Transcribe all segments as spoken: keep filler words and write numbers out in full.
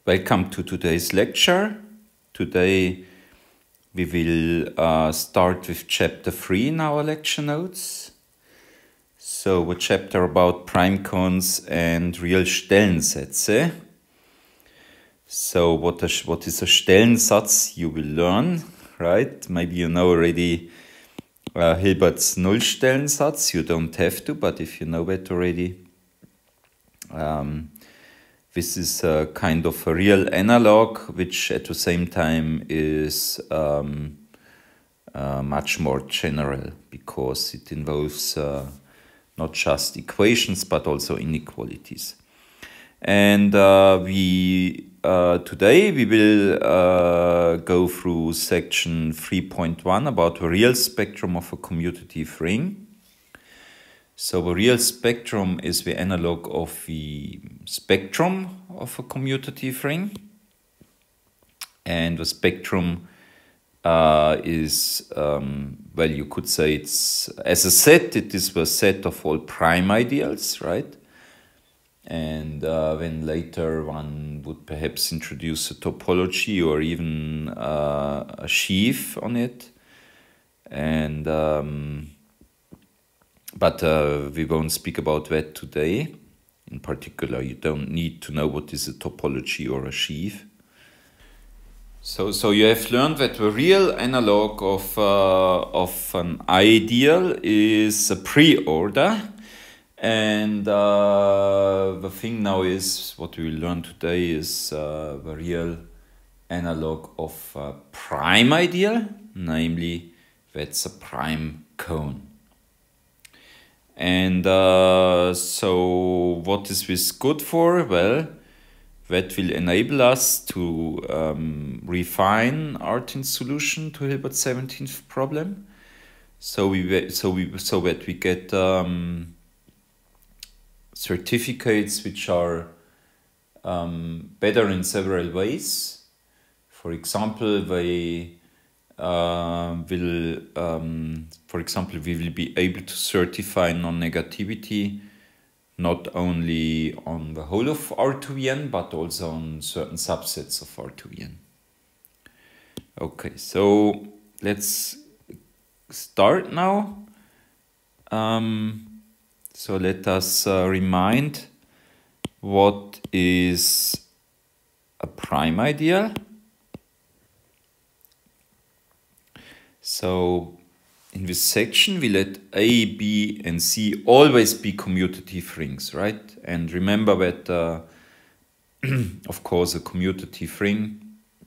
Welcome to today's lecture. Today we will uh, start with chapter three in our lecture notes. So a chapter about prime cones and real Stellensätze. So what, a, what is a Stellensatz you will learn, right? Maybe you know already uh, Hilbert's Nullstellensatz. You don't have to, but if you know it already, um, this is a kind of a real analog, which at the same time is um, uh, much more general, because it involves uh, not just equations but also inequalities. And uh, we uh, today we will uh, go through section three point one about the real spectrum of a commutative ring. So the real spectrum is the analog of the spectrum of a commutative ring. And the spectrum uh, is, um, well, you could say it's, as a set, it is the set of all prime ideals, right? And uh, then later one would perhaps introduce a topology or even uh, a sheaf on it. And... Um, But uh, we won't speak about that today. In particular, you don't need to know what is a topology or a sheaf. So, so you have learned that the real analog of, uh, of an ideal is a preorder. And uh, the thing now is, what we will learn today is uh, the real analog of a prime ideal, namely that's a prime cone. And uh, so what is this good for? Well, that will enable us to um, refine Artin's solution to Hilbert's seventeenth problem. So we so we so that we get um, certificates which are um, better in several ways. For example, they Uh, will, um, for example, we will be able to certify non-negativity not only on the whole of R two V N, but also on certain subsets of R two V N. Okay, so let's start now. Um, so let us uh, remind what is a prime ideal. So in this section, we let A, B, and C always be commutative rings, right? And remember that, uh, of course, a commutative ring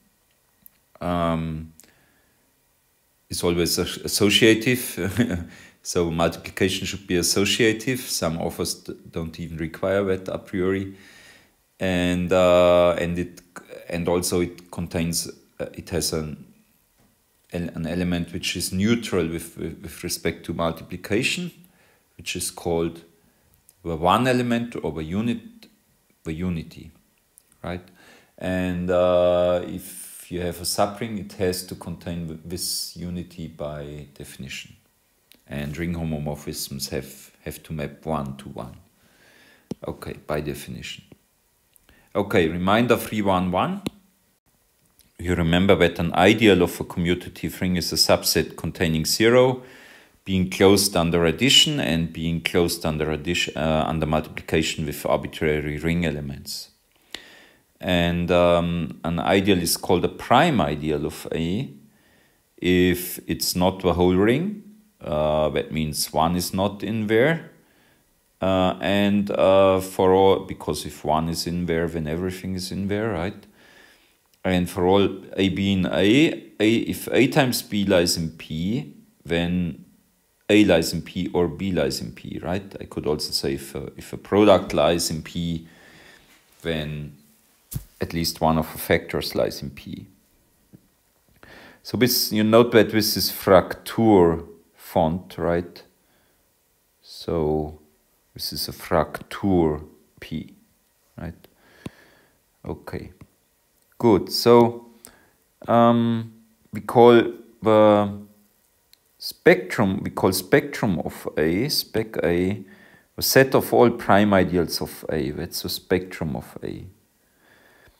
um, is always associative. So multiplication should be associative. Some authors don't even require that a priori. And uh, and it and also it contains uh, it has an an element which is neutral with, with respect to multiplication, which is called the one element or the unit, the unity, right? And uh, if you have a subring, it has to contain this unity by definition. And ring homomorphisms have, have to map one to one. Okay, by definition. Okay, reminder three one one. You remember that an ideal of a commutative ring is a subset containing zero, being closed under addition and being closed under addition uh, under multiplication with arbitrary ring elements. And um, an ideal is called a prime ideal of A if it's not the whole ring. Uh, that means one is not in there. Uh, and uh, for all, because if one is in there, then everything is in there, right? And for all A, B in A, A, if A times B lies in P, then A lies in P or B lies in P, right? I could also say if a, if a product lies in P, then at least one of the factors lies in P. So this, you note that this is Fraktur font, right? So this is a Fraktur P, right? Okay. Good, so um, we call the spectrum, we call spectrum of A, spec A, a set of all prime ideals of A. That's the spectrum of A.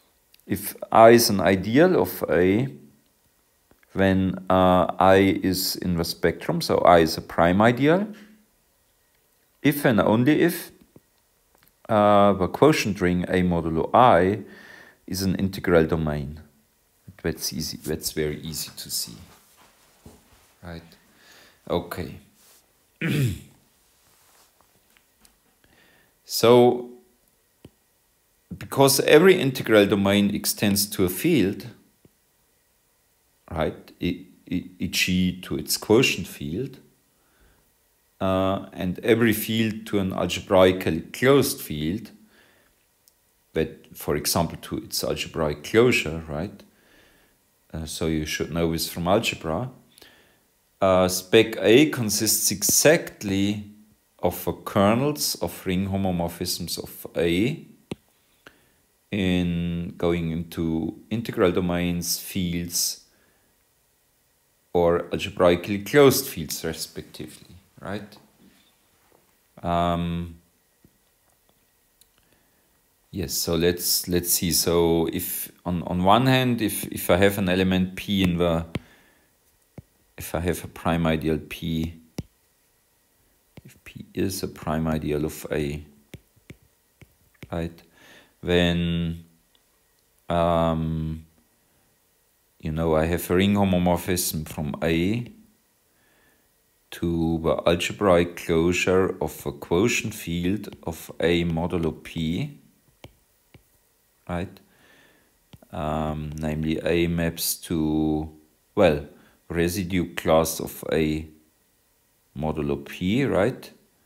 if I is an ideal of A, when uh, I is in the spectrum, so I is a prime ideal, if and only if uh, the quotient ring A modulo I is an integral domain. That's easy. That's very easy to see. Right? Okay. So, because every integral domain extends to a field, right, for example to its quotient field, uh, and every field to an algebraically closed field, that, for example, to its algebraic closure, right? Uh, so you should know this from algebra. Uh, spec A consists exactly of the kernels of ring homomorphisms of A in going into integral domains, fields, or algebraically closed fields, respectively, right? Um, yes, so let's let's see. So if on on one hand, if if I have an element P in the, if I have a prime ideal P, if P is a prime ideal of A, right? Then, um, you know, I have a ring homomorphism from A to the algebraic closure of a quotient field of A modulo P, right? Um, namely, A maps to, well, residue class of A modulo P, right?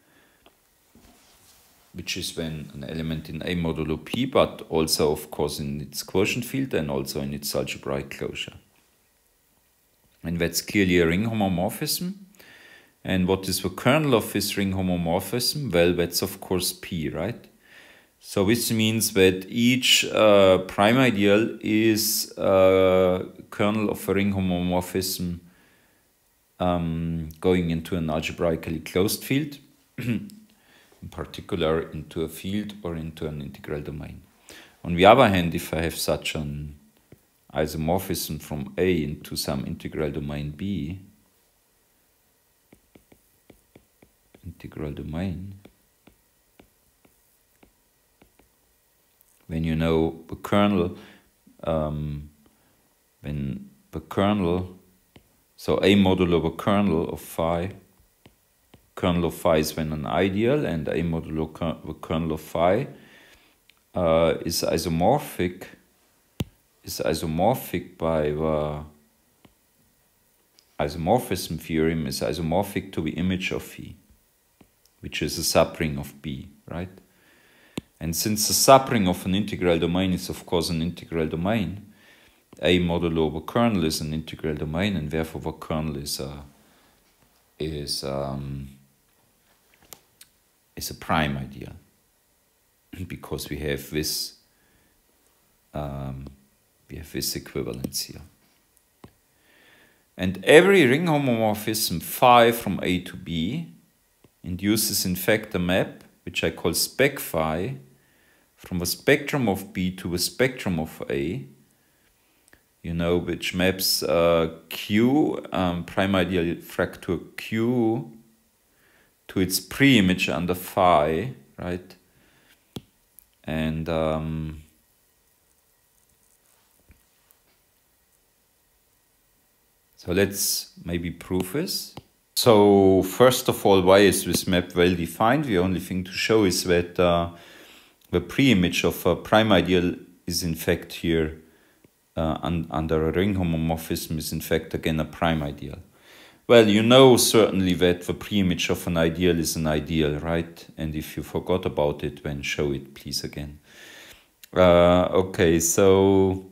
Which is when an element in A modulo P, but also, of course, in its quotient field and also in its algebraic closure. And that's clearly a ring homomorphism. And what is the kernel of this ring homomorphism? Well, that's, of course, P, right? So this means that each uh, prime ideal is a kernel of a ring homomorphism um, going into an algebraically closed field. In particular into a field or into an integral domain. On the other hand, if I have such an isomorphism from A into some integral domain B, integral domain, when you know the kernel, um, when the kernel, so A modulo the kernel of phi, kernel of phi is when an ideal, and A modulo the kernel of phi uh, is isomorphic, is isomorphic by the isomorphism theorem, is isomorphic to the image of phi, which is a subring of B, right? And since the subring of an integral domain is of course an integral domain, A modulo the kernel is an integral domain, and therefore the kernel is a is um, is a prime ideal, because we have this um, we have this equivalence here. And every ring homomorphism phi from A to B induces in fact a map, which I call spec phi, from the spectrum of B to the spectrum of A, you know, which maps uh, Q, um, prime ideal fracture Q, to its pre-image under phi, right? And um, so let's maybe prove this. So first of all, why is this map well defined? The only thing to show is that uh, the pre-image of a prime ideal is in fact here uh, un under a ring homomorphism is in fact again a prime ideal. Well, you know certainly that the pre-image of an ideal is an ideal, right? And if you forgot about it, then show it please again. Uh, okay, so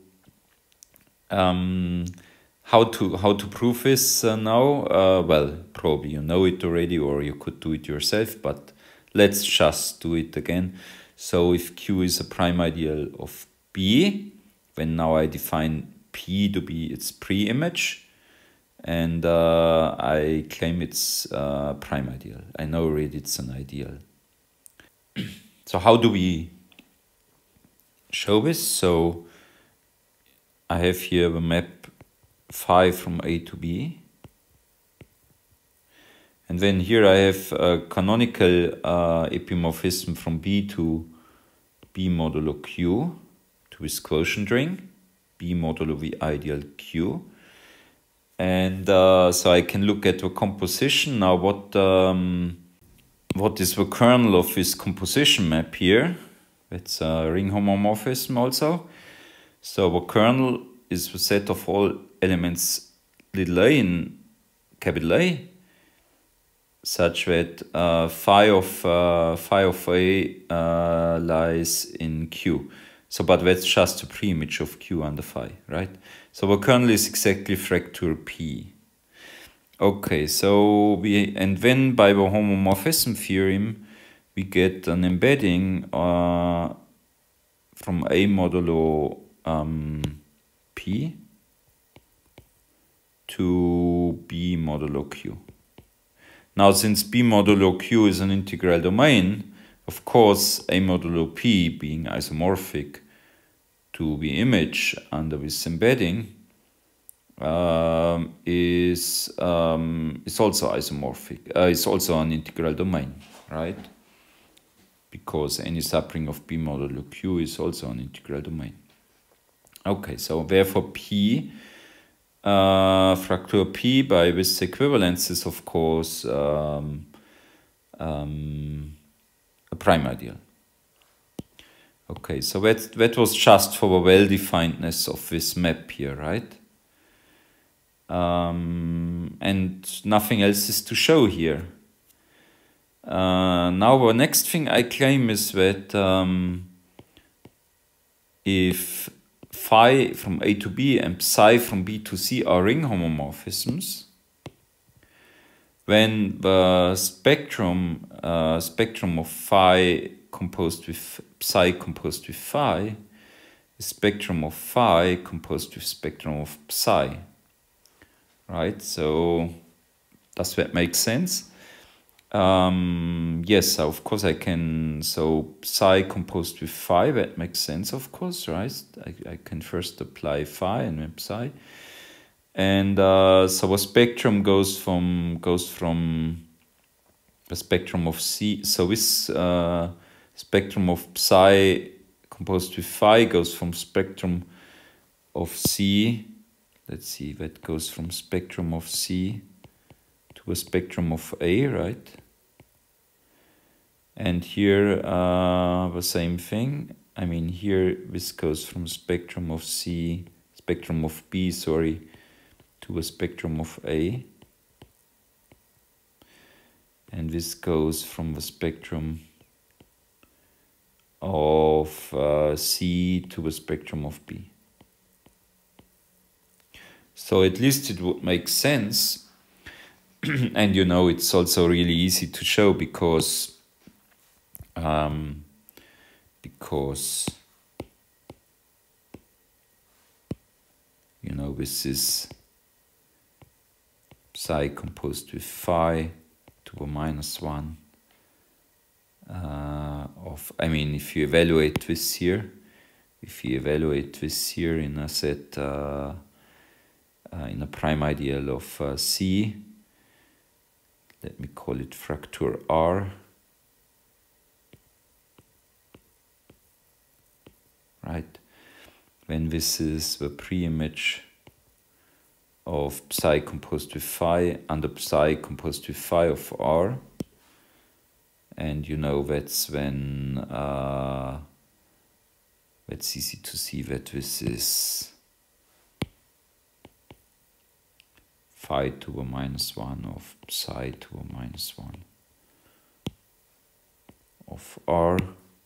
um, how to how to prove this uh, now? Uh, well, probably you know it already, or you could do it yourself, but let's just do it again. So if Q is a prime ideal of B, then now I define P to be its pre-image, and uh, I claim it's uh, prime ideal. I know already it's an ideal. So how do we show this? So I have here the map phi from A to B. And then here I have a canonical uh, epimorphism from B to B modulo Q to this quotient ring, B modulo the ideal Q. And uh, so I can look at the composition. Now what, um, what is the kernel of this composition map here? It's a ring homomorphism also. So the kernel is the set of all elements little a in capital A, such that uh, phi of uh, phi of A uh, lies in Q. So, but that's just a preimage of Q under phi, right? So the kernel is exactly fracture P. Okay, so we and then by the homomorphism theorem we get an embedding uh, from A modulo um, P to B modulo Q. Now, since B modulo Q is an integral domain, of course, A modulo P being isomorphic to the image under this embedding um, is um, is also isomorphic. Uh, is also an integral domain, right? Because any subring of B modulo Q is also an integral domain. Okay, so therefore P. Uh, fracture P by this equivalence is of course um, um, a prime ideal. Okay, so that, that was just for the well-definedness of this map here, right? Um, and nothing else is to show here. Uh, now the next thing I claim is that um, if phi from A to B and psi from B to C are ring homomorphisms, when the spectrum uh, spectrum of phi composed with psi composed with phi is spectrum of phi composed with spectrum of psi, right? So does that make sense? Um, yes, of course I can, so psi composed with phi, that makes sense, of course, right? I, I can first apply phi and then psi. And uh, so a spectrum goes from, goes from the spectrum of C, so this uh, spectrum of psi composed with phi goes from spectrum of C, let's see, that goes from spectrum of C to a spectrum of A, right? And here uh, the same thing. I mean, here this goes from spectrum of C, spectrum of B, sorry, to a spectrum of A. And this goes from the spectrum of uh, C to a spectrum of B. So at least it would make sense. And you know, it's also really easy to show because Um, because you know this is psi composed with phi to a minus one uh, of, I mean, if you evaluate this here, if you evaluate this here in a set, uh, uh, in a prime ideal of uh, C, let me call it fracture R, right? When this is the preimage of psi composed with phi under psi composed with phi of R, and you know that's when uh, it's easy to see that this is phi to a minus one of psi to a minus one of R.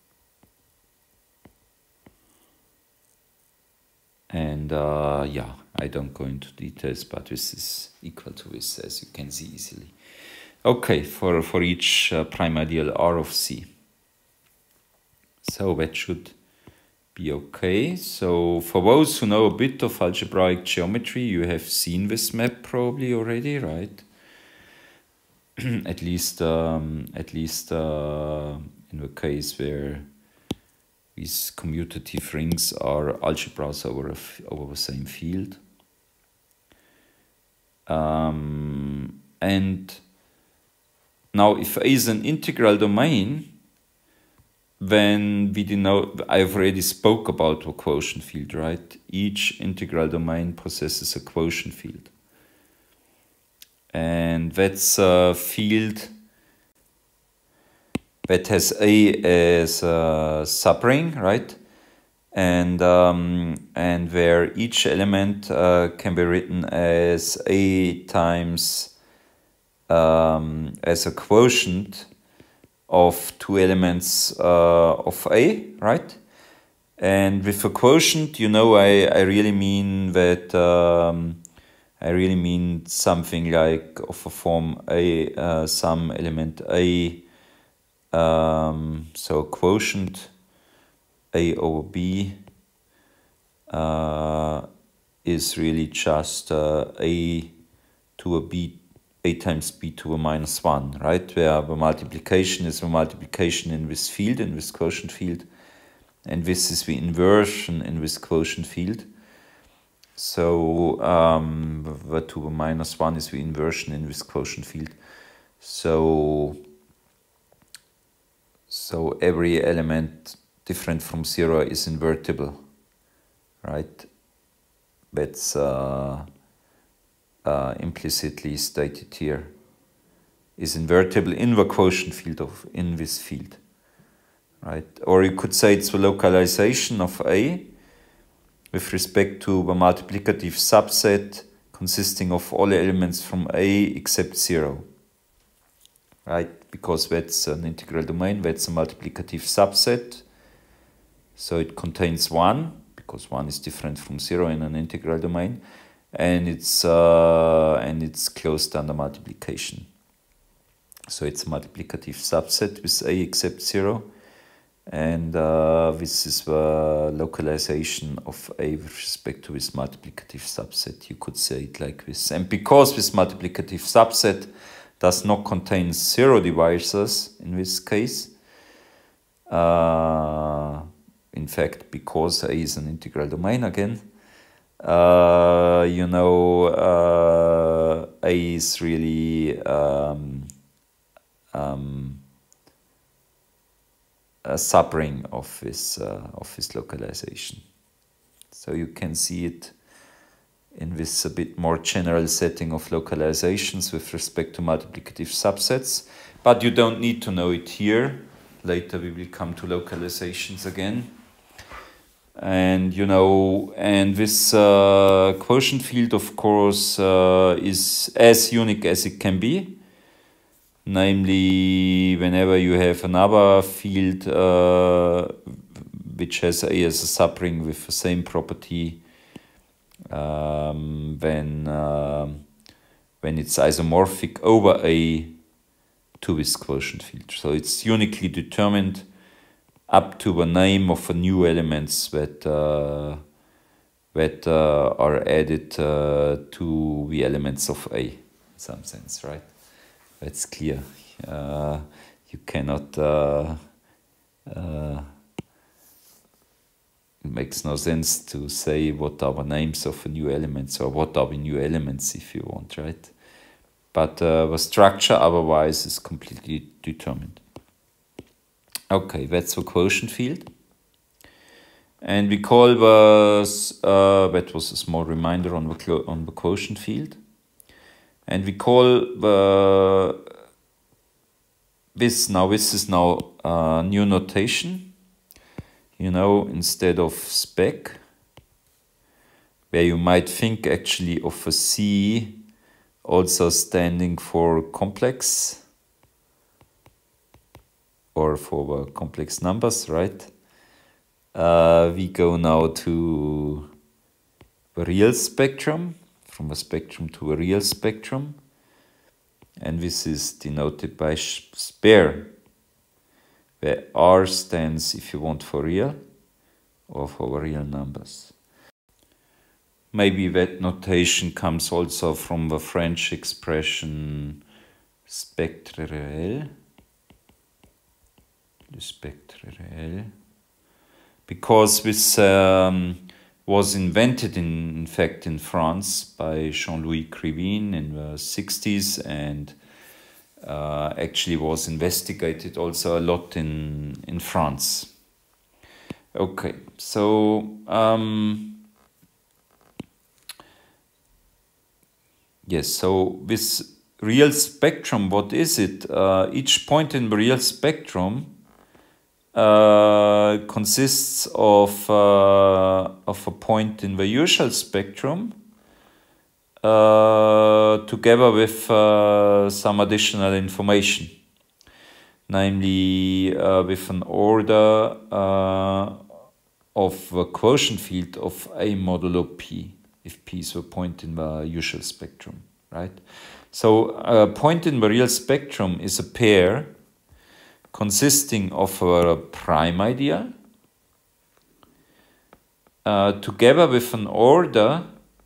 And uh, yeah, I don't go into details, but this is equal to this, as you can see easily. Okay, for, for each uh, prime ideal R of C. So that should be okay. So for those who know a bit of algebraic geometry, you have seen this map probably already, right? at least, um, at least uh, in the case where These commutative rings are algebras over, a f over the same field. Um, and now if A is an integral domain, then we denote, I've already spoke about the quotient field, right? Each integral domain possesses a quotient field. And that's a field that has A as a subring, right? And um, and where each element uh, can be written as A times um, as a quotient of two elements uh, of A, right? And with a quotient, you know, I, I really mean that um, I really mean something like of a form A, uh, some element A, um, so quotient A over B uh, is really just uh, A to a B, A times B to a minus one, right? Where the multiplication is the multiplication in this field, in this quotient field, and this is the inversion in this quotient field. So um, the to the minus one is the inversion in this quotient field. So, so every element different from zero is invertible, right? That's uh, uh, implicitly stated here. Is invertible in the quotient field of in this field, right? Or you could say it's the localization of A with respect to the multiplicative subset consisting of all elements from A except zero, right? Because that's an integral domain, that's a multiplicative subset. So it contains one, because one is different from zero in an integral domain, and it's uh, and it's closed under multiplication. So it's a multiplicative subset with A except zero. And uh, this is the localization of A with respect to this multiplicative subset. You could say it like this. And because this multiplicative subset does not contain zero divisors in this case, uh, in fact, because A is an integral domain again, uh, you know, uh, A is really um, um, a subring of this uh, of this localization. So you can see it in this a bit more general setting of localizations with respect to multiplicative subsets, but you don't need to know it here. Later we will come to localizations again. And you know, and this uh, quotient field, of course, uh, is as unique as it can be. Namely, whenever you have another field uh, which has A as a subring with the same property, um, when uh, when it's isomorphic over A to this quotient field. So it's uniquely determined up to the name of the new elements that uh, that uh, are added uh, to the elements of A, in some sense, right? That's clear. Uh, you cannot. Uh, uh, it makes no sense to say what are the names of the new elements or what are the new elements, if you want, right? But uh, the structure otherwise is completely determined. Okay, that's the quotient field. And we call this, uh, that was a small reminder on the, on the quotient field. And we call the, this, now this is now a new notation, you know, instead of spec, where you might think actually of a C also standing for complex, or for the complex numbers, right? Uh, we go now to the real spectrum, from a spectrum to a real spectrum. And this is denoted by spare, where R stands, if you want, for real, or for real numbers. Maybe that notation comes also from the French expression spectre réel, le spectre réel, because this um, was invented in, in fact in France by Jean-Louis Krivine in the sixties, and uh, actually was investigated also a lot in, in France. Okay, so um, yes, so this real spectrum, what is it? Uh, each point in the real spectrum uh, consists of, uh, of a point in the usual spectrum uh, together with uh, some additional information, namely uh, with an order uh, of the quotient field of A modulo P, if P is a point in the usual spectrum, right? So a point in the real spectrum is a pair consisting of a prime ideal uh, together with an order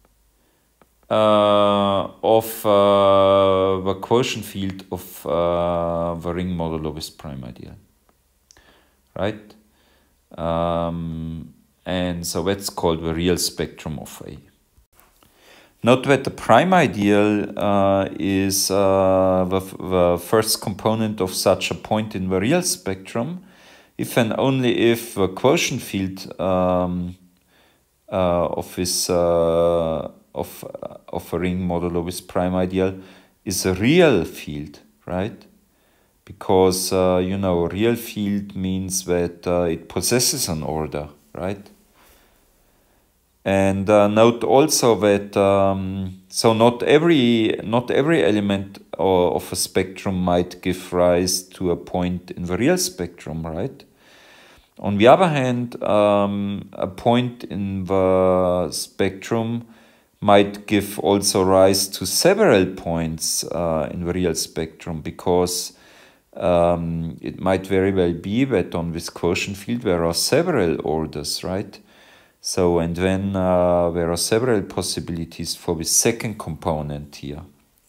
uh, of uh, the quotient field of uh, the ring modulo with prime ideal, right? Um, and so that's called the real spectrum of A. Note that the prime ideal uh, is uh, the, the first component of such a point in the real spectrum, if and only if the quotient field um, uh, of this uh, of of a ring modulo with prime ideal is a real field, right? Because uh, you know, real field means that uh, it possesses an order, right? And uh, note also that um, so not every not every element of a spectrum might give rise to a point in the real spectrum, right? On the other hand, um, a point in the spectrum might give also rise to several points uh, in the real spectrum, because um, it might very well be that on this quotient field there are several orders, right? So, and then uh, there are several possibilities for the second component here.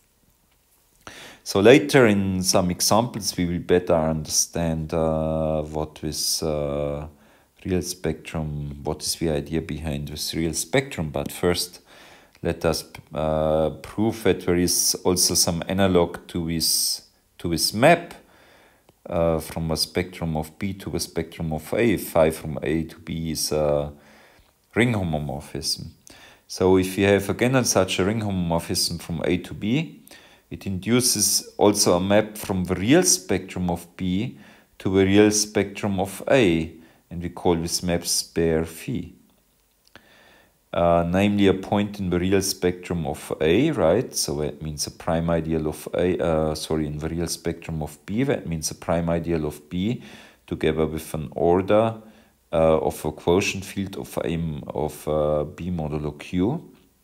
So later in some examples we will better understand uh, what this uh, real spectrum, what is the idea behind this real spectrum. But first let us uh, prove that there is also some analog to this, to this map uh, from a spectrum of B to a spectrum of A. Phi from A to B is a ring homomorphism. So if you have again such a ring homomorphism from A to B, it induces also a map from the real spectrum of B to the real spectrum of A, and we call this map spare phi. Uh, namely a point in the real spectrum of A, right? So that means a prime ideal of A, uh, sorry, in the real spectrum of B, that means a prime ideal of B together with an order Uh, of a quotient field of A of uh, B modulo Q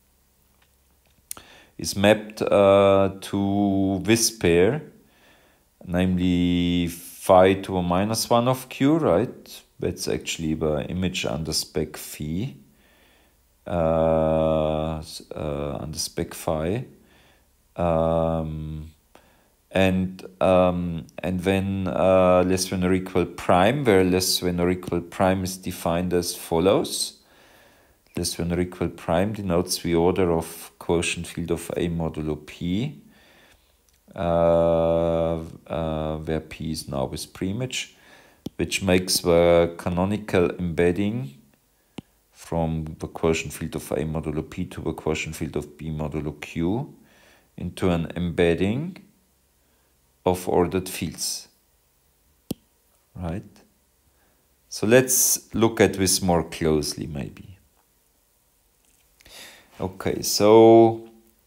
is mapped uh, to this pair, namely phi to a minus one of Q, right? That's actually the image under spec phi, uh, uh, under spec phi. Um, And um, and then uh, less than or equal prime, where less than or equal prime is defined as follows. Less than or equal prime denotes the order of quotient field of A modulo P, uh, uh, where P is now with preimage, which makes the canonical embedding from the quotient field of A modulo P to the quotient field of B modulo Q into an embedding of ordered fields, right? So let's look at this more closely, maybe. Okay, so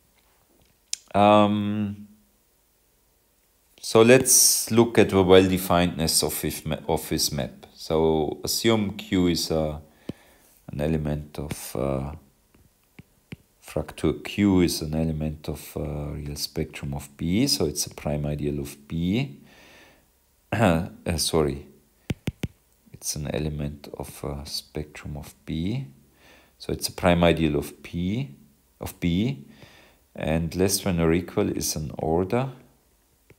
um, so let's look at the well-definedness of this map, of this map. So assume Q is a, an element of uh, fracture Q is an element of uh, real spectrum of B, so it's a prime ideal of B. uh, sorry, it's an element of a spectrum of B, so it's a prime ideal of P of B, and less than or equal is an order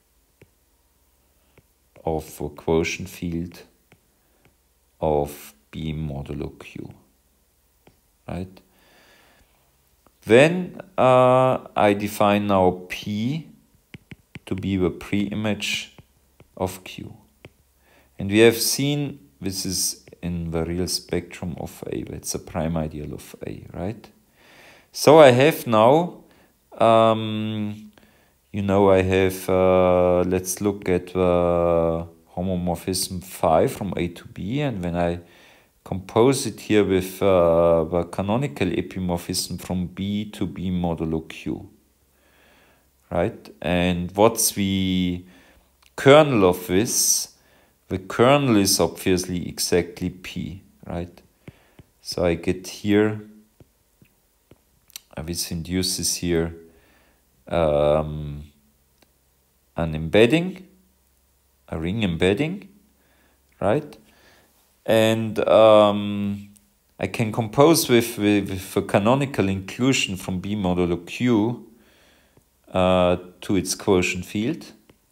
of a quotient field of B modulo Q, right? Then uh, I define now P to be the pre-image of Q. And we have seen this is in the real spectrum of A, that's a prime ideal of A, right? So I have now, um, you know, I have, uh, let's look at the homomorphism phi from A to B, and when I compose it here with uh, the canonical epimorphism from B to B modulo Q, right? And what's the kernel of this? The kernel is obviously exactly P, right? So I get here, uh, this induces here um, an embedding, a ring embedding, right? And um, I can compose with, with, with a canonical inclusion from B modulo Q uh, to its quotient field.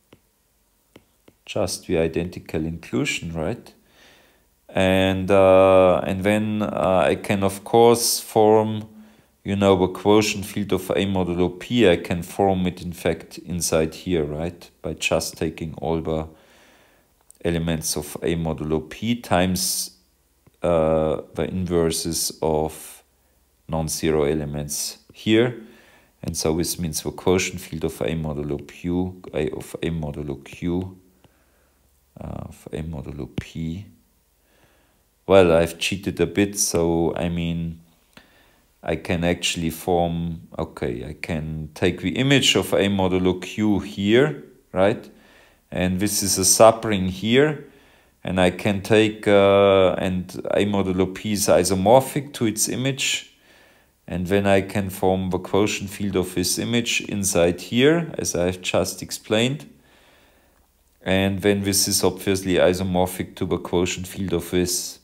Just the identical inclusion, right? And uh, and then uh, I can of course form, you know, the quotient field of A modulo P. I can form it in fact inside here, right? By just taking all the elements of A modulo P times uh, the inverses of non-zero elements here. And so this means the quotient field of A modulo Q, A of A modulo Q, uh, of A modulo P. Well, I've cheated a bit, so I mean, I can actually form, okay, I can take the image of A modulo Q here, right? And this is a subring here, and I can take, uh, and A modulo P is isomorphic to its image, and then I can form the quotient field of this image inside here, as I've just explained. And then this is obviously isomorphic to the quotient field of this.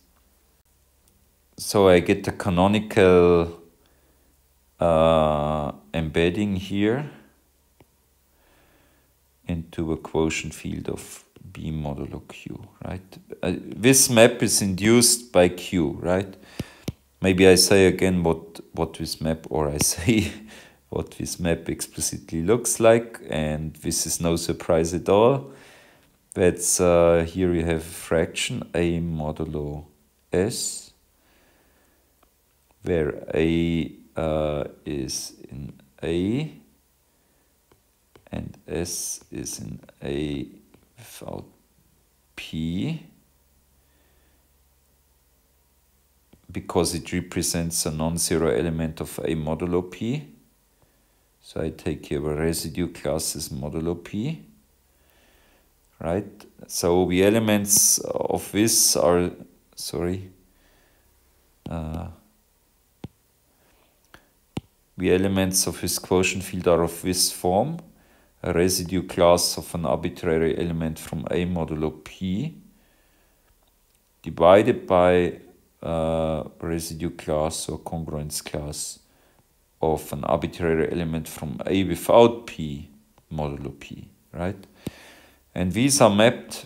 So I get the canonical uh, embedding here into the quotient field of B modulo Q, right? Uh, this map is induced by Q, right? Maybe I say again what, what this map, or I say what this map explicitly looks like, and this is no surprise at all. That's, uh, here we have a fraction A modulo S, where A uh, is in A, and S is in A without P, because it represents a non-zero element of A modulo P. So I take here the residue class as modulo P, right? So the elements of this are, sorry, uh, the elements of this quotient field are of this form: a residue class of an arbitrary element from A modulo P divided by uh, residue class or congruence class of an arbitrary element from A without P modulo P, right? And these are mapped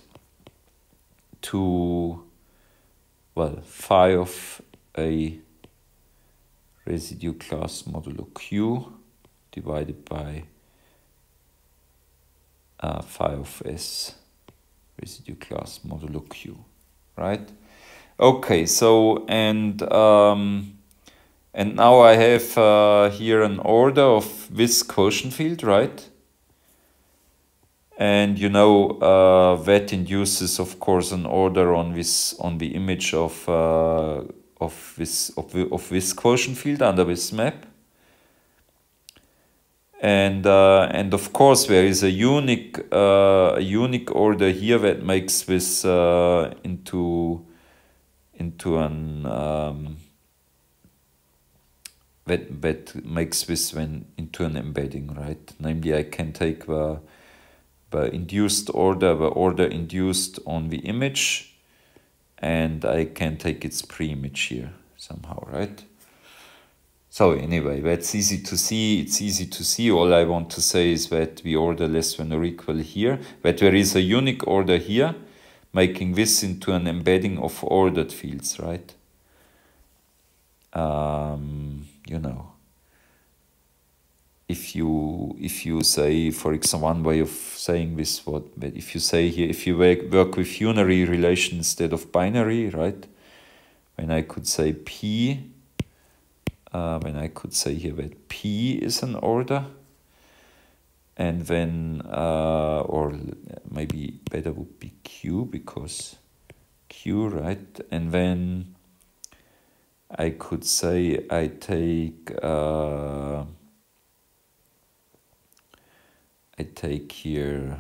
to, well, phi of A residue class modulo Q divided by uh, phi of S residue class modulo Q, right? Okay, so and um, and now I have uh, here an order of this quotient field, right? And you know uh, that induces, of course, an order on this on the image of uh, of this of, of this quotient field under this map. And uh, and of course there is a unique uh, a unique order here that makes this uh, into into an um, that that makes this when into an embedding, right? Namely, I can take the the induced order, the order induced on the image, and I can take its pre-image here somehow, right? So anyway, that's easy to see, it's easy to see. All I want to say is that we order less than or equal here, that there is a unique order here, making this into an embedding of ordered fields, right? Um, you know, if you if you say, for example, one way of saying this, what if you say here, if you work, work with unary relation instead of binary, right? When I could say P, uh, when I could say here that P is an order, and then, uh, or maybe better would be Q, because Q, right? And then I could say I take, uh, I take here,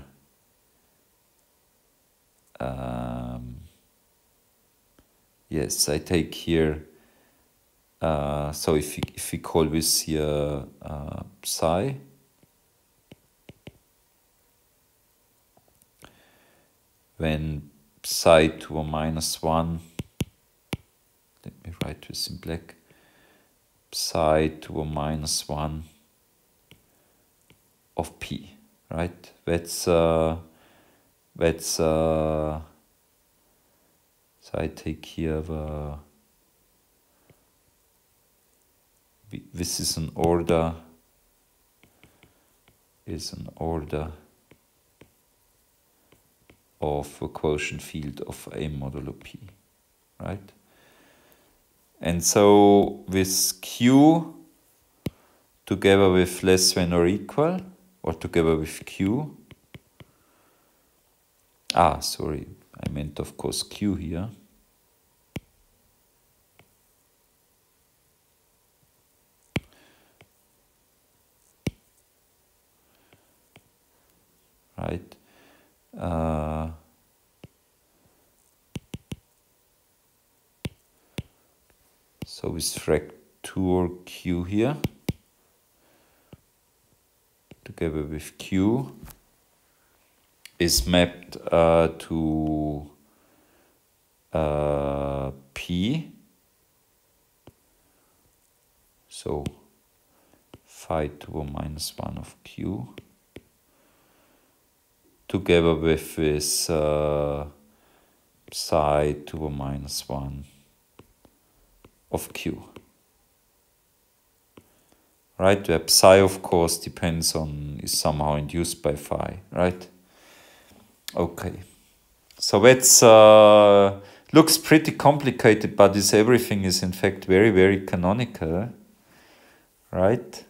um, yes, I take here, uh, so if we, if we call this here uh, psi, when psi to a minus one, let me write this in black, psi to a minus one of P, right? That's, uh, that's, uh, so I take here the, this is an order, is an order of a quotient field of A modulo P, right? And so with Q together with less than or equal, or together with Q, ah, sorry, I meant of course Q here, right? Uh, so with fracture Q here, together with Q, is mapped uh, to uh, P. So phi to a minus one of Q, together with this uh, psi to a minus one of Q. Right, where psi of course depends on, is somehow induced by phi, right? Okay, so that's, uh, looks pretty complicated, but this everything is in fact very, very canonical, right?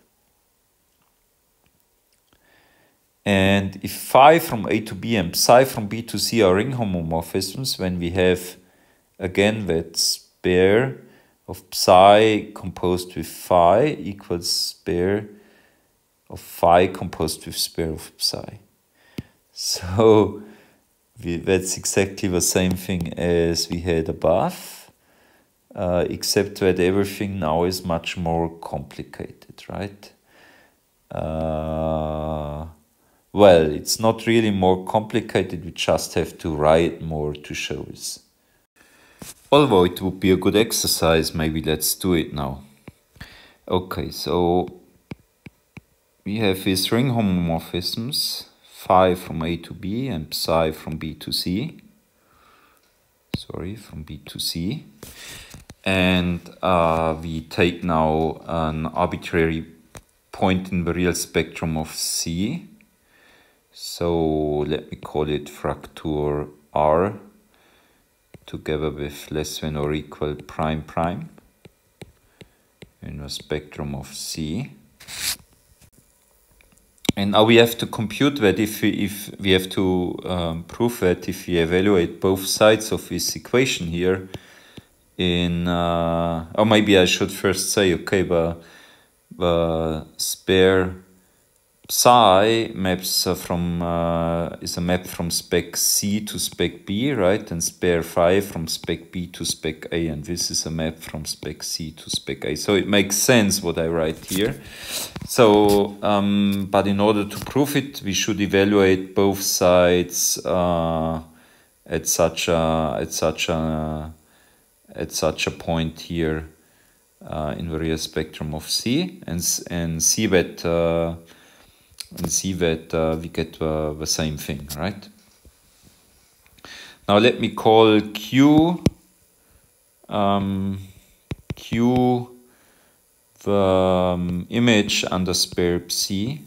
And if phi from A to B and psi from B to C are ring homomorphisms, when we have, again, that spare of psi composed with phi equals spare of phi composed with spare of psi. So we, that's exactly the same thing as we had above, uh, except that everything now is much more complicated, right? Uh, well, it's not really more complicated, we just have to write more to show this. Although it would be a good exercise, maybe let's do it now. Okay, so we have these ring homomorphisms, phi from A to B and psi from B to C. Sorry, from B to C. And uh, we take now an arbitrary point in the real spectrum of C. So let me call it fracture R, together with less than or equal prime prime in the spectrum of C. And now we have to compute that if we, if we have to um, prove that if we evaluate both sides of this equation here in, uh, or maybe I should first say, okay, the, the spare psi maps uh, from uh, is a map from spec C to spec B, right? And spare phi from spec B to spec A, and this is a map from spec C to spec A. So it makes sense what I write here. So, um, but in order to prove it, we should evaluate both sides uh, at such a at such a at such a point here uh, in the real spectrum of C, and and see that. Uh, and see that uh, we get uh, the same thing, right? Now let me call Q, um, Q the um, image underscore psi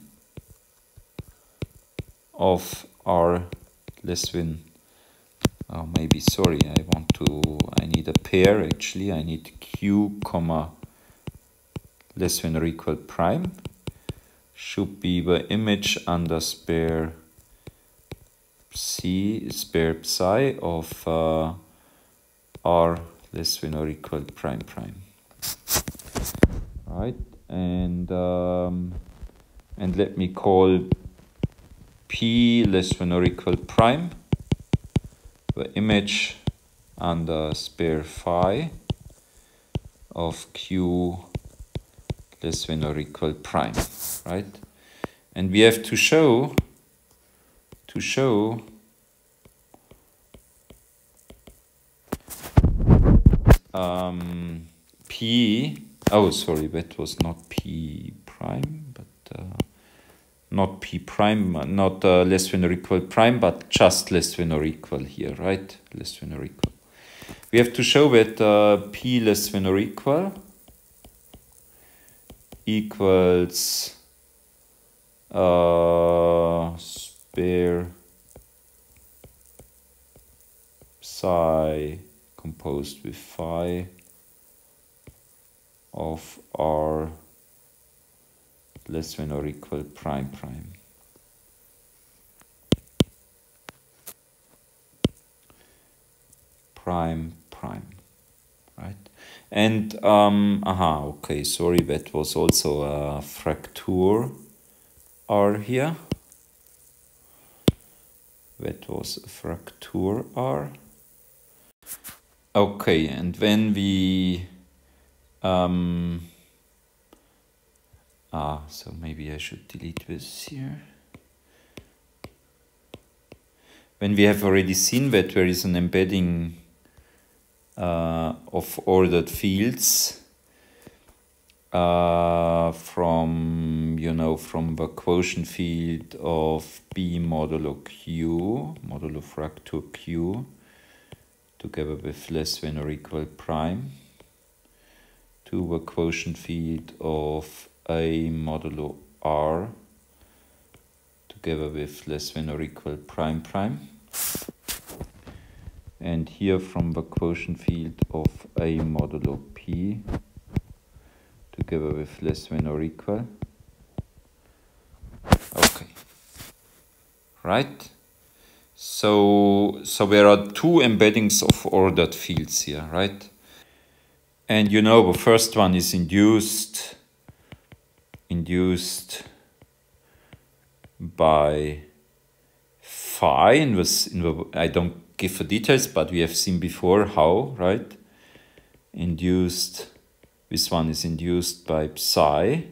of R less than, oh maybe, sorry, I want to, I need a pair actually, I need Q comma less than or equal prime, should be the image underscore psi, spare psi of uh, R less than or equal prime prime. Right, and um, and let me call P less than or equal prime the image underscore phi of Q less than or equal prime, right? And we have to show to show um, P. Oh, sorry, that was not P prime, but uh, not P prime, not uh, less than or equal prime, but just less than or equal here, right? Less than or equal. We have to show that uh, P less than or equal equals uh, spare psi composed with phi of R less than or equal prime prime. Prime prime, right? And um, aha, okay, sorry, that was also a fracture R here. That was a fracture R. Okay, and when we um, ah, so maybe I should delete this here. When we have already seen that there is an embedding uh, of ordered fields uh, from, you know, from the quotient field of B modulo Q, modulo fracture Q, together with less than or equal prime, to the quotient field of A modulo R, together with less than or equal prime prime, and here from the quotient field of A modulo P, together with less than or equal. Okay, right? So, so there are two embeddings of ordered fields here, right? And you know, the first one is induced, induced by phi in this, in the, I don't give the details, but we have seen before how, right? Induced, this one is induced by psi.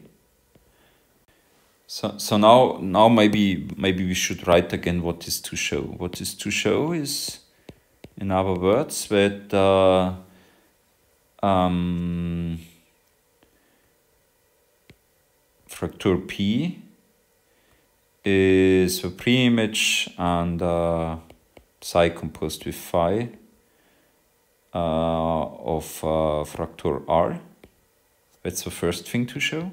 So, so now, now maybe, maybe we should write again what is to show. What is to show is, in other words, that uh, um, fracture P is a pre-image and uh, psi composed with phi uh, of uh, fracture R. That's the first thing to show.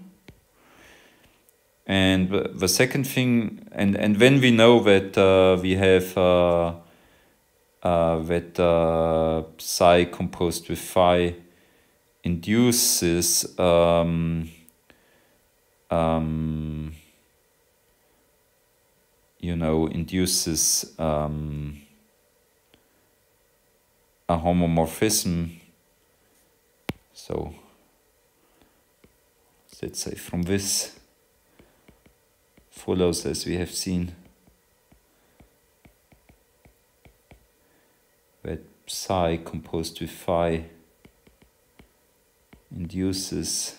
And the second thing, and, and when we know that uh, we have uh, uh, that uh, psi composed with phi induces um, um, you know, induces um, a homomorphism. So let's say from this follows, as we have seen, that psi composed with phi induces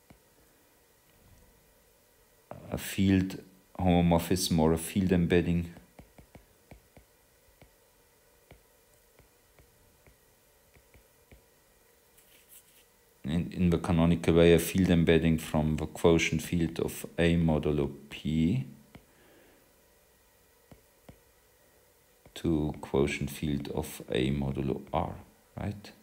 a field homomorphism or a field embedding in, in the canonical way, a field embedding from the quotient field of A modulo P to quotient field of A modulo R, right?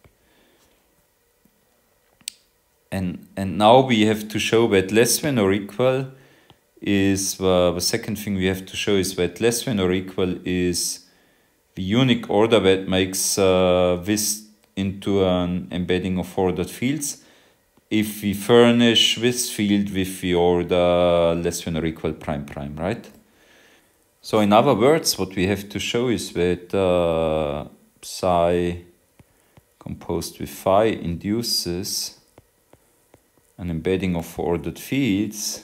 And, and now we have to show that less than or equal is, uh, the second thing we have to show is that less than or equal is the unique order that makes uh, this into an embedding of ordered fields if we furnish this field with the order less than or equal prime prime, right? So in other words, what we have to show is that uh, psi composed with phi induces an embedding of ordered fields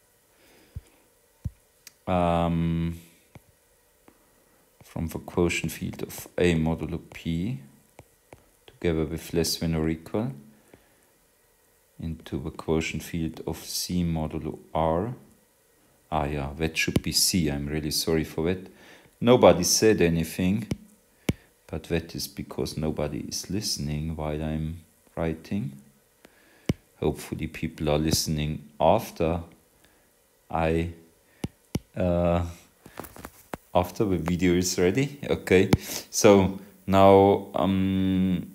um, from the quotient field of A modulo P together with less than or equal into the quotient field of C modulo R. Ah yeah, that should be C, I'm really sorry for that. Nobody said anything, but that is because nobody is listening while I'm writing. Hopefully people are listening after I, uh, after the video is ready. Okay, so now um,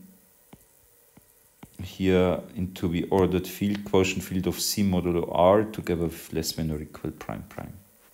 here into the ordered field, quotient field of C modulo R together with less than or equal prime prime.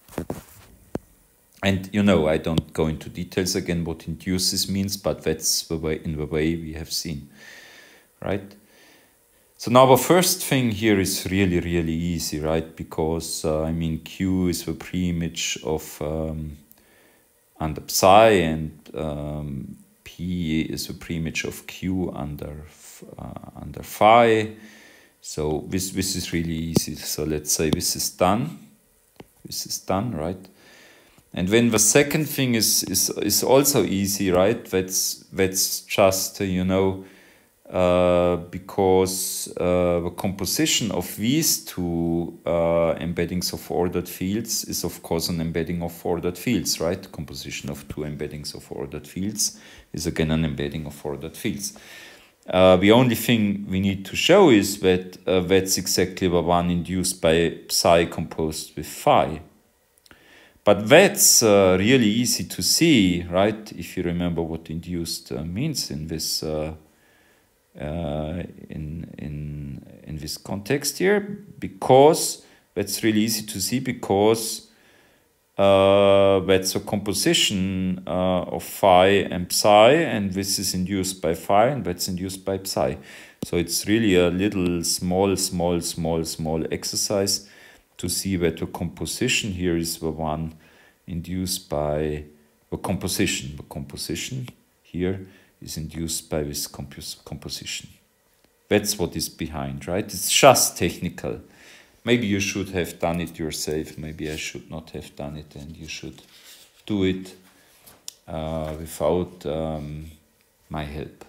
And you know, I don't go into details again what induces means, but that's the way, in the way we have seen, right? So now the first thing here is really, really easy, right? Because, uh, I mean, Q is the pre-image of um, under psi, and um, P is the pre-image of Q under uh, under phi. So this this is really easy. So let's say this is done. This is done, right? And then the second thing is is is also easy, right? That's that's just uh, you know uh, because uh, the composition of these two uh, embeddings of ordered fields is of course an embedding of ordered fields, right? Composition of two embeddings of ordered fields is again an embedding of ordered fields. Uh, the only thing we need to show is that uh, that's exactly the one induced by psi composed with phi. But that's uh, really easy to see, right? If you remember what induced uh, means in this uh, uh, in in in this context here, because that's really easy to see because uh, that's a composition uh, of phi and psi, and this is induced by phi, and that's induced by psi. So it's really a little small, small, small, small exercise to see that the composition here is the one induced by the composition. The composition here is induced by this compos composition. That's what is behind, right? It's just technical. Maybe you should have done it yourself. Maybe I should not have done it, and you should do it uh, without um, my help.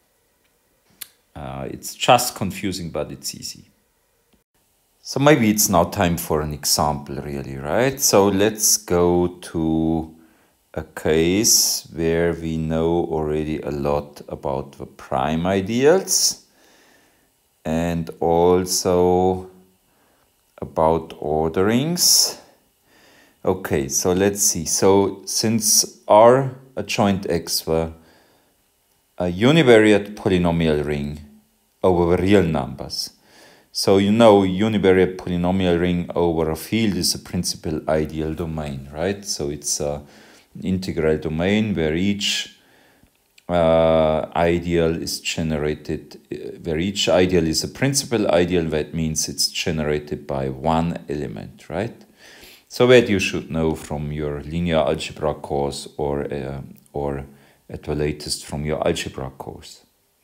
Uh, it's just confusing, but it's easy. So maybe it's now time for an example, really, right? So let's go to a case where we know already a lot about the prime ideals and also about orderings. Okay, so let's see. So since R adjoint X were a univariate polynomial ring over real numbers, so you know univariate polynomial ring over a field is a principal ideal domain, right? So it's a integral domain where each uh, ideal is generated, uh, where each ideal is a principal ideal. That means it's generated by one element, right? So that you should know from your linear algebra course, or uh, or at the latest from your algebra course.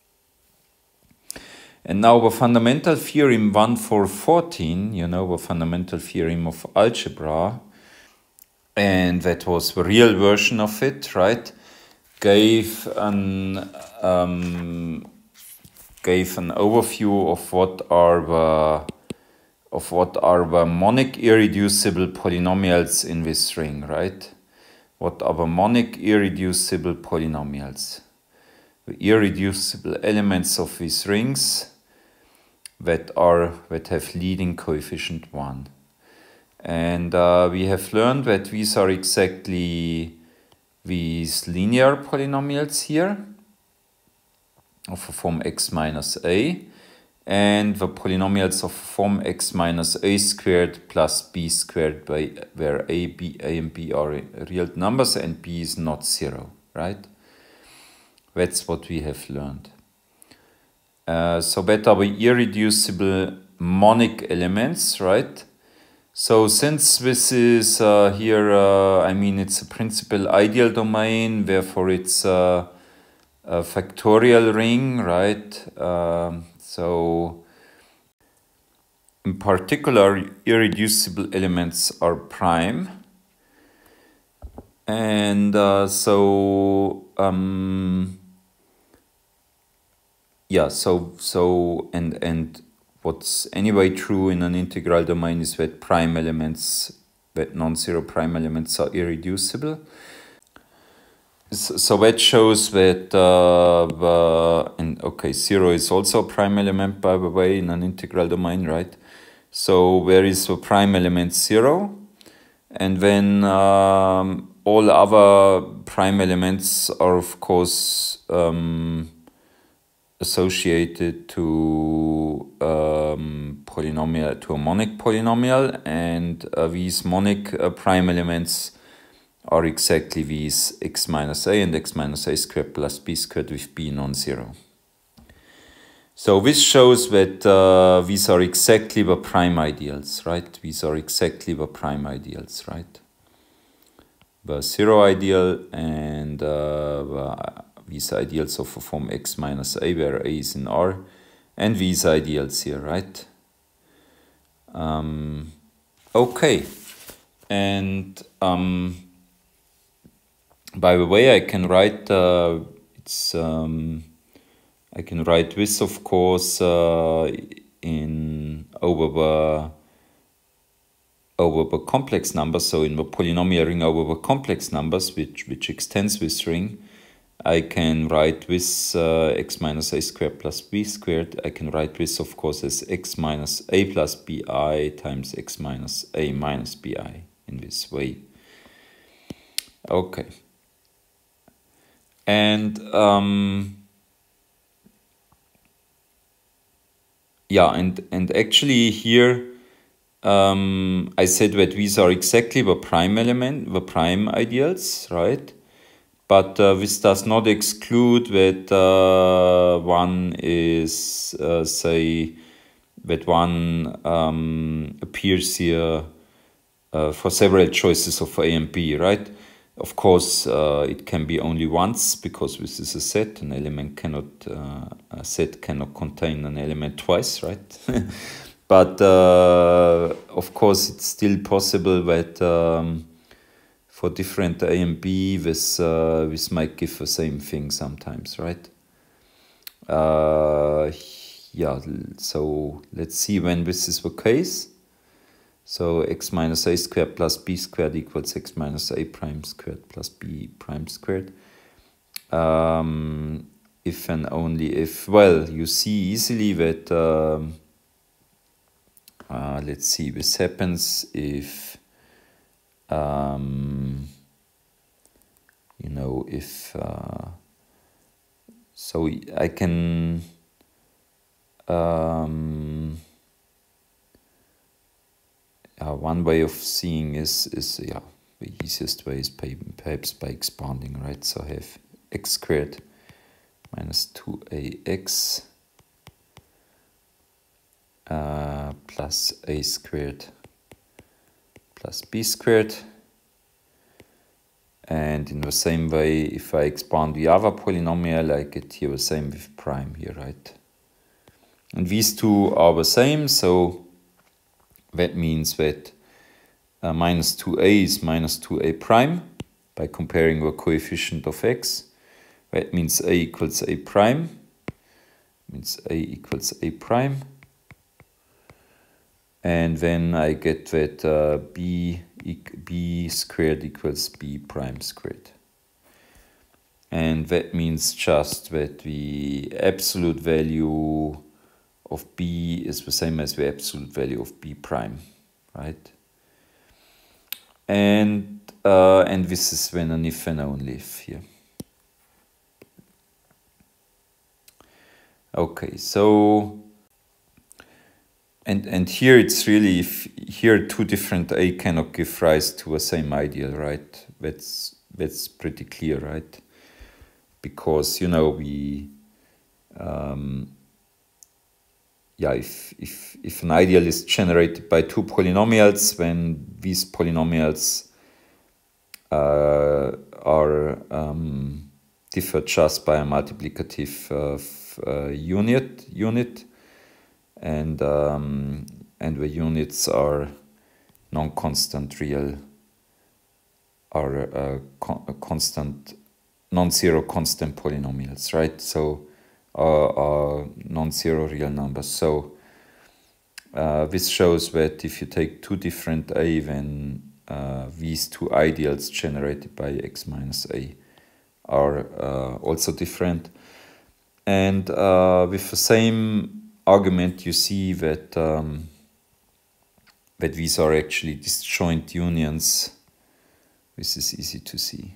And now the fundamental theorem one four fourteen, you know, the fundamental theorem of algebra, and that was the real version of it, right? Gave an um, gave an overview of what are the of what are the monic irreducible polynomials in this ring, right? What are the monic irreducible polynomials? The irreducible elements of these rings that are that have leading coefficient one. And uh, we have learned that these are exactly these linear polynomials here of a form x minus a, and the polynomials of form x minus a squared plus b squared, by where a, b, a and b are real numbers and b is not zero, right? That's what we have learned. Uh, so that are the irreducible monic elements, right? So since this is uh, here, uh, I mean, it's a principal ideal domain, therefore it's uh, a factorial ring, right? Um, so in particular, irreducible elements are prime. And uh, so, um, yeah, so, so, and, and what's anyway true in an integral domain is that prime elements, that non-zero prime elements are irreducible. So that shows that, uh, the, and okay, zero is also a prime element, by the way, in an integral domain, right? So where is the prime element zero? And then um, all other prime elements are, of course, um, associated to um, polynomial, to a monic polynomial, and uh, these monic uh, prime elements are exactly these x minus a and x minus a squared plus b squared with b non-zero. So this shows that uh, these are exactly the prime ideals, right? These are exactly the prime ideals, right? The zero ideal and uh, the, these ideals of a form x minus a, where a is in R, and these ideals here, right? Um, okay, and um, by the way, I can write, uh, it's, um, I can write this, of course, uh, in over the over the complex numbers. So in the polynomial ring over the complex numbers, which which extends this ring, I can write this uh, x minus a squared plus b squared. I can write this, of course, as x minus a plus bi times x minus a minus bi in this way. Okay. And um, yeah, and, and actually here um, I said that these are exactly the prime element, the prime ideals, right? But uh, this does not exclude that uh, one is, uh, say, that one um, appears here uh, for several choices of A and B, right? Of course, uh, it can be only once, because this is a set. An element cannot, uh, a set cannot contain an element twice, right? But uh, of course, it's still possible that um, for different A and B, this uh, this might give the same thing sometimes, right? Uh, yeah. So let's see when this is the case. So x minus a squared plus b squared equals x minus a prime squared plus b prime squared. Um, if and only if, well, you see easily that, um, uh, let's see, this happens if, um, you know, if, uh, so I can, um, Uh, one way of seeing is, is yeah, the easiest way is perhaps by expanding, right? So I have x squared minus two a x uh, plus a squared plus b squared. And in the same way, if I expand the other polynomial, I get here the same with prime here, right? And these two are the same, so that means that uh, minus two a is minus two a prime by comparing the coefficient of x. That means a equals a prime, means a equals a prime. And then I get that uh, b, b squared equals b prime squared. And that means just that the absolute value of b is the same as the absolute value of b prime, right? and uh, and this is when an if and only if here. Okay, so and and here it's really, if here two different A cannot give rise to a same ideal, right? That's that's pretty clear, right? Because, you know, we um, yeah, if if if an ideal is generated by two polynomials, when these polynomials uh, are um, differ just by a multiplicative uh, uh, unit unit, and um, and the units are non-constant real, are uh, con a constant, non-zero constant polynomials, right? So uh, are non-zero real numbers. So uh, this shows that if you take two different A, then uh, these two ideals generated by x minus A are uh, also different. And uh, with the same argument, you see that um, that these are actually disjoint unions. This is easy to see.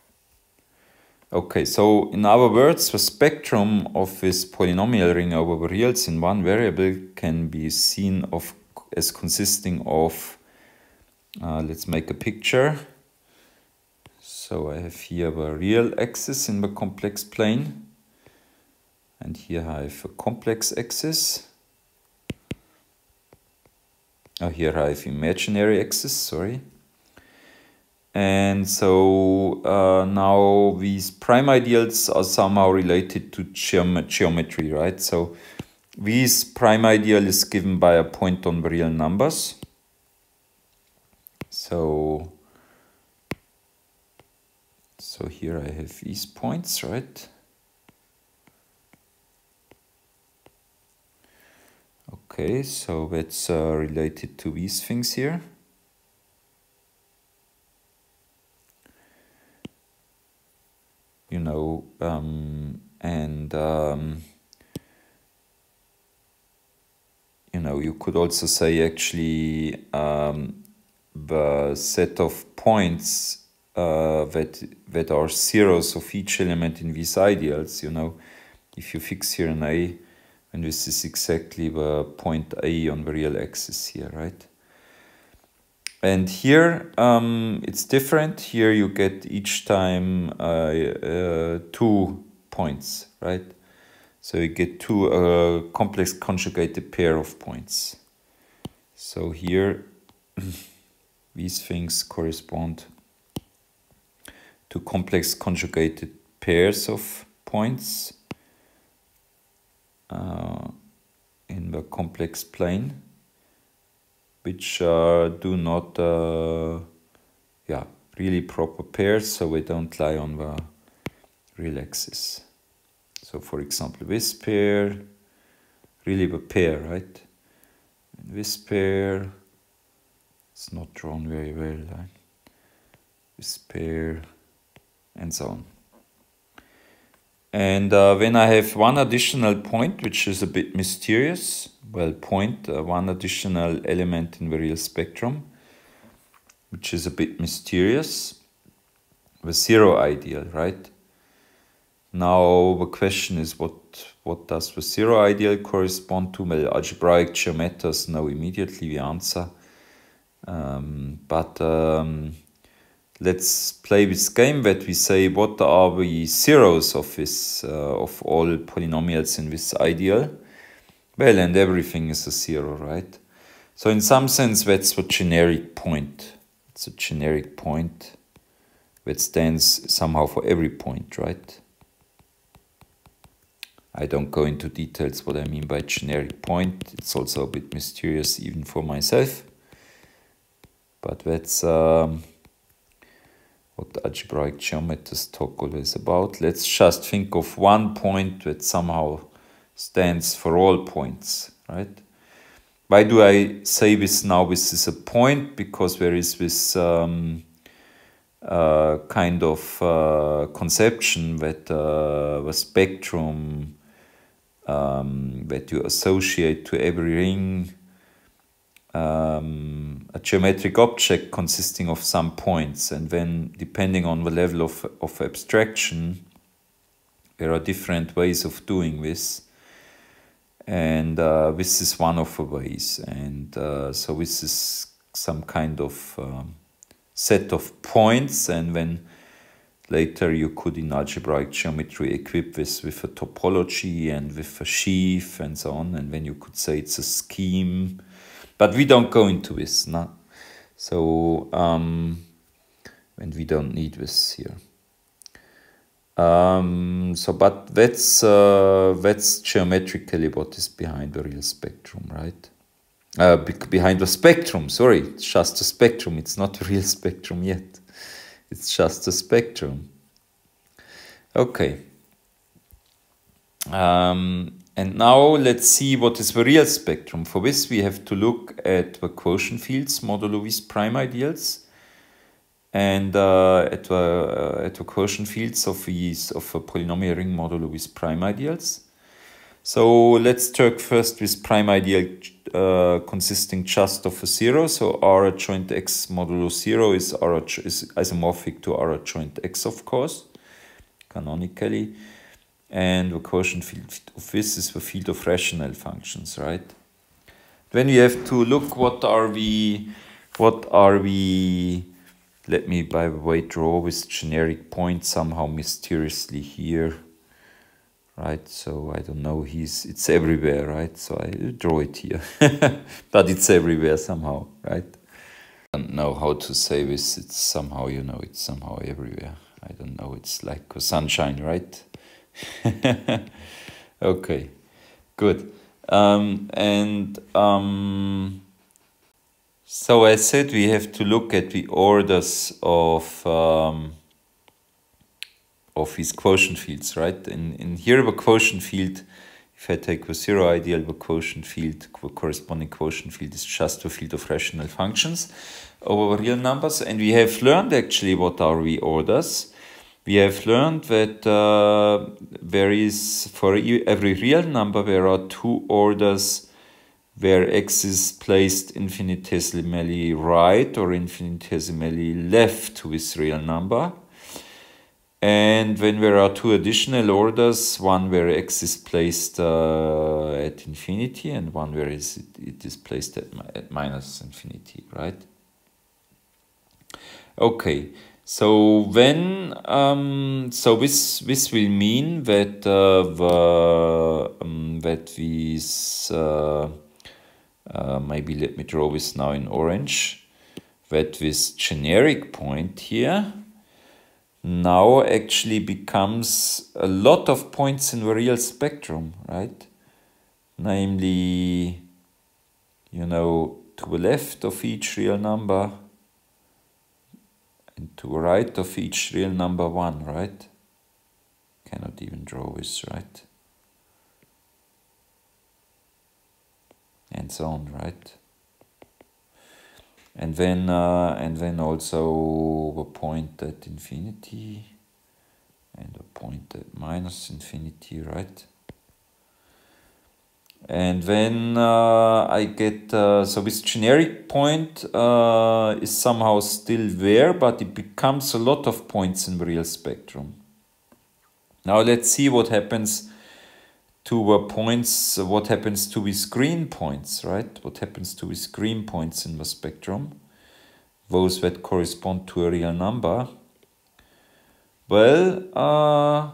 Okay, so in other words, the spectrum of this polynomial ring over the reals in one variable can be seen of as consisting of, uh, let's make a picture. So I have here the real axis in the complex plane, and here I have a complex axis. Oh, here I have imaginary axis, sorry. And so uh, now these prime ideals are somehow related to geom geometry, right? So this prime ideal is given by a point on the real numbers. So, so here I have these points, right? Okay, so that's uh, related to these things here. You know, um, and um, you know, you could also say actually um, the set of points uh, that that are zeros of each element in these ideals. You know, if you fix here an A, and this is exactly the point A on the real axis here, right? And here um, it's different. Here you get each time uh, uh, two points, right? So you get two uh, complex conjugated pair of points. So here these things correspond to complex conjugated pairs of points uh, in the complex plane, which uh, do not, uh, yeah, really proper pairs, so they don't lie on the real axis. So, for example, this pair, really the pair, right? And this pair, it's not drawn very well, right? This pair, and so on. And uh, then I have one additional point, which is a bit mysterious. Well, point, uh, one additional element in the real spectrum, which is a bit mysterious. The zero ideal, right? Now the question is, what, what does the zero ideal correspond to? Well, algebraic geometers know immediately the answer. Um, but um, let's play this game that we say, what are the zeros of this, uh, of all polynomials in this ideal? Well, and everything is a zero, right? So in some sense, that's the generic point. It's a generic point that stands somehow for every point, right? I don't go into details what I mean by generic point. It's also a bit mysterious even for myself. But that's um, what algebraic geometers talk always about. Let's just think of one point that somehow stands for all points, right? Why do I say this now? This is a point because there is this um, uh, kind of uh, conception that uh, the spectrum um, that you associate to every ring um, a geometric object consisting of some points, and then depending on the level of, of abstraction, there are different ways of doing this, and uh, this is one of the ways. And uh, so this is some kind of um, set of points, and then later you could in algebraic geometry equip this with a topology and with a sheaf and so on, and then you could say it's a scheme. But we don't go into this, no? So, um, and we don't need this here. Um, so, but that's, uh, that's geometrically what is behind the real spectrum, right? Uh, be behind the spectrum, sorry, it's just a spectrum, it's not a real spectrum yet. It's just a spectrum. Okay. Um, and now let's see what is the real spectrum. For this we have to look at the quotient fields modulo these prime ideals, and uh, at, the, uh, at the quotient fields of these of a polynomial ring modulo these prime ideals. So let's talk first with prime ideal uh, consisting just of a zero. So R adjoint x modulo zero is, R is isomorphic to R adjoint x, of course, canonically. And the quotient field of this is the field of rational functions, right? Then we have to look what are we, what are we, let me by the way draw this generic point somehow mysteriously here. Right, so I don't know, he's, it's everywhere, right? So I draw it here, but it's everywhere somehow, right? I don't know how to say this, it's somehow, you know, it's somehow everywhere. I don't know, it's like sunshine, right? Okay, good. Um, and um, so I said we have to look at the orders of um, of these quotient fields, right? In, in here the quotient field, if I take the zero ideal, the quotient field, the corresponding quotient field is just the field of rational functions over real numbers. And we have learned actually what are the orders. We have learned that uh, there is, for every real number, there are two orders where x is placed infinitesimally right or infinitesimally left to this real number. And when there are two additional orders, one where x is placed uh, at infinity and one where is it, it is placed at, at minus infinity, right? Okay, so when um, so this this will mean that uh, the um, that these uh, uh, maybe let me draw this now in orange, that this generic point here now actually becomes a lot of points in the real spectrum, right? Namely, you know, to the left of each real number and to the right of each real number one, right? Cannot even draw this, right? And so on, right? And then, uh, and then also the point at infinity and the point at minus infinity, right? And then uh, I get, uh, so this generic point uh, is somehow still there, but it becomes a lot of points in the real spectrum. Now let's see what happens to the points, what happens to these green points, right? What happens to these green points in the spectrum, those that correspond to a real number? Well, uh,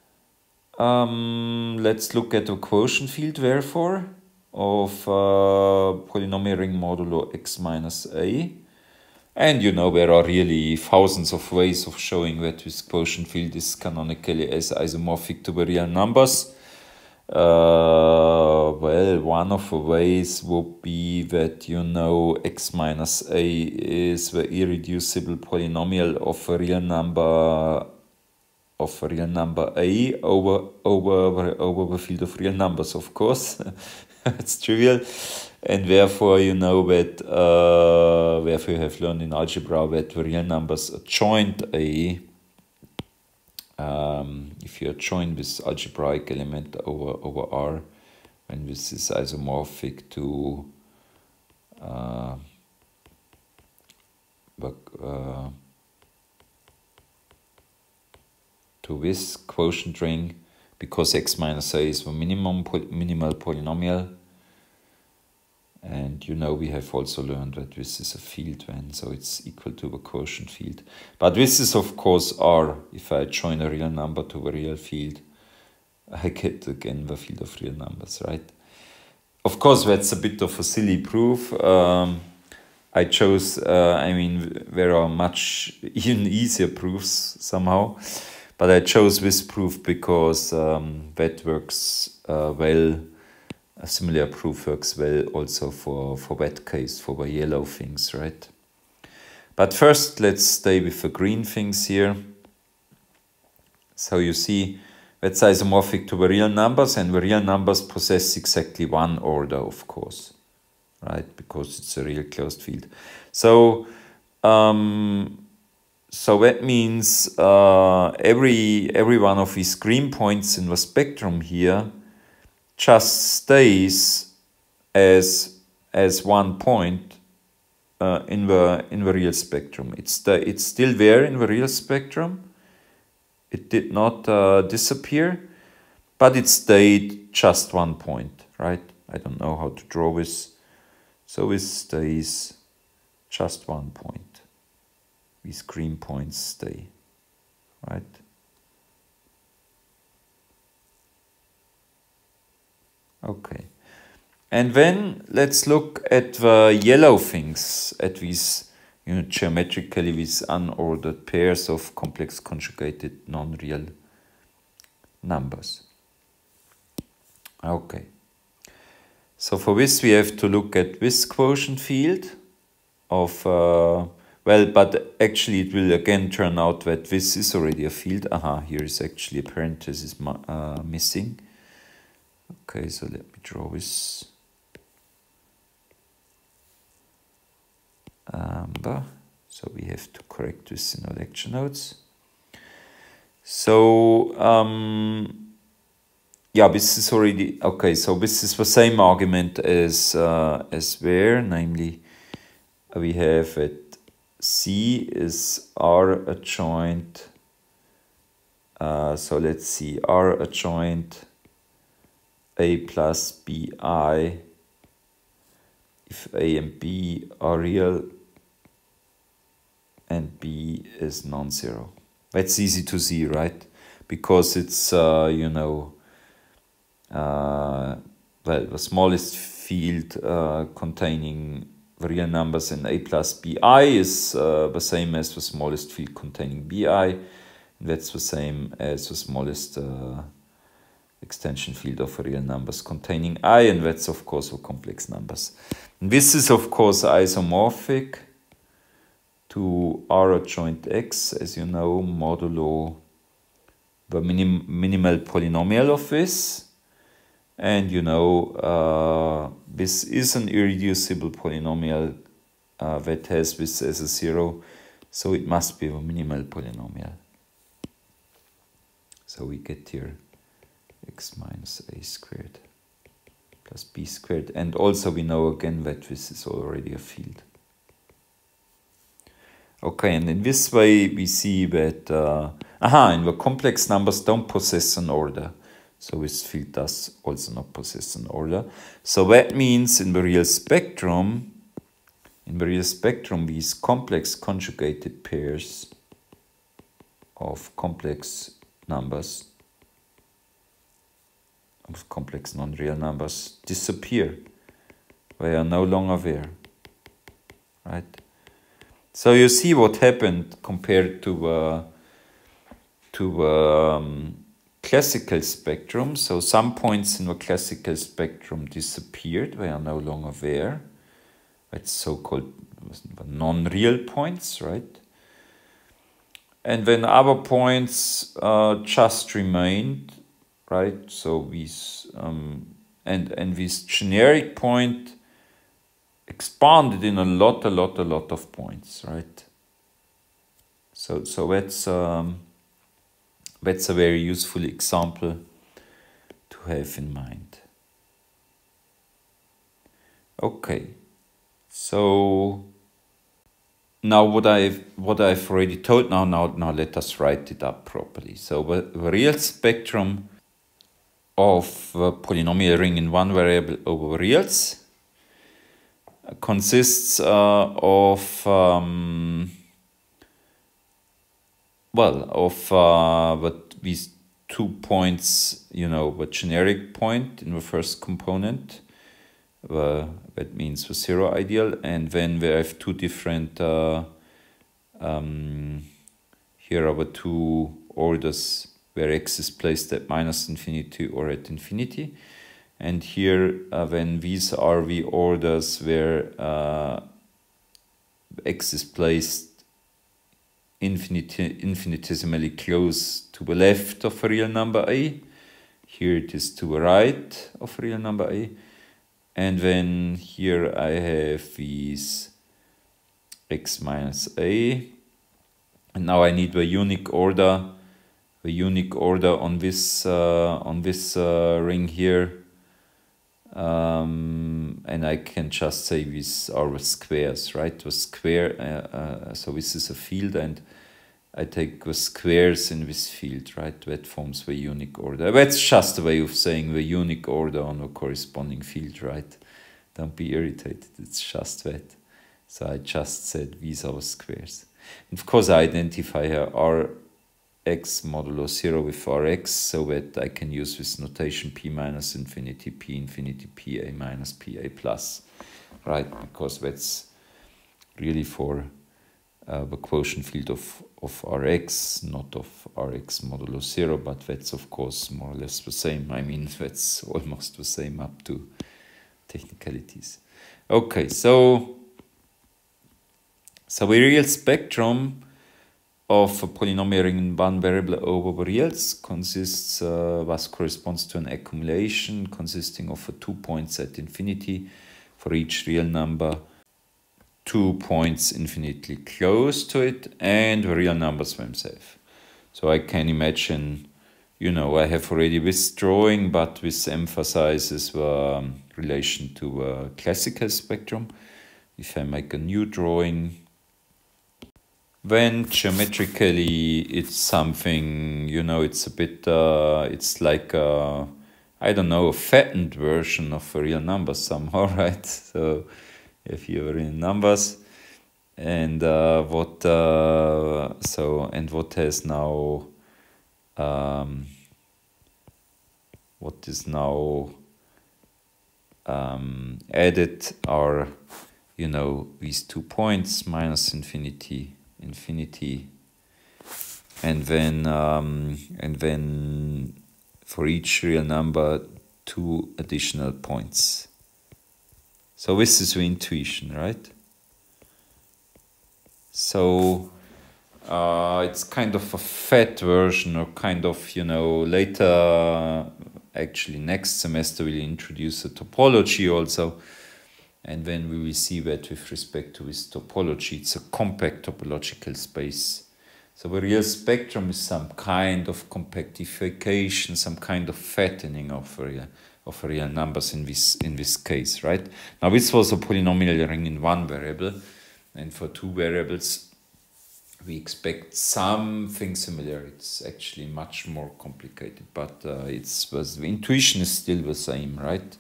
um, let's look at the quotient field, therefore, of uh, polynomial ring modulo x minus a. And you know, there are really thousands of ways of showing that this quotient field is canonically as isomorphic to the real numbers. Uh, well, one of the ways would be that, you know, x minus a is the irreducible polynomial of a real number of a real number a over over over the field of real numbers, of course. It's trivial, and therefore you know that uh, therefore you have learned in algebra that the real numbers adjoint a. Um, if you adjoin this algebraic element over over R, when this is isomorphic to uh, uh, to this quotient ring, because x minus a is the minimum poly minimal polynomial. And you know, we have also learned that this is a field when, so it's equal to the quotient field. But this is of course R. If I join a real number to the real field, I get again the field of real numbers, right? Of course, that's a bit of a silly proof. Um, I chose, uh, I mean, there are much even easier proofs somehow, but I chose this proof because um, that works uh, well. A similar proof works well also for, for that case, for the yellow things, right? But first, let's stay with the green things here. So you see, that's isomorphic to the real numbers, and the real numbers possess exactly one order, of course, right? Because it's a real closed field. So, um, so that means uh, every every one of these green points in the spectrum here just stays as as one point uh, in the in the real spectrum. It's the it's still there in the real spectrum. It did not uh, disappear, but it stayed just one point, right? I don't know how to draw this. So it stays just one point. These green points stay, right? Okay. And then let's look at the yellow things, at these, you know, geometrically these unordered pairs of complex conjugated non-real numbers. Okay. So for this we have to look at this quotient field of, uh, well, but actually it will again turn out that this is already a field. Aha, here is actually a parenthesis uh, missing. Okay, so let me draw this. Amber. So we have to correct this in our lecture notes. So, um, yeah, this is already, okay, so this is the same argument as, uh, as there, namely we have that C is R adjoint, uh, so let's see, R adjoint A plus B I if A and B are real and B is non-zero. That's easy to see, right? Because it's, uh, you know, uh, well, the smallest field uh, containing the real numbers in A plus B I is uh, the same as the smallest field containing B I. And that's the same as the smallest uh, extension field of real numbers containing I, and that's of course for complex numbers. And this is of course isomorphic to R adjoint X, as you know, modulo the minim minimal polynomial of this. And you know, uh, this is an irreducible polynomial uh, that has this as a zero, so it must be a minimal polynomial. So we get here x minus a squared plus b squared. And also we know again that this is already a field. Okay, and in this way we see that, uh, aha, and the complex numbers don't possess an order. So this field does also not possess an order. So that means in the real spectrum, in the real spectrum, these complex conjugated pairs of complex numbers, of complex non-real numbers, disappear. They are no longer there, right? So you see what happened compared to uh, to um, classical spectrum. So some points in the classical spectrum disappeared. They are no longer there. That's so-called non-real points, right? And then other points uh, just remained, right? So these um, and and this generic point expanded in a lot, a lot, a lot of points, right? So so that's um, that's a very useful example to have in mind. Okay, so now what I've what I've already told now now now let us write it up properly. So the, the real spectrum of a polynomial ring in one variable over reals consists uh, of um, well of uh, but these two points, you know, the generic point in the first component, the, that means the zero ideal, and then we have two different uh, um, here are the two orders where x is placed at minus infinity or at infinity, and here uh, when these are the orders where uh, x is placed infinity, infinitesimally close to the left of a real number a. Here it is to the right of a real number a. And then here I have these x minus a. And now I need the unique order, the unique order on this uh, on this uh, ring here. Um, and I can just say these are the squares, right? The square, uh, uh, so this is a field, and I take the squares in this field, right? That forms the unique order. That's just a way of saying the unique order on the corresponding field, right? Don't be irritated, it's just that. So I just said these are the squares. And of course I identify here R x modulo zero with Rx, so that I can use this notation p minus infinity, p infinity, pa minus pa plus, right? Because that's really for uh, the quotient field of, of Rx, not of Rx modulo zero, but that's of course more or less the same. I mean, that's almost the same up to technicalities. Okay, so, so the real spectrum of a polynomial ring in one variable over the reals consists, uh, thus corresponds to an accumulation consisting of uh, two points at infinity for each real number, two points infinitely close to it, and the real numbers themselves. So I can imagine, you know, I have already this drawing, but this emphasizes the um, relation to a classical spectrum. If I make a new drawing, when geometrically it's something, you know, it's a bit, uh, it's like, a, I don't know, a fattened version of a real number somehow, right? So if you have real numbers, and uh, what, uh, so, and what has now, um, what is now um, added are, you know, these two points, minus infinity, infinity, and then um, and then for each real number two additional points. So this is the intuition, right? So uh, it's kind of a fat version, or kind of, you know, later, actually next semester we'll introduce a topology also. And then we will see that with respect to this topology, it's a compact topological space. So the real spectrum is some kind of compactification, some kind of fattening of real, of real numbers in this, in this case, right? Now this was a polynomial ring in one variable, and for two variables we expect something similar. It's actually much more complicated, but uh, it's, the intuition is still the same, right?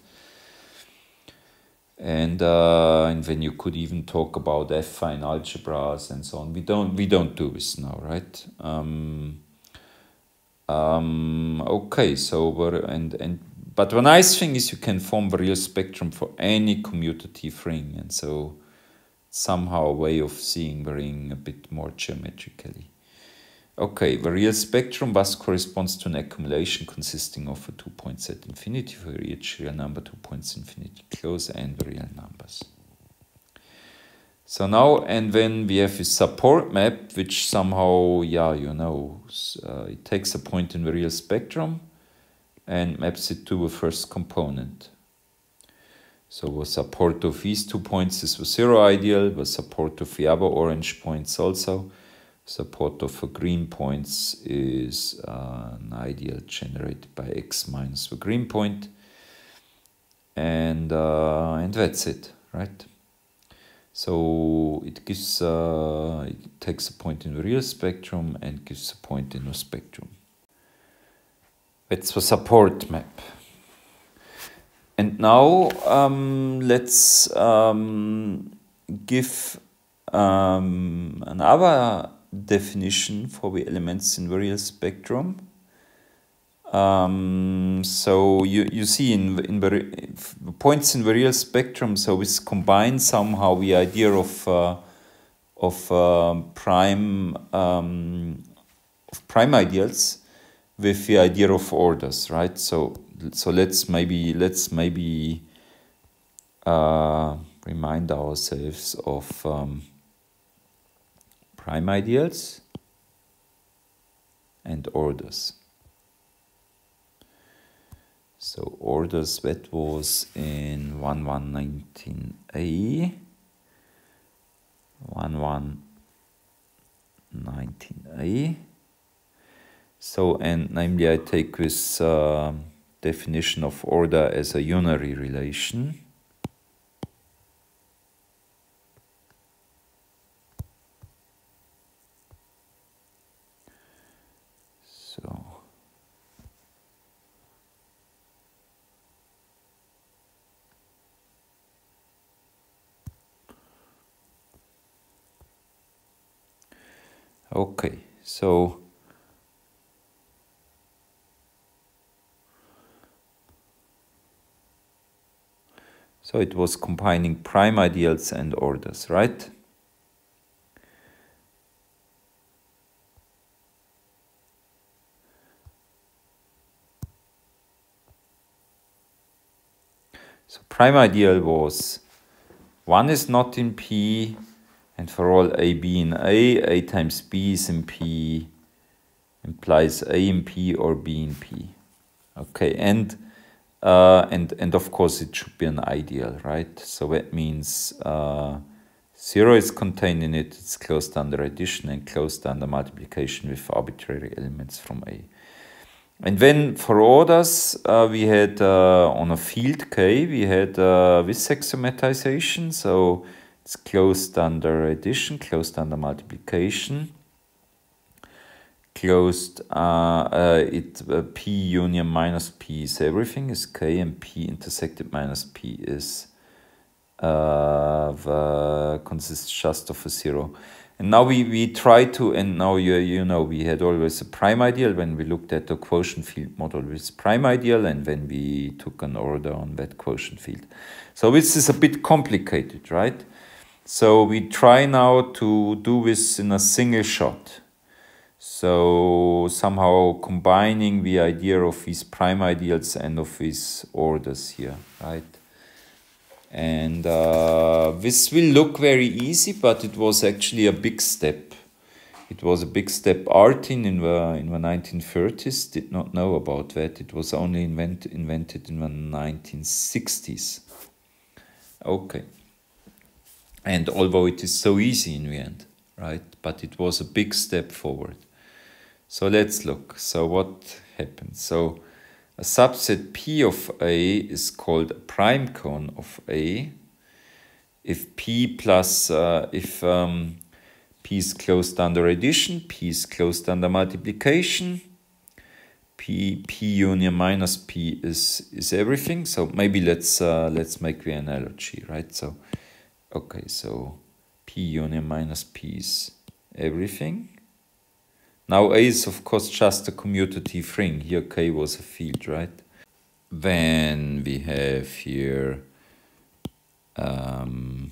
And uh, and then you could even talk about affine algebras and so on. We don't we don't do this now, right? Um, um, okay, so and and but the nice thing is you can form the real spectrum for any commutative ring, and so somehow a way of seeing the ring a bit more geometrically. Okay, the real spectrum thus corresponds to an accumulation consisting of a two points at infinity for each real number, two points infinity close, and the real numbers. So now, and then we have a support map, which somehow, yeah, you know, uh, it takes a point in the real spectrum and maps it to the first component. So the support of these two points is the zero ideal, the support of the other orange points also. Support of the green points is uh, an ideal generated by x minus the green point, and uh, and that's it, right? So it gives, uh, it takes a point in the real spectrum and gives a point in the spectrum. That's the support map. And now um, let's um, give um, another definition for the elements in the real spectrum. Um, so you, you see in, in the points in the real spectrum, so this combines somehow the idea of uh, of uh, prime um, of prime ideals with the idea of orders, right? So so let's maybe let's maybe uh, remind ourselves of um, prime ideals and orders. So orders, that was in one one nineteen A, one one nineteen A. So, and namely I take this uh, definition of order as a unary relation. So okay, so so it was combining prime ideals and orders, right? So prime ideal was one is not in P, and for all A, B in A, A times B is in P implies A in P or B in P. Okay, and uh, and and of course it should be an ideal, right? So that means uh, zero is contained in it, it's closed under addition and closed under multiplication with arbitrary elements from A. And then for orders, uh, we had uh, on a field K, we had uh, this axiomatization. So it's closed under addition, closed under multiplication, closed, uh, uh, it uh, P union minus P is everything, is K, and P intersected minus P is uh, the, consists just of a zero. And now we, we try to, and now you, you know, we had always a prime ideal when we looked at the quotient field model with prime ideal, and when we took an order on that quotient field. So this is a bit complicated, right? So we try now to do this in a single shot. So somehow combining the idea of these prime ideals and of these orders here, right? And uh, this will look very easy, but it was actually a big step. It was a big step. Artin in the in the nineteen thirties did not know about that. It was only invent, invented in the nineteen sixties. Okay. And although it is so easy in the end, right? But it was a big step forward. So let's look. So what happened? So a subset P of A is called a prime cone of A if P plus, uh, if um, P is closed under addition, P is closed under multiplication, P, P union minus P is, is everything. So maybe let's, uh, let's make the analogy, right? So, okay, so P union minus P is everything. Now A is of course just a commutative ring. Here K was a field, right? Then we have here um,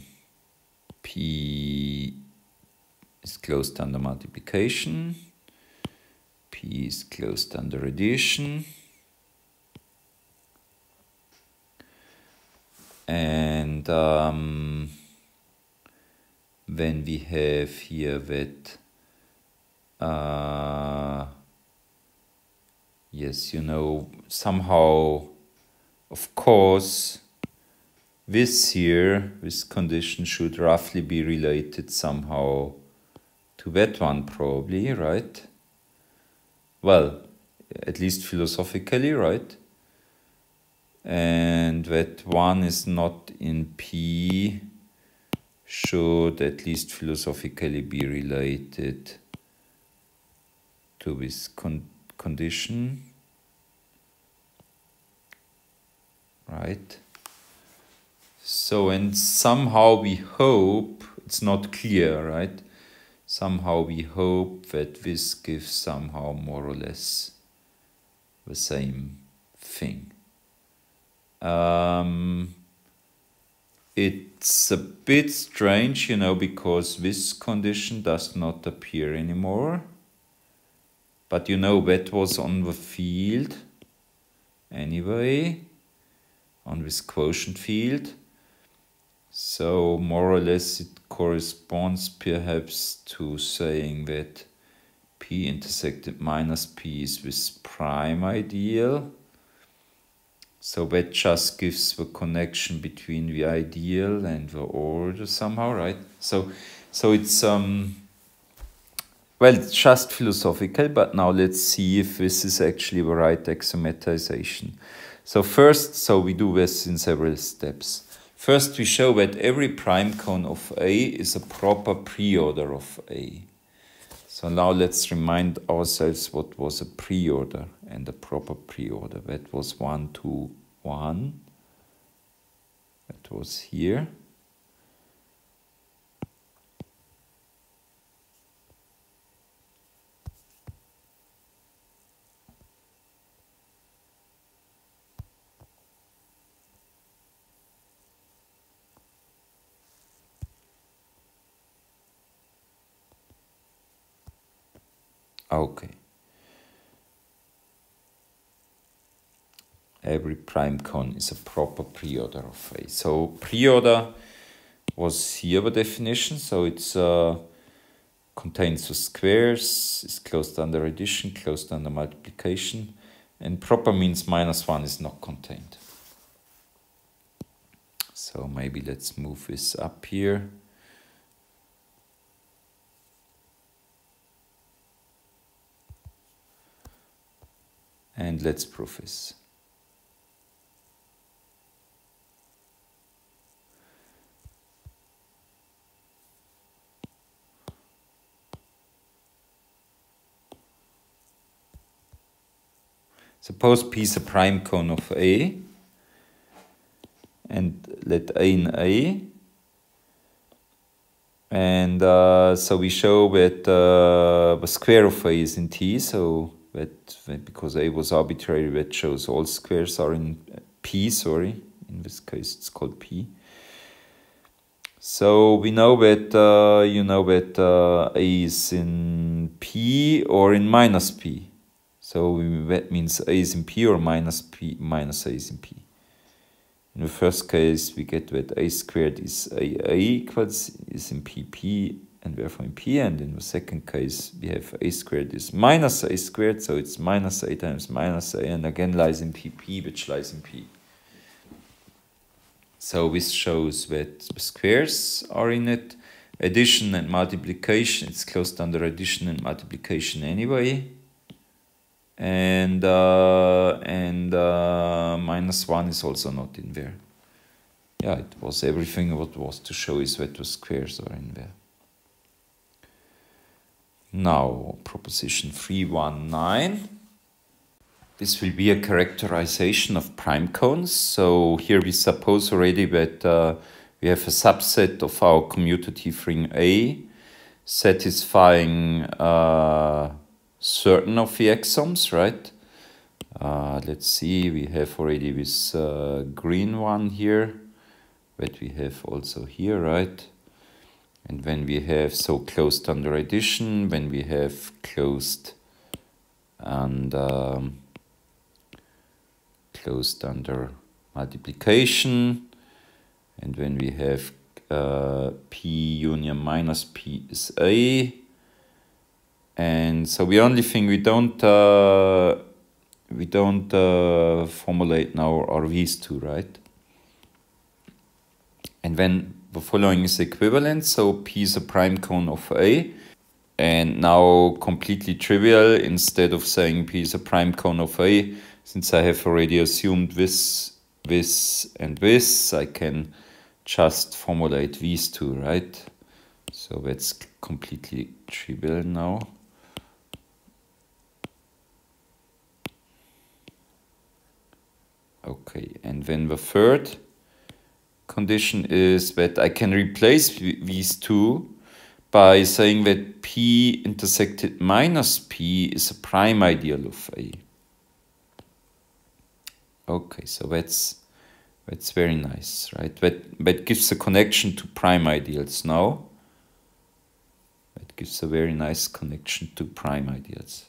P is closed under multiplication, P is closed under addition, and um, then we have here that Uh, yes, you know, somehow, of course, this here, this condition should roughly be related somehow to that one probably, right? Well, at least philosophically, right? And that one is not in P should at least philosophically be related to this con condition, right? So, and somehow we hope, it's not clear, right? Somehow we hope that this gives somehow more or less the same thing. Um, it's a bit strange, you know, because this condition does not appear anymore. But you know, that was on the field anyway, on this quotient field. So more or less it corresponds perhaps to saying that P intersected minus P is this prime ideal. So that just gives the connection between the ideal and the order somehow, right? So, so it's, um, well, it's just philosophical, but now let's see if this is actually the right axiomatization. So first, so we do this in several steps. First, we show that every prime cone of A is a proper preorder of A. So now let's remind ourselves what was a preorder and a proper preorder. That was one, two, one. That was here. Okay. Every prime cone is a proper preorder of A. So preorder was here the definition. So it's uh, contains the squares, is closed under addition, closed under multiplication, and proper means minus one is not contained. So maybe let's move this up here. And let's prove this. Suppose P is a prime cone of A, and let A in A. And uh, so we show that uh, the square of A is in T, so that, that because A was arbitrary, that shows all squares are in P, sorry, in this case it's called P. So we know that, uh, you know that uh, A is in P or in minus P. So we, that means A is in P or minus P, minus A is in P. In the first case, we get that A squared is A, A equals, is in P, P, and therefore in P. And in the second case, we have A squared is minus A squared, so it's minus A times minus A, and again lies in P, P, which lies in P. So this shows that the squares are in it. Addition and multiplication, it's closed under addition and multiplication anyway. And uh, and uh, minus one is also not in there. Yeah, it was everything what was to show is that the squares are in there. Now, proposition three one nine. This will be a characterization of prime cones. So here we suppose already that uh, we have a subset of our commutative ring A satisfying uh, certain of the axioms, right? Uh, let's see, we have already this uh, green one here, that we have also here, right? And when we have so closed under addition, when we have closed and um, closed under multiplication, and when we have uh, P union minus P is A. And so the only thing we don't uh, we don't uh, formulate now are these two, right? And then the following is equivalent. So P is a prime cone of A, and now completely trivial. Instead of saying P is a prime cone of A, since I have already assumed this, this, and this, I can just formulate these two, right? So that's completely trivial now. Okay, and then the third condition is that I can replace these two by saying that P intersected minus P is a prime ideal of A. Okay, so that's that's very nice, right? That that gives a connection to prime ideals now. That gives a very nice connection to prime ideals.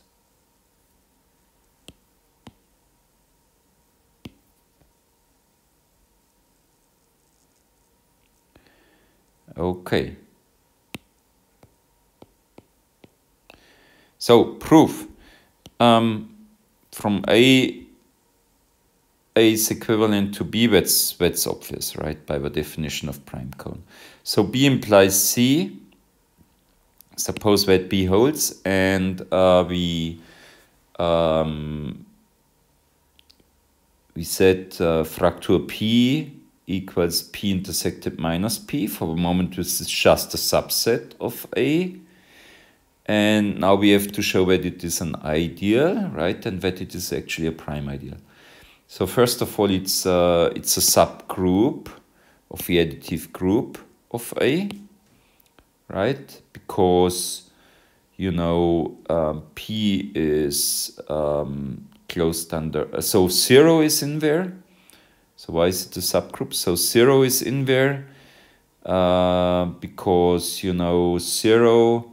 Okay. So proof. Um, from A, A is equivalent to B. That's that's obvious, right? By the definition of prime cone. So B implies C. Suppose that B holds, and uh, we um, we set uh, Fraktur P equals P intersected minus P. For the moment, this is just a subset of A. And now we have to show that it is an ideal, right? And that it is actually a prime ideal. So first of all, it's, uh, it's a subgroup of the additive group of A, right? Because, you know, um, P is um, closed under, uh, so zero is in there. So why is it a subgroup? So zero is in there uh, because, you know, zero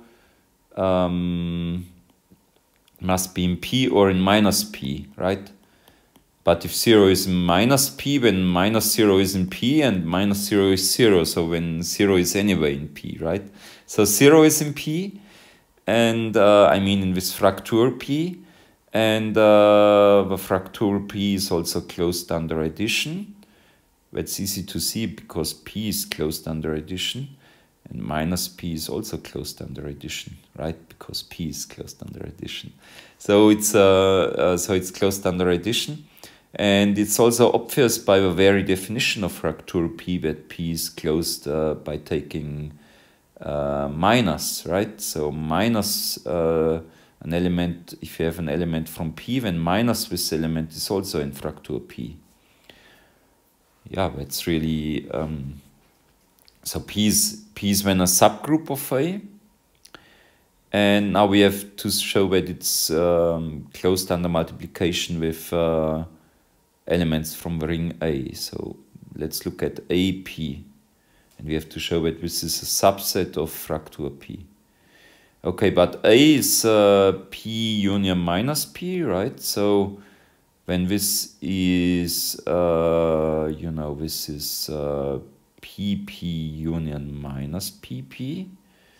um, must be in P or in minus P, right? But if zero is in minus P, then minus zero is in P and minus zero is zero. So when zero is anyway in P, right? So zero is in P, and uh, I mean in this Fraktur P. And uh, the Fraktur P is also closed under addition. That's easy to see because P is closed under addition. And minus P is also closed under addition, right? Because P is closed under addition. So it's, uh, uh, so it's closed under addition. And it's also obvious by the very definition of Fraktur P that P is closed uh, by taking uh, minus, right? So minus... Uh, An element, if you have an element from P, then minus this element is also in Fraktur P. Yeah, that's really, um, so P is, P is then a subgroup of A. And now we have to show that it's um, closed under multiplication with uh, elements from the ring A. So let's look at A P. And we have to show that this is a subset of Fraktur P. Okay, but A is uh, P union minus P, right? So when this is, uh, you know, this is uh, P P union minus P P.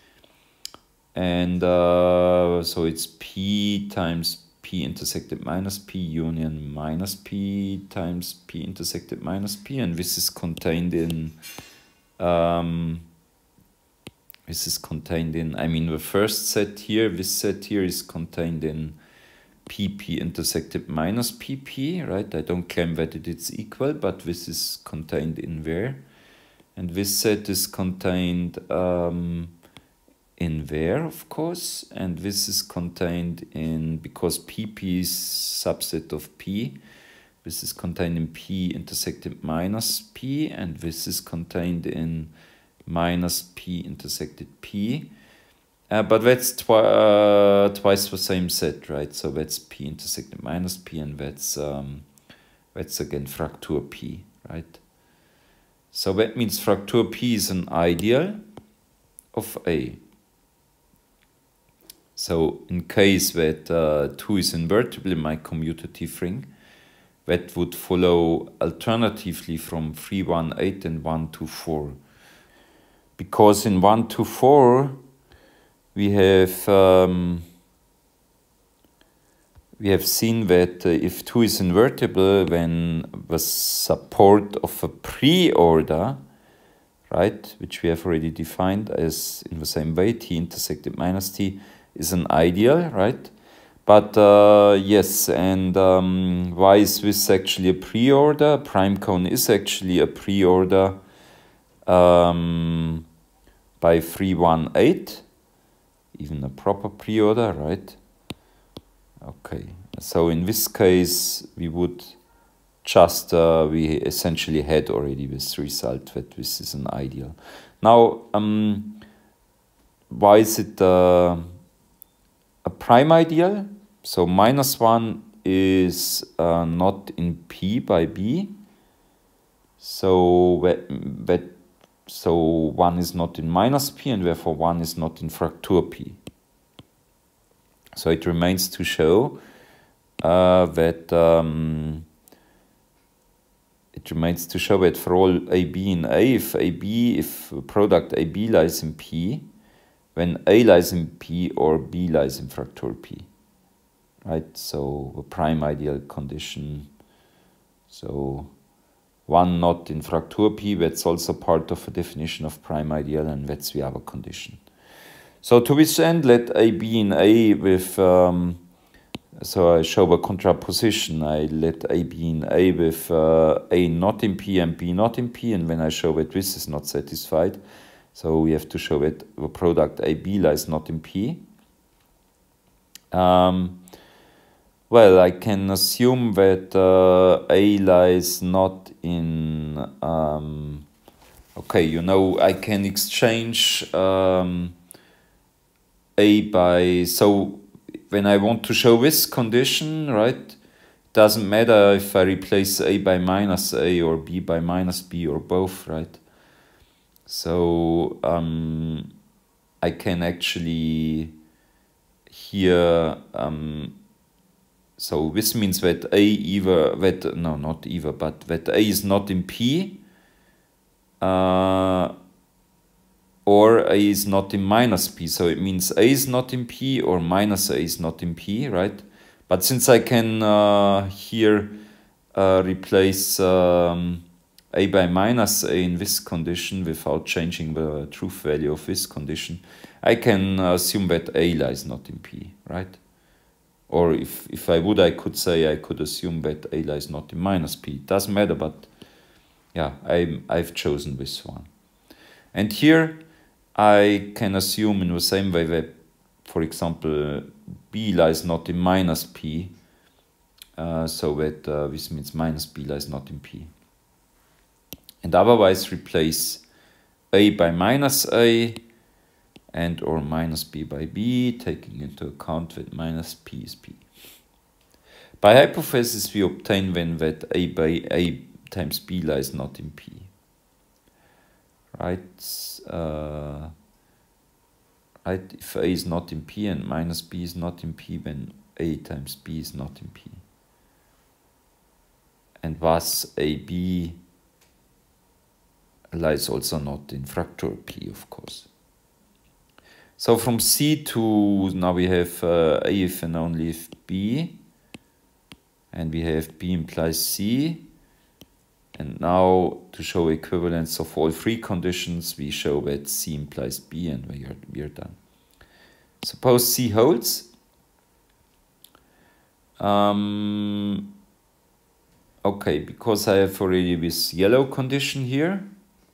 And uh, so it's P times P intersected minus P union minus P times P intersected minus P. And this is contained in... Um, This is contained in, I mean, the first set here, this set here is contained in P P intersected minus P P, right? I don't claim that it is equal, but this is contained in there. And this set is contained um, in there, of course. And this is contained in, because P P is subset of P, this is contained in P intersected minus P, and this is contained in minus P intersected P. Uh, but that's twi uh, twice the same set, right? So that's P intersected minus P, and that's, um, that's again Fraktur P, right? So that means Fraktur P is an ideal of A. So in case that uh, two is invertible in my commutative ring, that would follow alternatively from three, one, eight and one, two, four. Because in one, two, four, we have um, we have seen that uh, if two is invertible, then the support of a pre-order, right, which we have already defined as in the same way, T intersected minus T, is an ideal, right? But uh, yes, and um, why is this actually a pre-order? Prime cone is actually a pre-order. um, by three one eight, even a proper pre-order, right? Okay, so in this case we would just, uh, we essentially had already this result that this is an ideal. Now, um, why is it uh, a prime ideal? So minus one is uh, not in P by B. So that, that so one is not in minus P, and therefore one is not in Fraktur P. So it remains to show uh, that um, it remains to show that for all A B in A, if A B, if product A B lies in P, when A lies in P or B lies in Fraktur P, right? So a prime ideal condition. So one not in Fraktur P, that's also part of a definition of prime ideal, and that's the other condition. So to this end, let A be in A with, um, so I show a contraposition. I let A be in A with uh, A not in P and B not in P, and when I show that this is not satisfied, so we have to show that the product A B lies not in P. Um, well, I can assume that uh, A lies not in, um, okay, you know, I can exchange um, A by, so when I want to show this condition, right, doesn't matter if I replace A by minus A or B by minus B or both, right? So um, I can actually here, um, so this means that A either, that, no, not either, but that A is not in P, uh, or A is not in minus P. So it means A is not in P or minus A is not in P, right? But since I can uh, here uh, replace um, A by minus A in this condition without changing the truth value of this condition, I can assume that A lies not in P, right? Or if, if I would, I could say I could assume that A lies not in minus P. It doesn't matter, but yeah, I'm, I've chosen this one. And here I can assume in the same way that, for example, B lies not in minus P, uh, so that uh, this means minus B lies not in P. And otherwise replace A by minus A and or minus B by B, taking into account that minus P is P. By hypothesis, we obtain then that A by A times B lies not in P. Right? Uh, right? If A is not in P and minus B is not in P, then A times B is not in P. And thus A B lies also not in Fraktur P, of course. So from C to, now we have uh, A if and only if B, and we have B implies C. And now to show equivalence of all three conditions, we show that C implies B, and we are, we are done. Suppose C holds. Um, okay, because I have already this yellow condition here,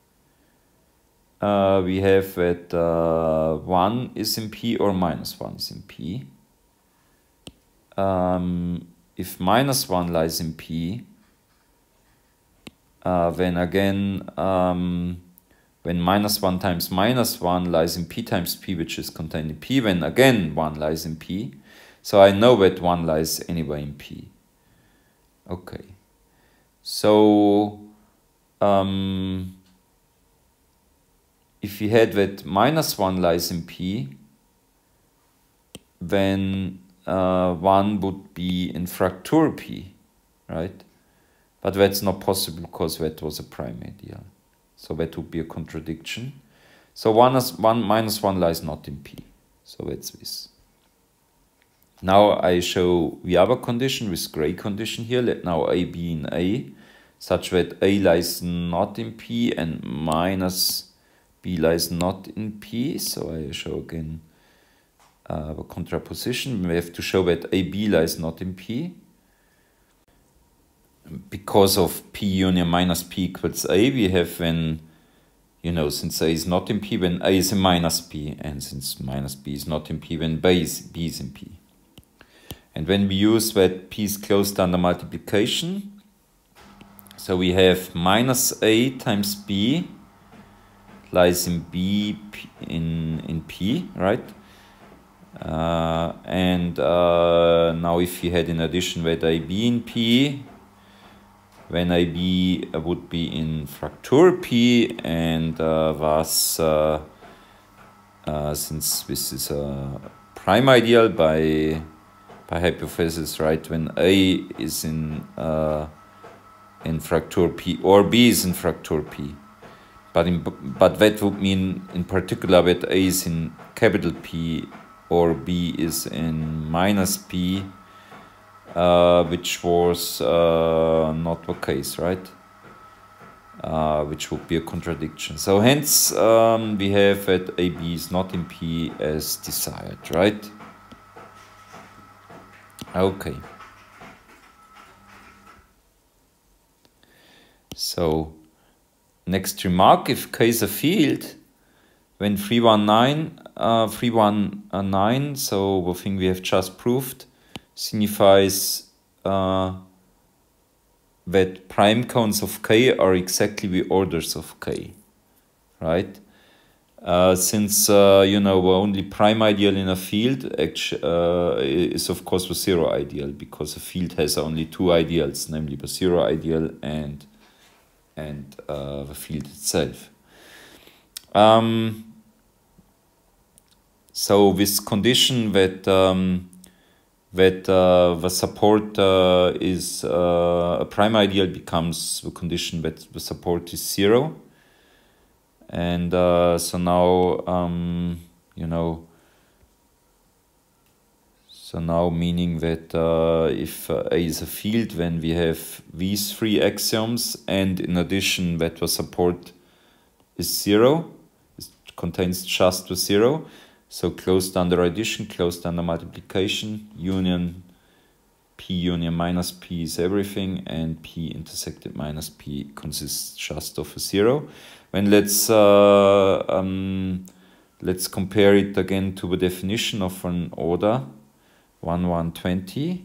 Uh, we have that uh, one is in P or minus one is in P. Um, if minus one lies in P, uh, then again, um, when minus one times minus one lies in P times P, which is contained in P, then again one lies in P. So I know that one lies anyway in P. Okay. So, um, if we had that minus one lies in P, then uh, one would be in Fraktur P, right? But that's not possible because that was a prime ideal. So that would be a contradiction. So one, is, one minus one lies not in P. So that's this. Now I show the other condition, this gray condition here. Let now A be in A, such that A lies not in P and minus B lies not in P. So I show again uh, the contraposition. We have to show that A B lies not in P. Because of P union minus P equals A, we have then you know, since A is not in P, when A is in minus P, and since minus B is not in P, when B is, B is in P. And when we use that P is closed under multiplication, so we have minus A times B lies in B P, in, in P, right? Uh, and uh, now if we had in addition that A B in P, when A B would be in Fraktur P, and uh, thus, uh, uh, since this is a prime ideal by by hypothesis, right? When A is in uh, in Fraktur P, or B is in Fraktur P, but in, but that would mean in particular that A is in capital P or B is in minus P. Uh, which was uh, not the case, right? Uh, which would be a contradiction. So hence um, we have that A B is not in P as desired, right? Okay. So next remark, if K is a field, when three one nine, uh, three one nine, so the thing we have just proved, signifies uh, that prime cones of K are exactly the orders of K, right? Uh, since, uh, you know, the only prime ideal in a field actually, uh, is of course the zero ideal, because a field has only two ideals, namely the zero ideal and, and uh, the field itself. Um, so this condition that um, that uh, the support uh, is uh, a prime ideal becomes the condition that the support is zero. And uh, so now, um, you know, so now meaning that uh, if uh, A is a field, then we have these three axioms, and in addition that the support is zero, it contains just the zero. So closed under addition, closed under multiplication, union P union minus P is everything, and P intersected minus P consists just of a zero. When let's uh, um, let's compare it again to the definition of an order one one twenty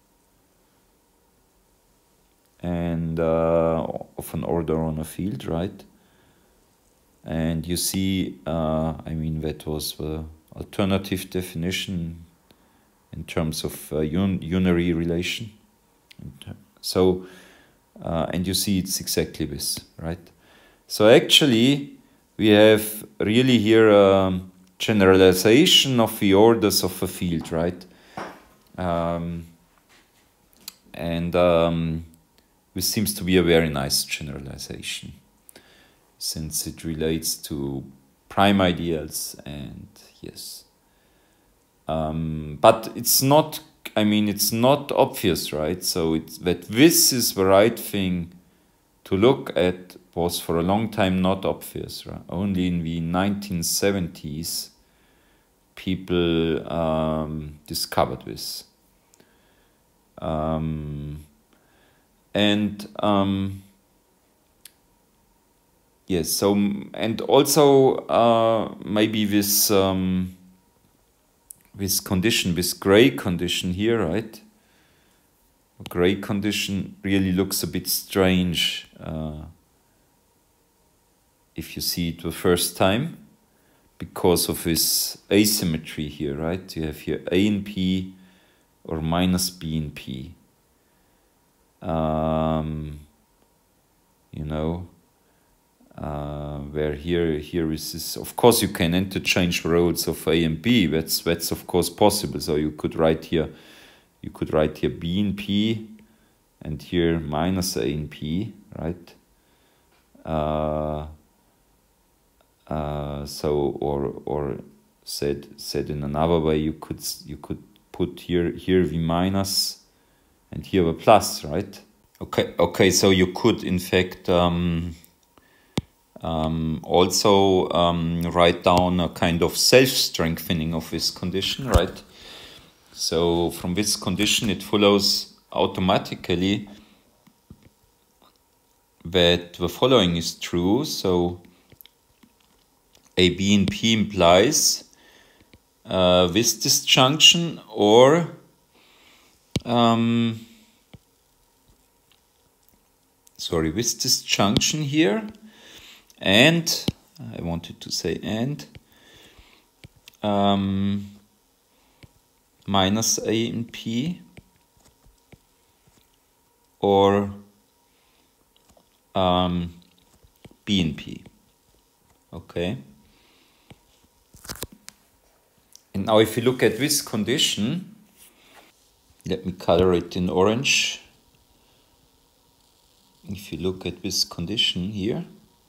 and uh, of an order on a field, right? And you see, uh, I mean, that was the alternative definition in terms of uh, un unary relation. So, uh, and you see it's exactly this, right? So actually, we have really here a generalization of the orders of a field, right? Um, and um, this seems to be a very nice generalization, since it relates to prime ideals, and yes. Um, but it's not, I mean, it's not obvious, right? So it's that this is the right thing to look at was for a long time not obvious, right? Only in the nineteen seventies people um, discovered this. Um, and um, yes, so, and also uh, maybe this um, this condition, this gray condition here, right? A gray condition really looks a bit strange uh, if you see it the first time, because of this asymmetry here, right? You have here A in P or minus B in P. Um, you know, uh, where here here is this, of course you can interchange the roles of A and B. That's that's of course possible. So you could write here, you could write here B in P, and here minus A in P, right? Uh, uh, so or or said said in another way, you could you could put here here V minus and here the plus, right? Okay, okay. So you could in fact um, um, also um, write down a kind of self-strengthening of this condition, right? So from this condition, it follows automatically that the following is true. So A, B, and P implies uh, this disjunction or um, sorry, this disjunction here, and I wanted to say and um, minus A in P or um, B in P. Okay. And now if you look at this condition, let me color it in orange. If you look at this condition here,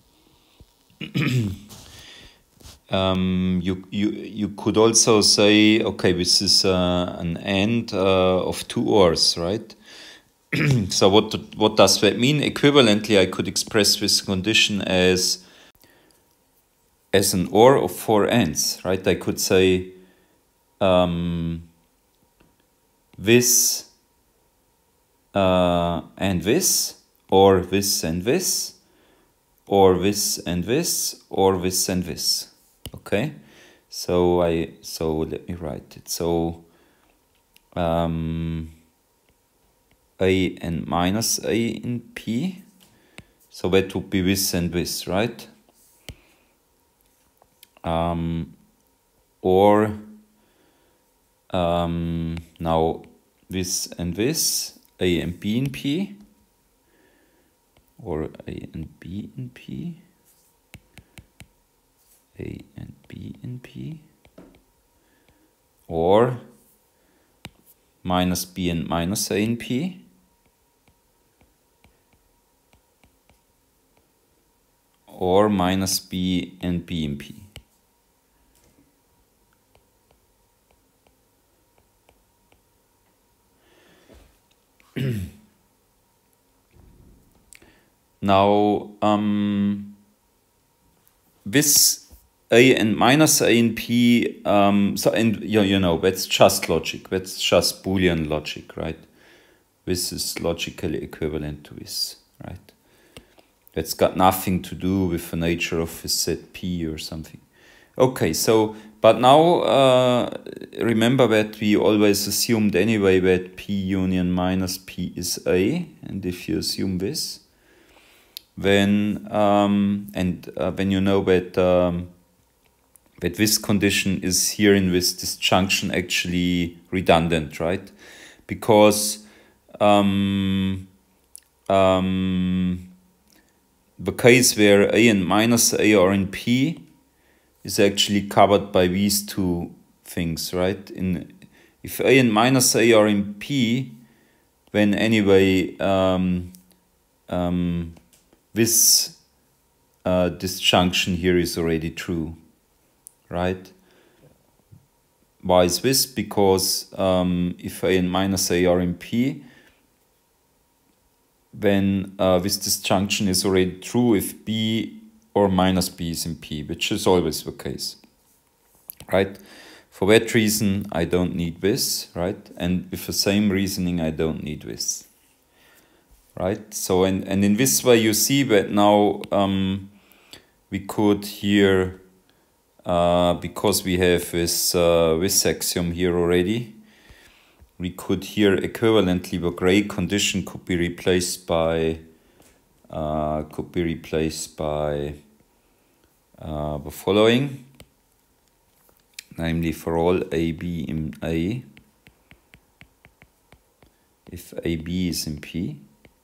um, you, you, you could also say, okay, this is uh, an AND uh, of two ORs, right? So what, what does that mean? Equivalently, I could express this condition as, as an OR of four ANDs, right? I could say um, this uh, and this, or this and this, or this and this, or this and this. Okay, so I so let me write it. So um, A and minus A in P. So that would be this and this, right? Um, or um, now this and this, A and B in P. Or A and B in P, A and B in P, or minus B and minus A in P, or minus B and B in P. Now, um, this A and minus A in P, um, so and you, you know, that's just logic, that's just Boolean logic, right? This is logically equivalent to this, right? That's got nothing to do with the nature of a set P or something. Okay, so, but now uh, remember that we always assumed anyway that P union minus P is A, and if you assume this, then um, and uh, when you know that um, that this condition is here in this disjunction actually redundant, right? Because um, um, the case where A and minus A are in P is actually covered by these two things, right? In if A and minus A are in P, then anyway um, um, this uh, disjunction here is already true, right? Why is this? Because um, if A and minus A are in P, then uh, this disjunction is already true if B or minus B is in P, which is always the case, right? For that reason, I don't need this, right? And with the same reasoning, I don't need this. Right, so and, and in this way you see that now um, we could here, uh, because we have this, uh, this axiom here already, we could here equivalently the gray condition could be replaced by, uh, could be replaced by uh, the following, namely for all A, B in A, if A, B is in P,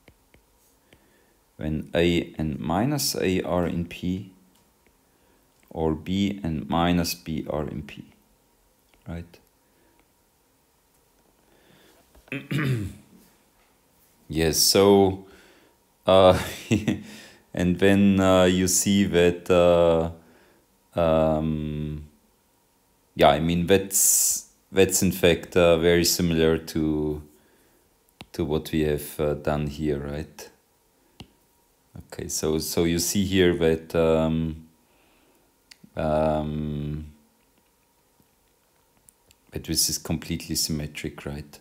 when A and minus A are in P, or B and minus B are in P, right? Yes, so, uh, and then uh, you see that, uh, um, yeah, I mean, that's, that's in fact uh, very similar to, to what we have uh, done here, right? Okay, so so you see here that um, um, that this is completely symmetric, right?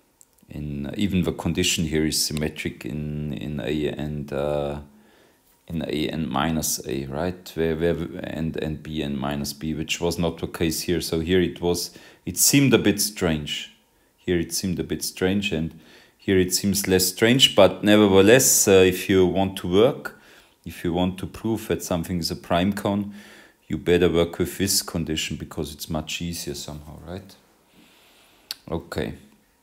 In uh, even the condition here is symmetric in in A and uh, in A and minus A, right? Where, where and and B and minus B, which was not the case here. So here it was, it seemed a bit strange. Here it seemed a bit strange, and here it seems less strange. But nevertheless, uh, if you want to work, if you want to prove that something is a prime cone, you better work with this condition because it's much easier somehow, right? Okay.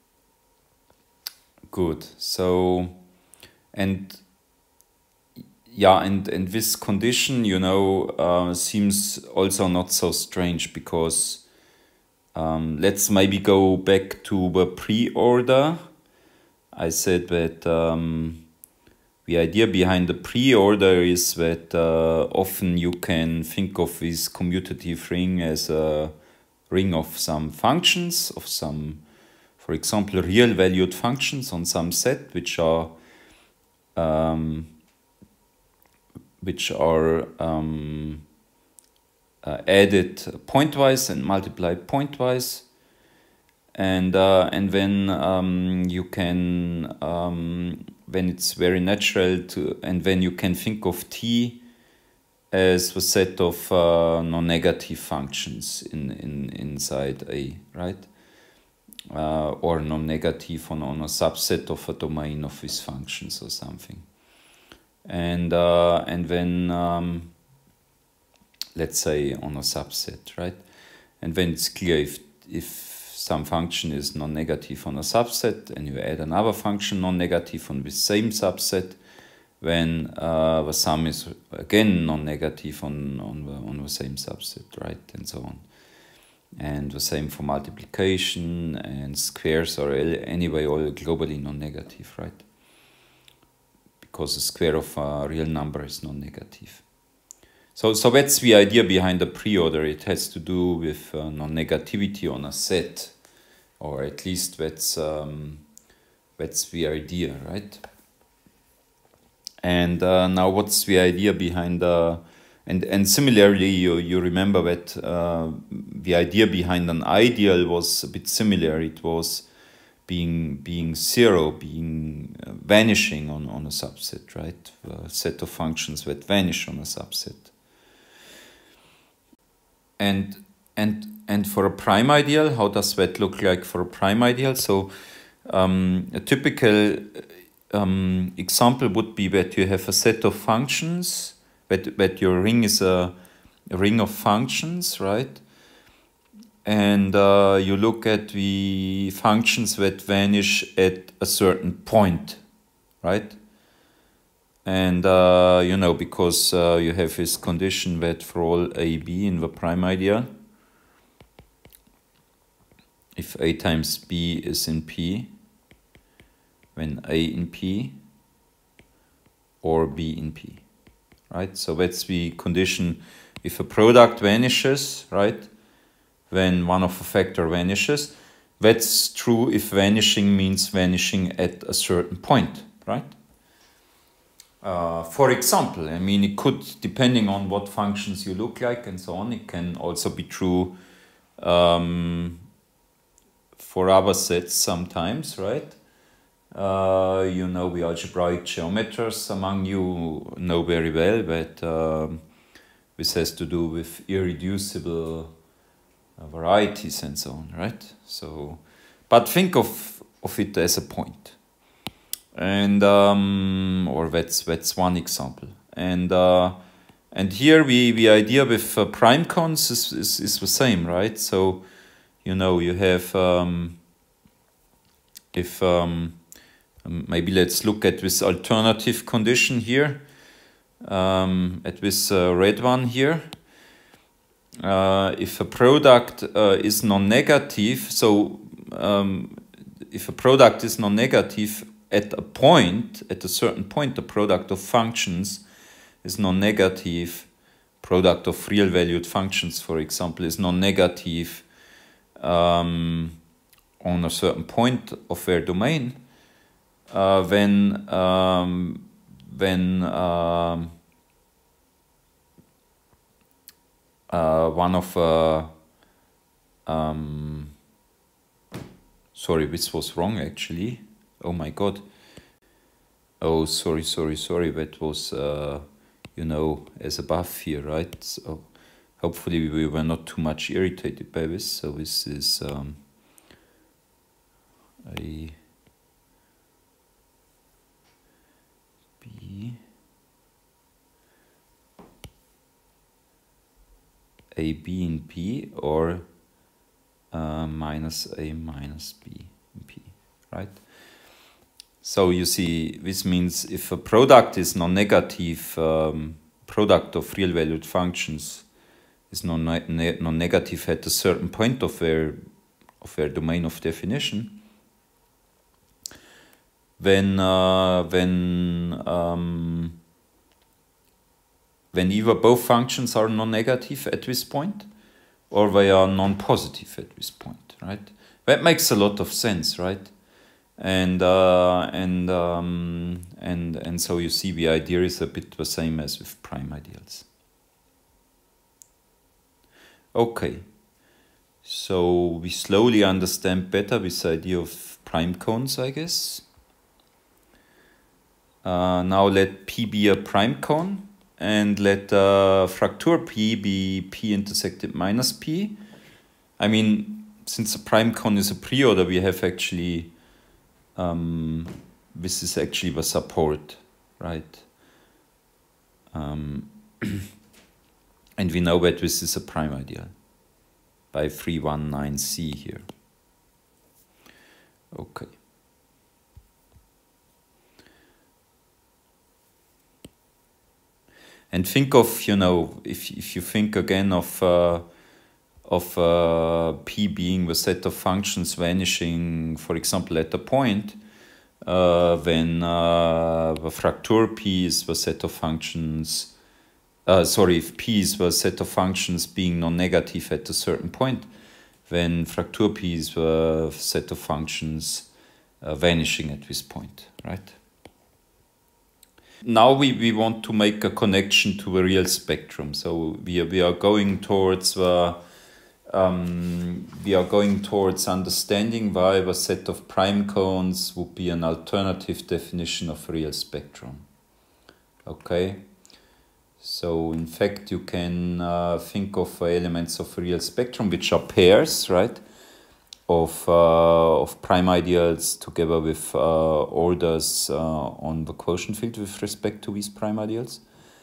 Good. So, and yeah, and, and this condition, you know, uh, seems also not so strange because um, let's maybe go back to the pre-order. I said that um, the idea behind the pre-order is that uh, often you can think of this commutative ring as a ring of some functions, of some, for example, real valued functions on some set, which are um, which are um, uh, added pointwise and multiplied pointwise, and uh, and then um, you can um, when it's very natural to, and then you can think of T as the set of uh, non-negative functions in in inside A, right? Uh, or non-negative on, on a subset of a domain of these functions or something. And uh, and then um, let's say on a subset, right? And then it's clear if if some function is non-negative on a subset and you add another function non-negative on the same subset, then uh, the sum is again non-negative on on the, on the same subset, right? And so on. And the same for multiplication, and squares are anyway all globally non-negative, right? Because the square of a real number is non-negative. So, so that's the idea behind the pre-order. It has to do with uh, non-negativity on a set, or at least that's um, that's the idea, right? And uh, now, what's the idea behind the And, and similarly, you, you remember that uh, the idea behind an ideal was a bit similar. It was being being zero, being uh, vanishing on, on a subset, right? A set of functions that vanish on a subset. And, and, and for a prime ideal, how does that look like for a prime ideal? So um, a typical um, example would be that you have a set of functions, That, that your ring is a, a ring of functions, right? And uh, you look at the functions that vanish at a certain point, right? And, uh, you know, because uh, you have this condition that for all A, B in the prime ideal, if A times B is in P, then A in P or B in P. Right, so that's the condition. If a product vanishes, right, then one of a factor vanishes. That's true if vanishing means vanishing at a certain point, right? Uh, for example, I mean, it could, depending on what functions you look like and so on, it can also be true um, for other sets sometimes, right? Uh, you know, the algebraic geometers among you know very well that um, this has to do with irreducible uh, varieties and so on, right? So, but think of of it as a point, and um, or that's that's one example, and uh, and here we the idea with uh, prime cones is, is is the same, right? So, you know, you have um, if um, maybe let's look at this alternative condition here, um, at this uh, red one here. Uh, if a product uh, is non-negative, so um, if a product is non-negative at a point, at a certain point, the product of functions is non-negative, product of real valued functions, for example, is non-negative um, on a certain point of their domain, Uh, when um, when um, uh, one of uh, um, sorry, this was wrong actually. Oh my God. Oh, sorry, sorry, sorry. That was uh, you know, as above here, right? So hopefully we were not too much irritated by this. So this is um, a B, a B in P, or uh, minus a minus B in P, right? So you see, this means if a product is non-negative, um, product of real-valued functions is non-negative at a certain point of their of their domain of definition, when uh, when um, when either both functions are non-negative at this point, or they are non-positive at this point, right? That makes a lot of sense, right? And uh, and um, and and so you see, the idea is a bit the same as with prime ideals. Okay, so we slowly understand better this idea of prime cones, I guess. Uh, now let P be a prime cone, and let uh, Fraktur P be P intersected minus P. I mean, since a prime cone is a preorder, we have actually Um, this is actually the support, right? Um, and we know that this is a prime ideal by three one nine C here. Okay. And think of, you know, if, if you think again of uh, of uh, P being the set of functions vanishing, for example, at a point, uh, then uh, the Fraktur P is the set of functions, uh, sorry, if P is the set of functions being non-negative at a certain point, then Fraktur P is the set of functions uh, vanishing at this point, right? Now we, we want to make a connection to the real spectrum. So we are, we are going towards the Um, we are going towards understanding why a set of prime cones would be an alternative definition of real spectrum. Okay, so in fact you can uh, think of uh, elements of real spectrum which are pairs, right, of uh, of prime ideals together with uh, orders uh, on the quotient field with respect to these prime ideals.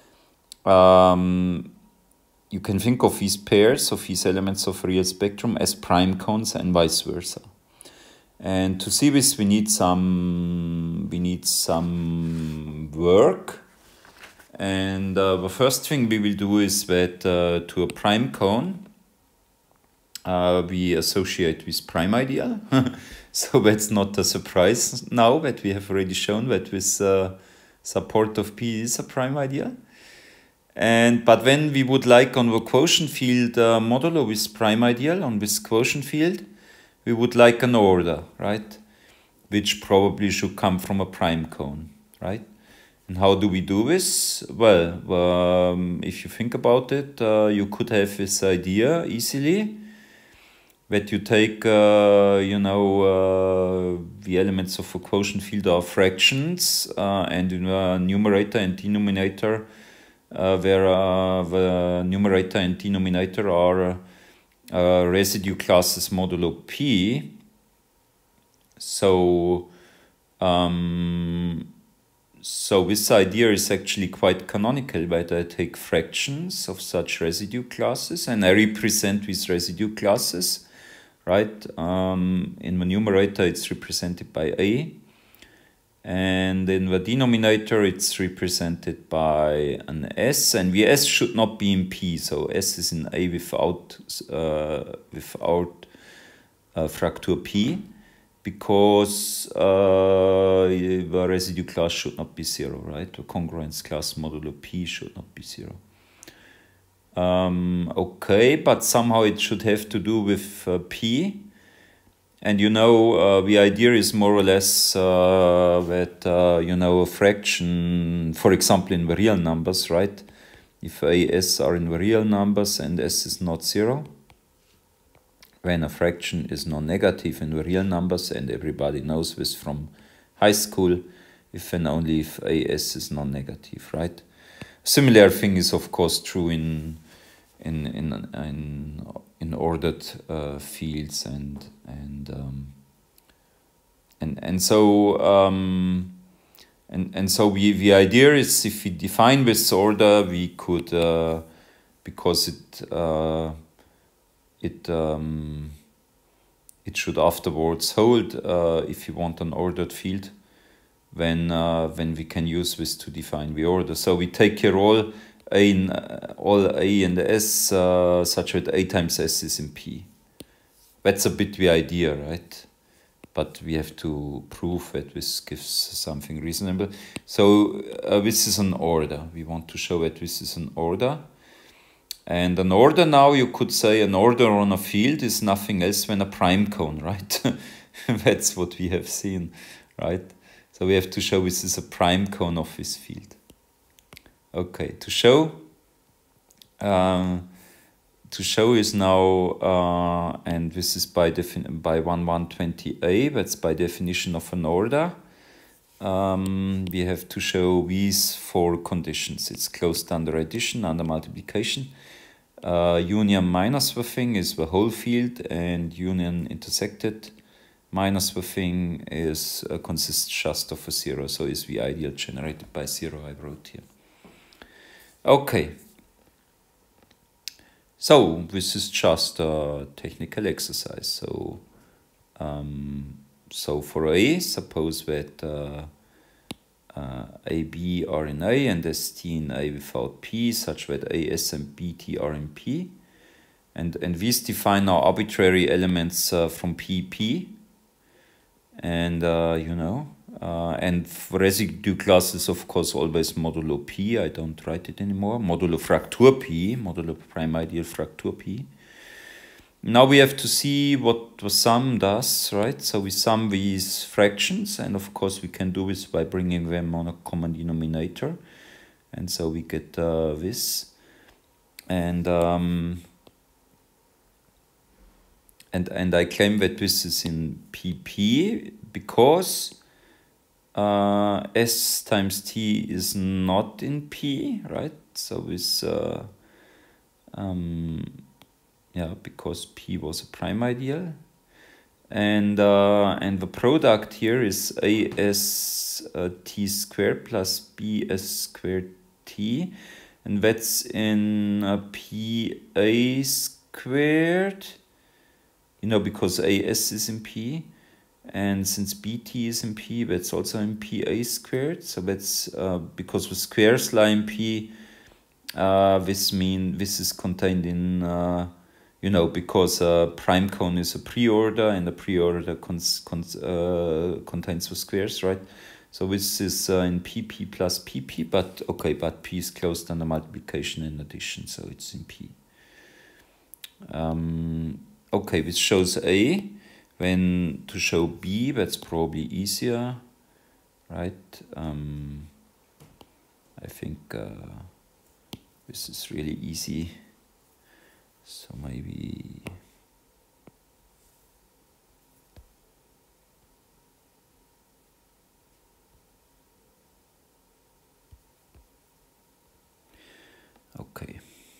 Um, You can think of these pairs of these elements of real spectrum as prime cones and vice versa. And to see this, we need some we need some work. And uh, the first thing we will do is that uh, to a prime cone, uh, we associate with prime ideal. So that's not a surprise now that we have already shown that this uh, support of P is a prime ideal. And but when we would like on the quotient field uh, modulo with prime ideal on this quotient field, we would like an order, right? Which probably should come from a prime cone, right? And how do we do this? Well, um, if you think about it, uh, you could have this idea easily that you take, uh, you know, uh, the elements of a quotient field are fractions, uh, and in the numerator and denominator, Uh, where uh, the numerator and denominator are uh, residue classes modulo P. So, um, so this idea is actually quite canonical, that I take fractions of such residue classes and I represent these residue classes, right? Um, in the numerator it's represented by A. And in the denominator, it's represented by an S, and the S should not be in P, so S is in A without uh, without uh, Fraktur P, because uh, the residue class should not be zero, right? The congruence class modulo P should not be zero. Um, okay, but somehow it should have to do with uh, P. And you know, uh, the idea is more or less uh, that, uh, you know, a fraction, for example, in the real numbers, right? If A, S are in the real numbers and S is not zero, when a fraction is non-negative in the real numbers, and everybody knows this from high school, if and only if A, S is non-negative, right? Similar thing is of course true in in in in, in ordered uh, fields and and um, and and so um, and and so we the idea is if we define this order, we could uh, because it uh, it um, it should afterwards hold uh, if you want an ordered field, when uh, when we can use this to define the order. So we take here all a in, uh, all a and s uh, such that a times s is in P. That's a bit the idea, right? But we have to prove that this gives something reasonable. So uh, this is an order. We want to show that this is an order. And an order, now you could say an order on a field is nothing else than a prime cone, right? That's what we have seen, right? So we have to show this is a prime cone of this field. Okay, to show, um, to show is now, uh, and this is by defin by one one twenty a, that's by definition of an order. Um, we have to show these four conditions. It's closed under addition, under multiplication. Uh, union minus the thing is the whole field, and union intersected minus the thing is uh, consists just of a zero, so is the ideal generated by zero I wrote here. Okay. So this is just a technical exercise. So um, so for A, suppose that uh, uh, A, B are in A and S, T in A without P, such that A, S and B, T are in P. And, and these define our arbitrary elements uh, from P, P. And, uh, you know, uh, and for residue classes, of course, always modulo P. I don't write it anymore. Modulo Fraktur P, modulo prime ideal Fraktur P. Now we have to see what the sum does, right? So we sum these fractions, and of course we can do this by bringing them on a common denominator. And so we get uh, this. And, um, and, and I claim that this is in P P because uh, S times T is not in P, right? So this... Uh, um, yeah, because P was a prime ideal, and uh, and the product here is A S uh, T squared plus B S squared T, and that's in uh, P A squared, you know, because A S is in P, and since B T is in P, that's also in P A squared. So that's uh, because the squares lie in P. Uh, this mean this is contained in. Uh, You know, because a prime cone is a preorder, and a preorder cons cons uh, contains the squares, right? So this is uh, in P P plus P P, but okay, but P is closed under multiplication and addition, so it's in P. Um, okay, this shows A. When to show B, that's probably easier, right? Um, I think uh, this is really easy. So maybe okay.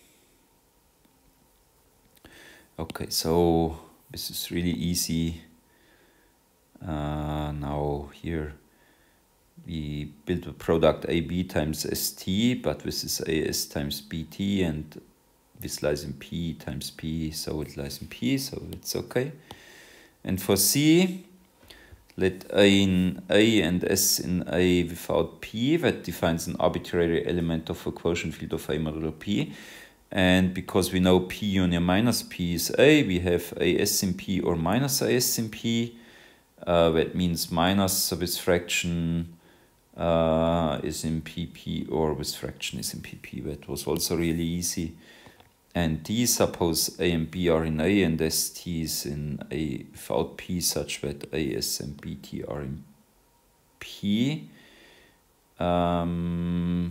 Okay, so this is really easy. Uh, now here we build the product A B times S T, but this is A S times B T, and this lies in P times P, so it lies in P, so it's okay. And for C, let A in A and S in A without P, that defines an arbitrary element of a quotient field of A modulo P. And because we know P union minus P is A, we have A S in P or minus A S in P. Uh, that means minus this fraction uh, is in P P, or this fraction is in P P. That was also really easy. And D, suppose A and B are in A and S T is in A without P, such that A S and B T are in P. Um,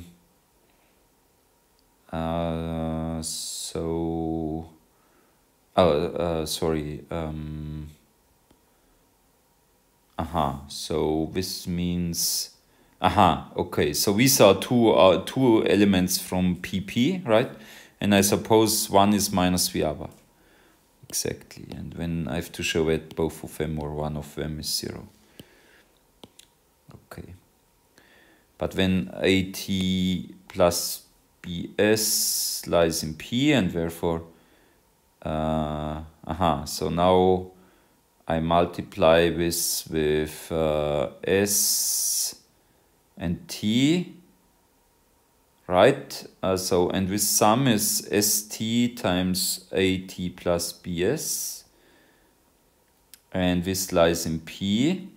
uh, so, oh, uh, sorry. Um, aha, so this means Aha, okay. So we saw two uh, two elements from P P, right? And I suppose one is minus the other. Exactly. And when I have to show that both of them or one of them is zero. Okay. But when AT plus B S lies in P and therefore, uh, aha, so now I multiply this with uh, S and T, right? Uh, so, and with sum is S T times A T plus B S, and this lies in P.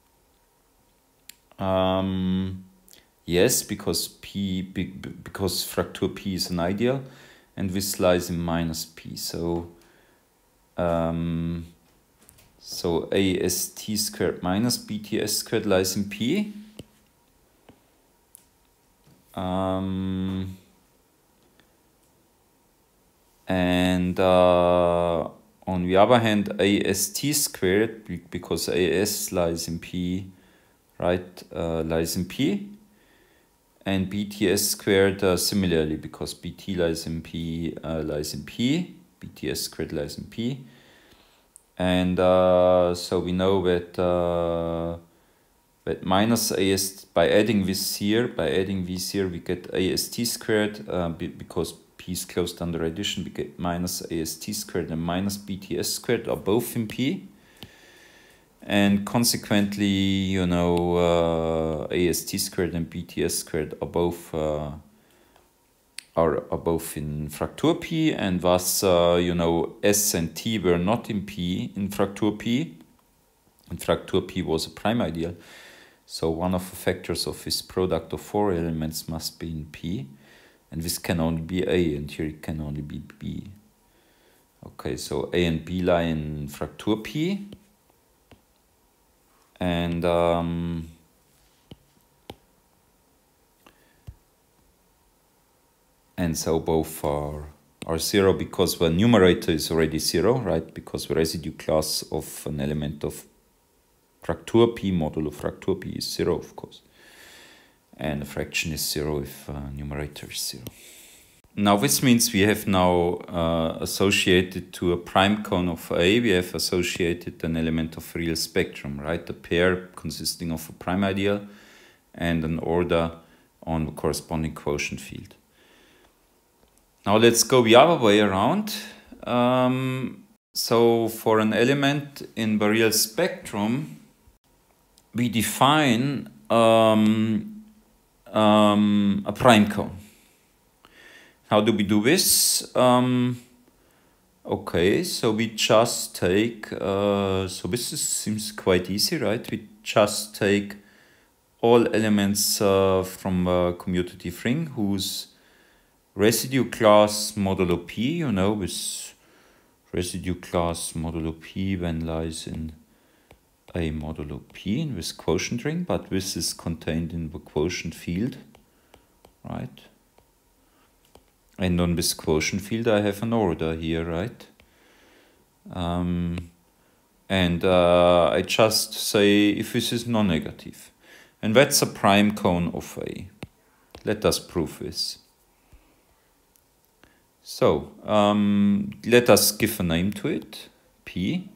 Um, yes, because P, because Fraktur P is an ideal, and this lies in minus P. So, um, so A S T squared minus B T S squared lies in P. Um, and uh, on the other hand, A S T squared, because A S lies in P, right, uh, lies in P, and B T S squared uh, similarly, because B T lies in P, uh, lies in P, B T S squared lies in P, and uh, so we know that uh, that minus A S, by adding this here, by adding this here, we get A S T squared, uh, because P is closed under addition, we get minus A S T squared and minus B T S squared are both in P. And consequently, you know, uh, A S T squared and B T S squared are both uh, are, are both in Fraktur P, and thus, uh, you know, S and T were not in P in Fraktur P, and Fraktur P was a prime ideal. So one of the factors of this product of four elements must be in P, and this can only be A, and here it can only be B. Okay, so A and B lie in Fraktur P. And um, and so both are, are zero because the numerator is already zero, right? Because the residue class of an element of Fraktur P, modulo Fraktur P is zero, of course. And the fraction is zero if uh, numerator is zero. Now this means we have now uh, associated to a prime cone of A, we have associated an element of real spectrum, right? A pair consisting of a prime ideal and an order on the corresponding quotient field. Now let's go the other way around. Um, so for an element in the real spectrum, we define um, um, a prime cone. How do we do this? Um, okay, so we just take, uh, so this is, seems quite easy, right? We just take all elements uh, from a commutative ring whose residue class modulo P, you know, with residue class modulo P then lies in a modulo P in this quotient ring, but this is contained in the quotient field, right? And on this quotient field I have an order here, right? Um, and uh, I just say if this is non-negative. And that's a prime cone of A. Let us prove this. So, um, let us give a name to it, P.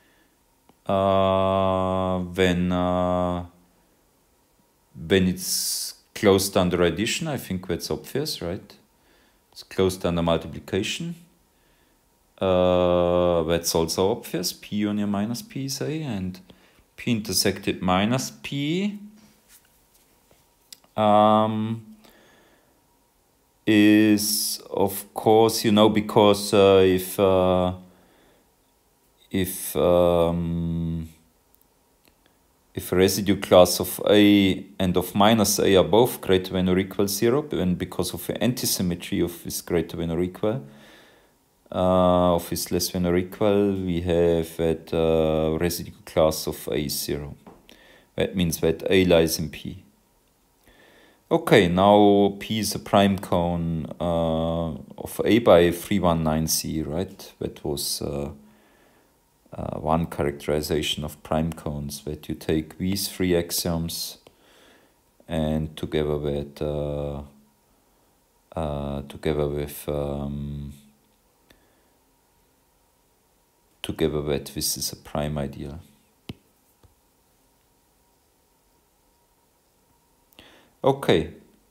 Uh, when, uh, when it's closed under addition, I think that's obvious, right? It's closed under multiplication. Uh, that's also obvious. P union minus P is A, and P intersected minus P um, is, of course, you know, because uh, if uh, if um, if a residue class of A and of minus A are both greater than or equal zero, and because of the antisymmetry of this greater than or equal, uh, of this less than or equal, we have that uh, residue class of A is zero. That means that A lies in P. Okay, now P is a prime cone uh, of A by three one nine C, right? That was uh, Uh, one characterization of prime cones, that you take these three axioms and together with uh, uh, together with um, together with this is a prime ideal. Okay.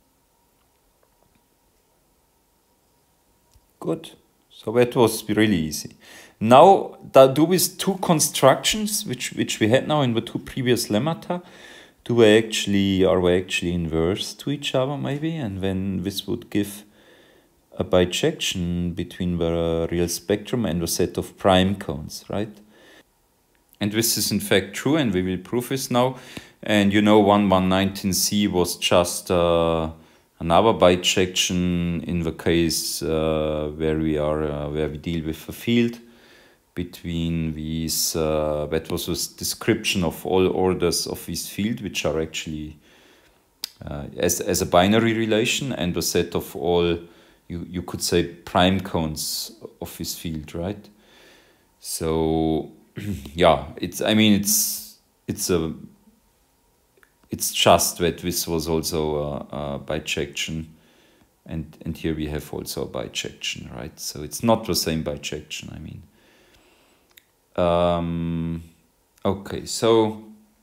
Good. So that was really easy. Now, that do with two constructions, which which we had now in the two previous lemmata, do we actually are we actually inverse to each other maybe, and then this would give a bijection between the real spectrum and the set of prime cones, right? And this is in fact true, and we will prove this now. And you know, one one nineteen C was just uh, another bijection in the case uh, where we are uh, where we deal with a field between these. Uh, that was a description of all orders of this field, which are actually uh, as as a binary relation, and the set of all you you could say prime cones of this field, right? So yeah, it's I mean it's it's a it's just that this was also a, a bijection, and and here we have also a bijection, right? So it's not the same bijection. I mean, um, okay, so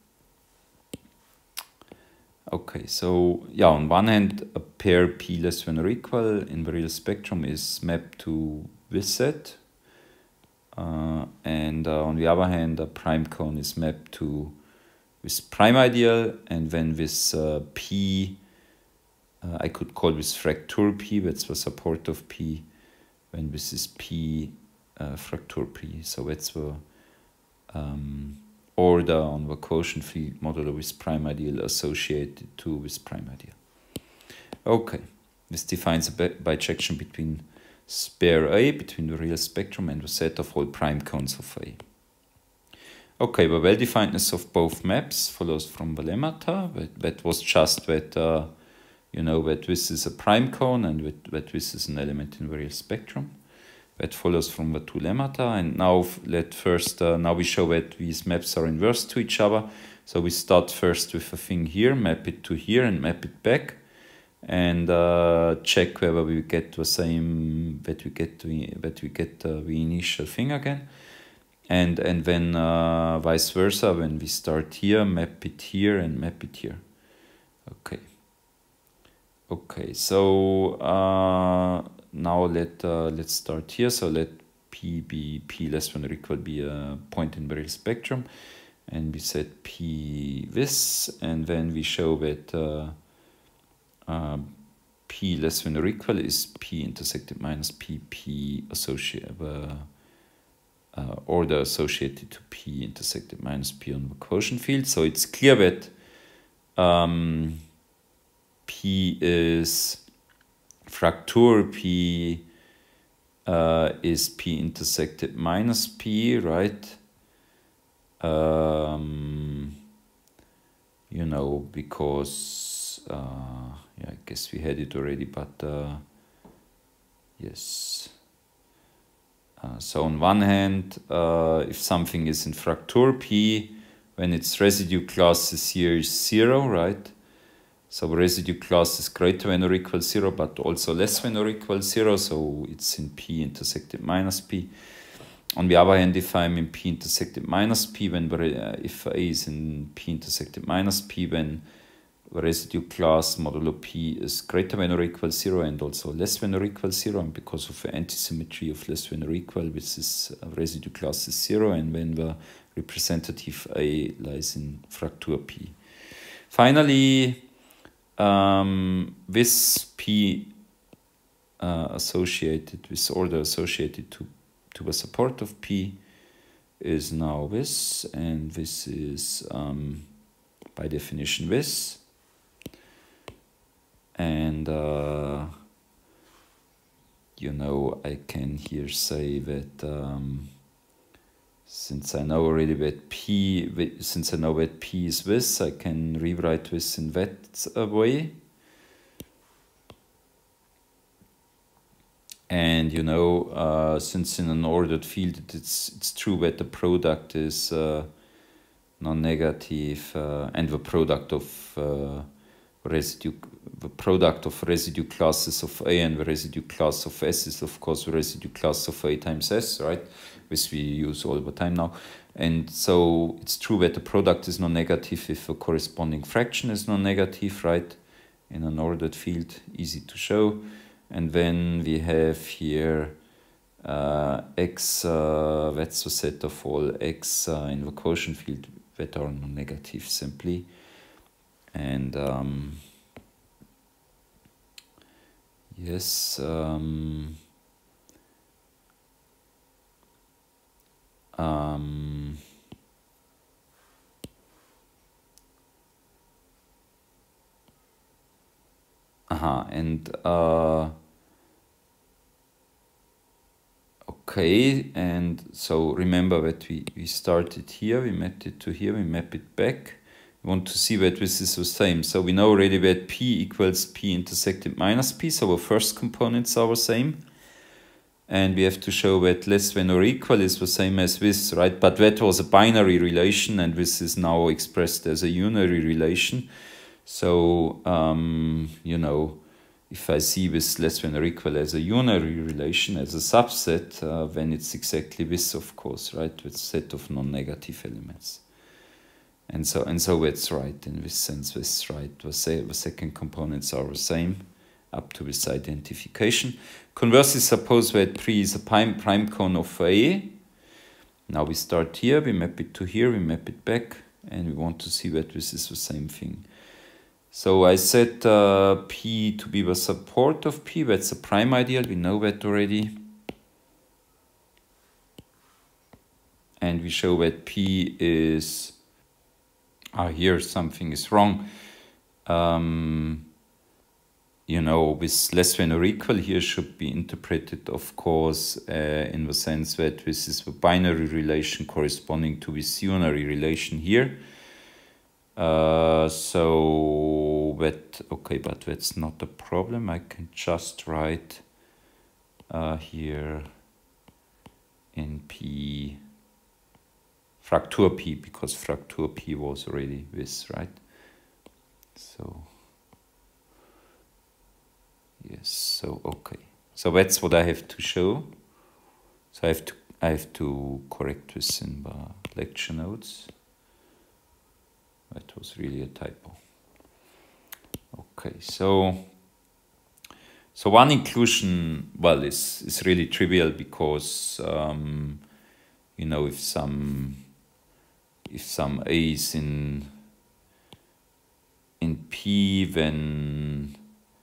okay, so yeah, on one hand, a pair p less than or equal in the real spectrum is mapped to this set. Uh, and uh, on the other hand, a prime cone is mapped to this prime ideal, and then this uh, p, uh, I could call this fracture p, that's the support of p, when this is p uh, fracture p. So that's the um, order on the quotient field modulo with prime ideal associated to this prime ideal. Okay, this defines a bijection between spare A, between the real spectrum and the set of all prime cones of A. Okay, the well-definedness of both maps follows from the lemmata. That, that was just that, uh, you know, that this is a prime cone and that, that this is an element in the real spectrum. That follows from the two lemmata. And now let first, uh, now we show that these maps are inverse to each other. So we start first with a thing here, map it to here and map it back. And uh, check whether we get the same, that we get the, that we get uh, the initial thing again, and and then uh, vice versa. When we start here, map it here and map it here. Okay. Okay. So uh, now let uh, let's start here. So let p be p less than or equal be a point in the real spectrum, and we set p this, and then we show that. Uh, Uh, p less than or equal is p intersected minus p, p associated, uh, uh, order associated to p intersected minus p on the quotient field. So it's clear that um, p is fracture p uh, is p intersected minus p, right? Um, you know, because Uh, yeah, I guess we had it already, but uh, yes. Uh, so on one hand, uh, if something is in fracture p, when its residue class is here is zero, right? So residue class is greater than or equal zero, but also less than or equal zero, so it's in p intersected minus p. On the other hand, if I'm in p intersected minus p, when uh, if A is in p intersected minus p, then the residue class modulo p is greater than or equal zero and also less than or equal zero, and because of the antisymmetry of less than or equal, this is uh, residue class is zero, and when the representative A lies in fracture p. Finally, um, this p uh, associated, this order associated to, to the support of p is now this, and this is um, by definition this. And, uh, you know, I can here say that um, since I know already that P, since I know that P is this, I can rewrite this in that uh, way. And, you know, uh, since in an ordered field, it's, it's true that the product is uh, non-negative uh, and the product of uh, residue, the product of residue classes of A and the residue class of S is of course the residue class of A times S, right? Which we use all the time now. And so it's true that the product is non-negative if a corresponding fraction is non-negative, right? In an ordered field, easy to show. And then we have here uh, X, uh, that's the set of all X uh, in the quotient field that are non-negative simply. And um, yes, um, um, aha, and uh, okay, and so remember that we, we started here, we mapped it to here, we map it back. We want to see that this is the same. So we know already that P equals P intersected minus P, so our first components are the same. And we have to show that less than or equal is the same as this, right? But that was a binary relation, and this is now expressed as a unary relation. So, um, you know, if I see this less than or equal as a unary relation, as a subset, uh, then it's exactly this, of course, right? With a set of non-negative elements. And so, and so that's right, in this sense, that's right. The, say, the second components are the same up to this identification. Conversely, suppose that P is a prime, prime cone of A. Now we start here, we map it to here, we map it back, and we want to see that this is the same thing. So I set uh, P to be the support of P, that's a prime ideal, we know that already. And we show that P is, ah, here something is wrong. Um, you know, with less than or equal here should be interpreted, of course, uh, in the sense that this is the binary relation corresponding to this unary relation here. Uh, so that, okay, but that's not a problem. I can just write uh, here in P, Fraktur P, because Fraktur P was already this, right? So, yes, so, okay. So that's what I have to show. So I have to, I have to correct this in the lecture notes. That was really a typo. Okay, so so one inclusion, well, is is really trivial because um, you know, if some if some A is in in P, then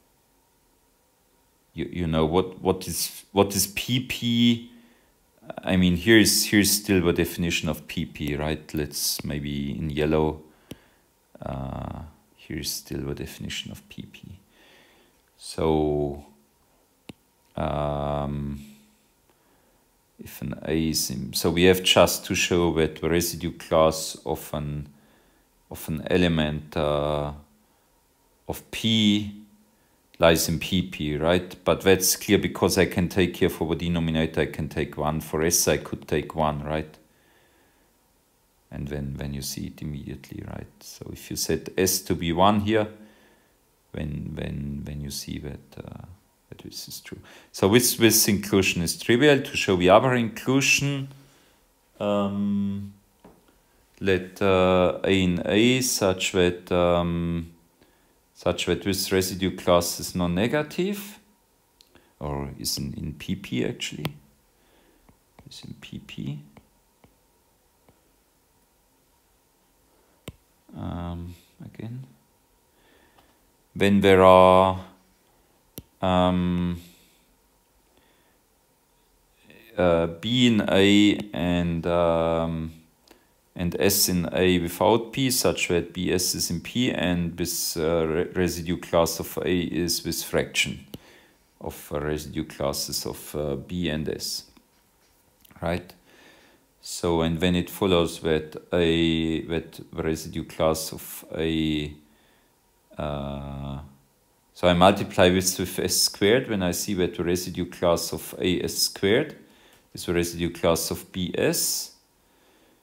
you you know what what is what is P P. I mean, here's here's still the definition of P P, right? Let's maybe in yellow. Uh, here's still the definition of P P. So, um, if an A is in, so we have just to show that the residue class of an of an element uh, of P lies in P P, right? But that's clear because I can take here for the denominator, I can take one. For S, I could take one, right? And then when you see it immediately, right? So if you set S to be one here, when when when you see that uh, that this is true. So this this inclusion is trivial. To show the other inclusion, um, let uh, A in A such that um, such that this residue class is non-negative, or is in, in P P actually. Is in P P. Um, again, when there are um, uh, B in A and um, and S in A without P, such that B S is in P, and this uh, re residue class of A is this fraction of uh, residue classes of uh, B and S, right? So, and when it follows that a that the residue class of A, uh, so I multiply this with S squared when I see that the residue class of A S squared is the residue class of B S,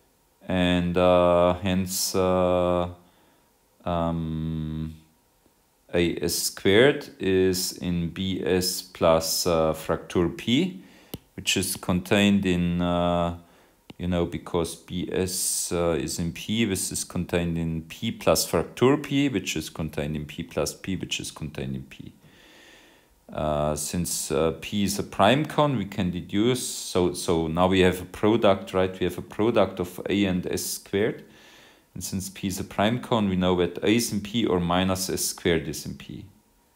and uh, hence uh, um, as squared is in bs plus uh, fracture p, which is contained in, uh, you know, because bs uh, is in p, this is contained in p plus fracture p, which is contained in p plus p, which is contained in p. Uh, since uh, p is a prime cone, we can deduce, so, so now we have a product, right? We have a product of a and s squared. And since p is a prime cone, we know that a is in p or minus s squared is in p.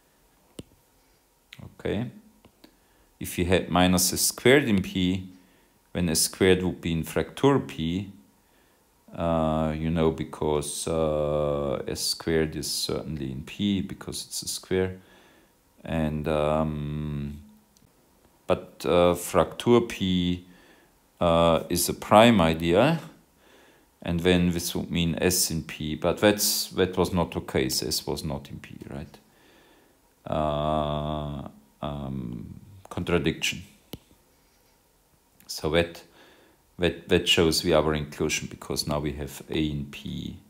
Okay. If you had minus s squared in p, when s squared would be in fracture p, uh, you know, because uh, s squared is certainly in p because it's a square. And um, but uh, fracture p uh, is a prime idea, and then this would mean s in p. But that's that was not the case. S was not in p, right? Uh, um, contradiction. So that that that shows the other inclusion, because now we have a in p.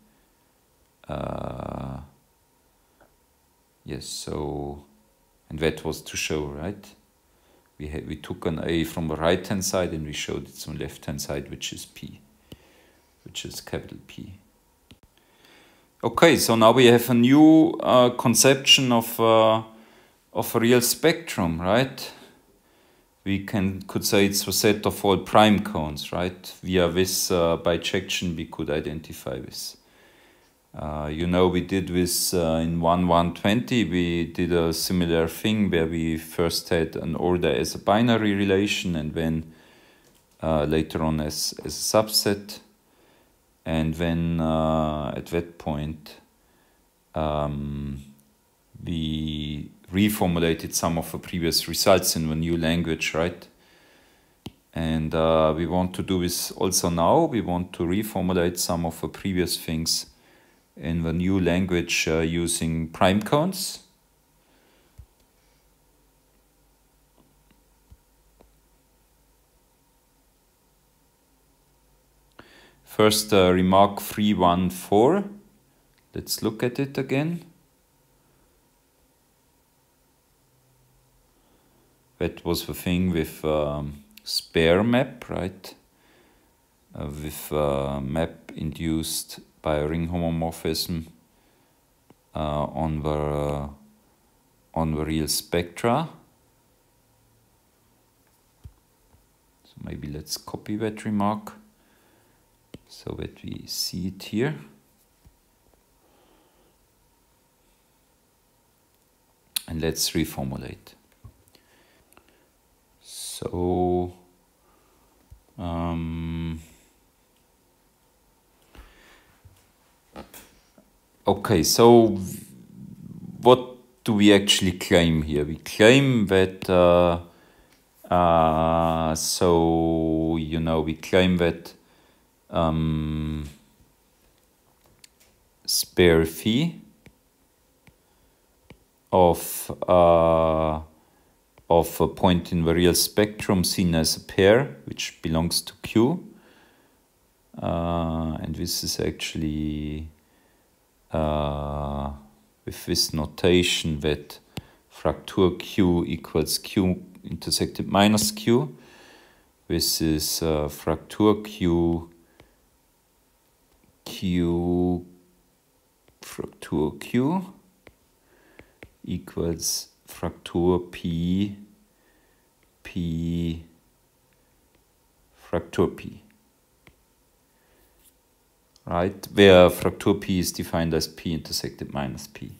Uh, yes. So. And that was to show, right? We had, we took an a from the right hand side and we showed it on the left hand side, which is p, which is capital P. Okay, so now we have a new uh, conception of uh, of a real spectrum, right? We can could say it's a set of all prime cones, right? Via this uh, bijection we could identify this. Uh, you know, we did this uh, in one one twenty, we did a similar thing where we first had an order as a binary relation and then uh, later on as, as a subset. And then uh, at that point um, we reformulated some of the previous results in the new language, right? And uh, we want to do this also now. We want to reformulate some of the previous things in the new language uh, using prime cones. First uh, remark three one four. Let's look at it again. That was the thing with um, spare map, right? Uh, with uh, map induced by a ring homomorphism uh, on the uh, on the real spectra. So maybe let's copy that remark so that we see it here. And let's reformulate. So um, okay, so what do we actually claim here? We claim that, uh, uh, so, you know, we claim that um, spare phi of, uh, of a point in the real spectrum seen as a pair, which belongs to Q. Uh, and this is actually uh, with this notation that fracture Q equals Q intersected minus Q. This is uh, fracture Q, Q, fracture Q equals fracture P, P, fracture P. Right, where fracture P is defined as P intersected minus P.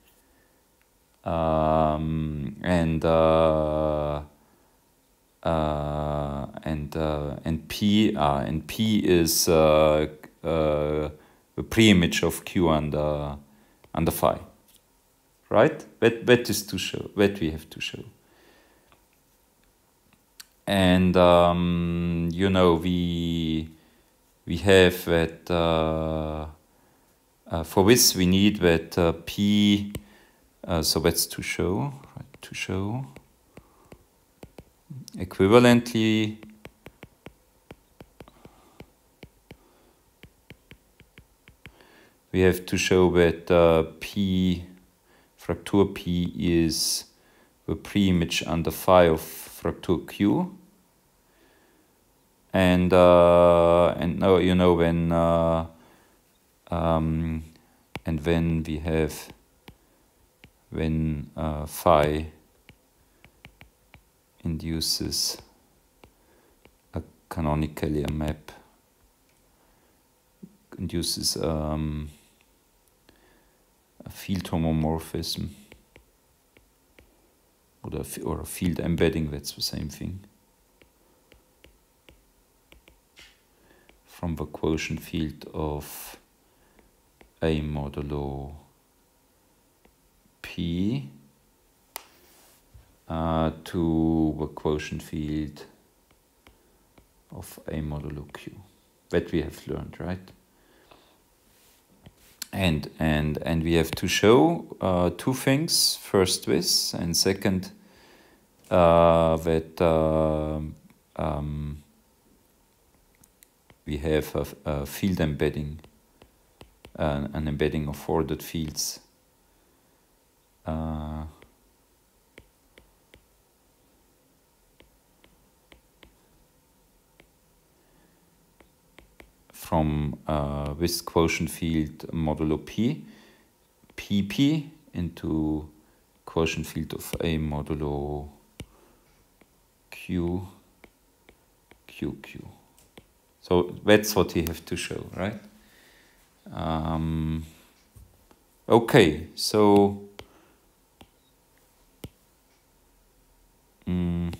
Um, and uh, uh, and uh, and P uh, and P is uh, uh, the preimage of Q under under phi. Right? That that is to show. That we have to show. And um, you know, we we have that uh, uh, for this we need that uh, P. Uh, so that's to show. Right, to show. Equivalently, we have to show that uh, P Fraktur P is the preimage under phi of Fraktur Q. And uh, and now you know when uh, um, and when we have when uh, phi induces a canonically a map induces um, a field homomorphism or a, or a field embedding, that's the same thing, from the quotient field of A modulo P uh, to the quotient field of A modulo Q. That we have learned, right? And and and we have to show uh, two things. First, this, and second, uh, that uh, um, we have a, a field embedding, uh, an embedding of ordered fields. Uh, from uh, this quotient field modulo P, P P into quotient field of A modulo Q, Q, Q. So that's what we have to show, right? Um, okay, so um,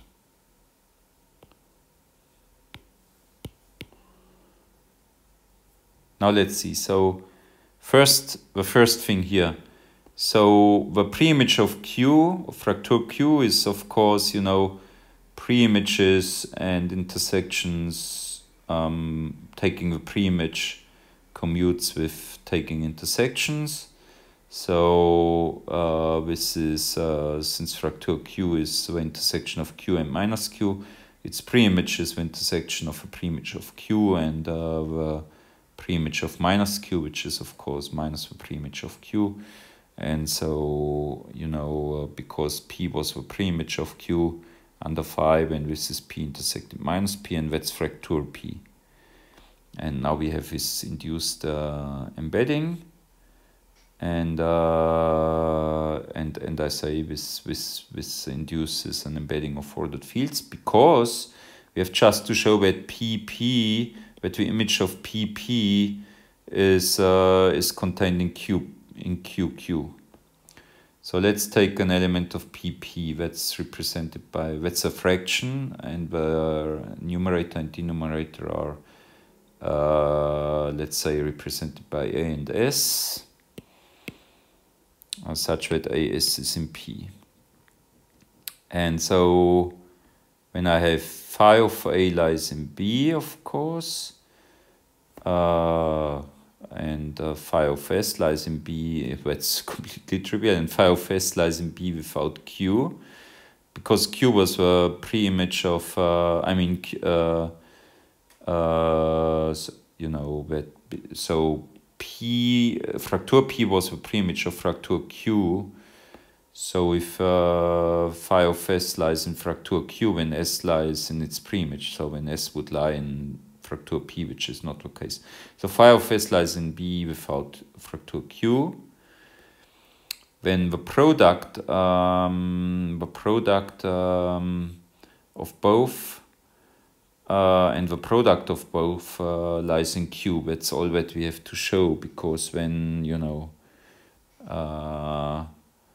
now let's see. So first, the first thing here. So the preimage of Q, of Fraktur Q, is of course, you know, preimages and intersections. Um, taking the preimage commutes with taking intersections. So uh, this is, uh, since Fraktur Q is the intersection of Q and minus Q, its preimage is the intersection of a preimage of Q and uh, the preimage of minus Q, which is of course minus the preimage of Q. And so, you know, uh, because P was the preimage of Q under phi, and this is P intersecting minus P, and that's Fraktur P. And now we have this induced uh, embedding, and uh, and and I say this this this induces an embedding of ordered fields, because we have just to show that P P, that the image of P P is uh, is contained in Q in Q Q. So let's take an element of P P that's represented by, that's a fraction, and the numerator and denominator are, uh, let's say, represented by A and S, uh, such that A S is in P. And so when I have phi of A lies in B, of course, uh, and uh, phi of S lies in B, that's completely trivial, and phi of S lies in B without Q, because Q was a preimage of, uh, I mean, uh, uh, so, you know, that, so P, Fraktur P was a preimage of Fraktur Q, so if uh, phi of S lies in Fraktur Q, then S lies in its preimage, so when S would lie in Fraktur P, which is not the case. So phi of S lies in B without Fraktur Q. Then the product, um, the product um, of both, uh, and the product of both uh, lies in Q. That's all that we have to show, because when, you know, uh,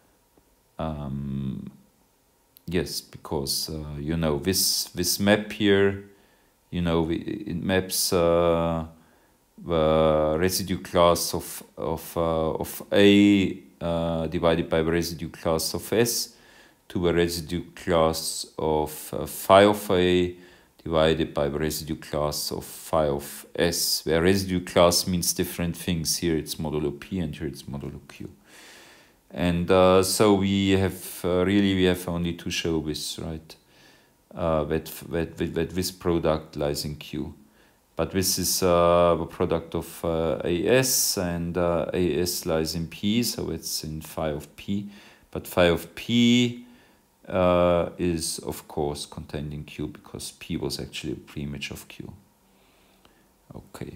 um, yes, because uh, you know, this this map here, you know, it maps uh, the residue class of of uh, of A uh, divided by the residue class of S to the residue class of uh, phi of A divided by the residue class of phi of S, where residue class means different things. Here it's modulo P, and here it's modulo Q. And uh, so we have uh, really we have only to show this, right? Uh, that, that, that this product lies in Q. but this is uh, a product of uh, A S, and uh, A S lies in P, so it's in phi of P. But phi of P uh, is of course contained in Q, because P was actually a preimage of Q. Okay.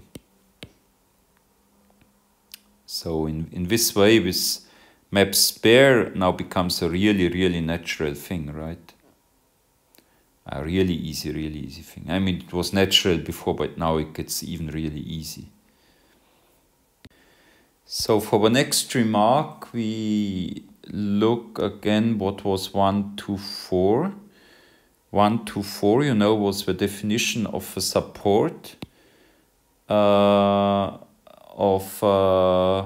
So in, in this way, this map spare now becomes a really, really natural thing, right? A really easy, really easy thing. I mean, it was natural before, but now it gets even really easy. So for the next remark, we look again what was one two four. one two four, you know, was the definition of a support uh, of uh,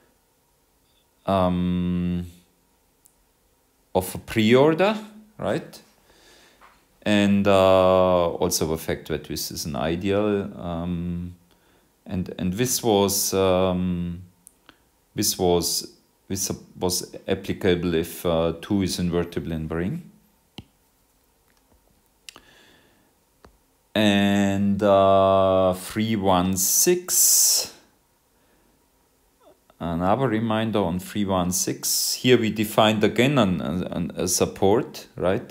um, of a preorder, right? And uh, also the fact that this is an ideal, um, and and this was um, this was this was applicable if uh, two is invertible in the ring. And uh, three one six, another reminder on three one six. Here we defined again an, an, a support, right?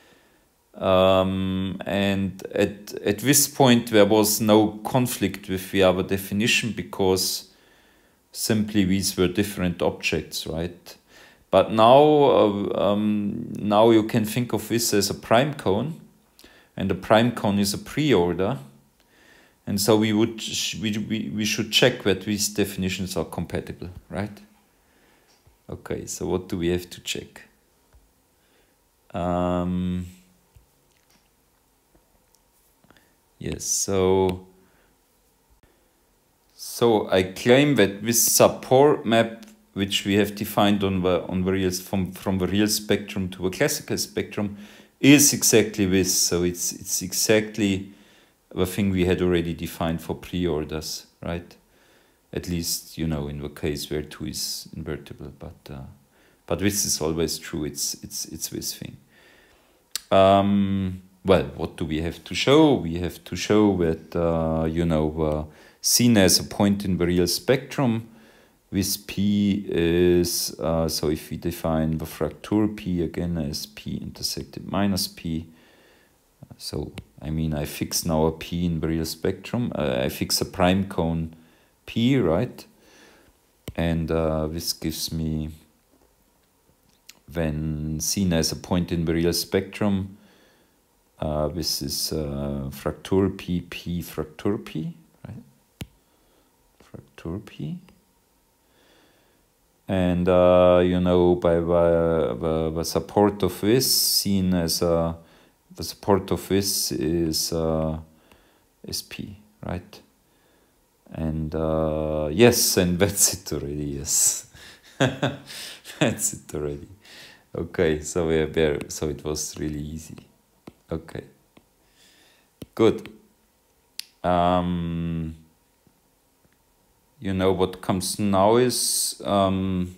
Um, and at, at this point there was no conflict with the other definition, because simply these were different objects, right? But now, uh, um, now you can think of this as a prime cone, and the prime cone is a preorder, and so we would we, we, we should check that these definitions are compatible, right? Okay, so what do we have to check? Um, yes, so so I claim that this support map, which we have defined on the on the real from from the real spectrum to a classical spectrum, is exactly this. So it's it's exactly the thing we had already defined for preorders, right? At least, you know, in the case where two is invertible, but uh, but this is always true. It's it's it's this thing. Um, well, what do we have to show? We have to show that uh, you know, uh, seen as a point in the real spectrum, with P is, uh, so if we define the fracture P again as P intersected minus P, so I mean I fix now a P in the real spectrum, uh, I fix a prime cone P, right? And uh, this gives me, when seen as a point in the real spectrum, uh, this is uh, fracture P, P fracture P, right? Fracture P. And, uh, you know, by the, the, the support of this, seen as a, the support of this is, uh, is P, right? And, uh, yes, and that's it already, yes. That's it already. Okay, so we are there, so it was really easy. Okay, good. Um, You know, what comes now is, um,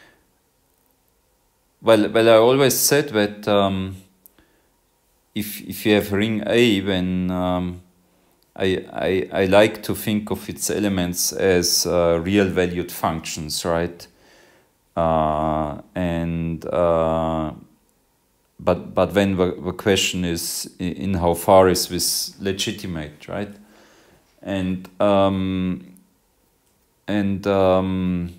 well, well, I always said that um, if if you have ring A, then um, I, I I like to think of its elements as uh, real valued functions, right? Uh, and uh, but but then the, the question is, in how far is this legitimate, right? And um, And um,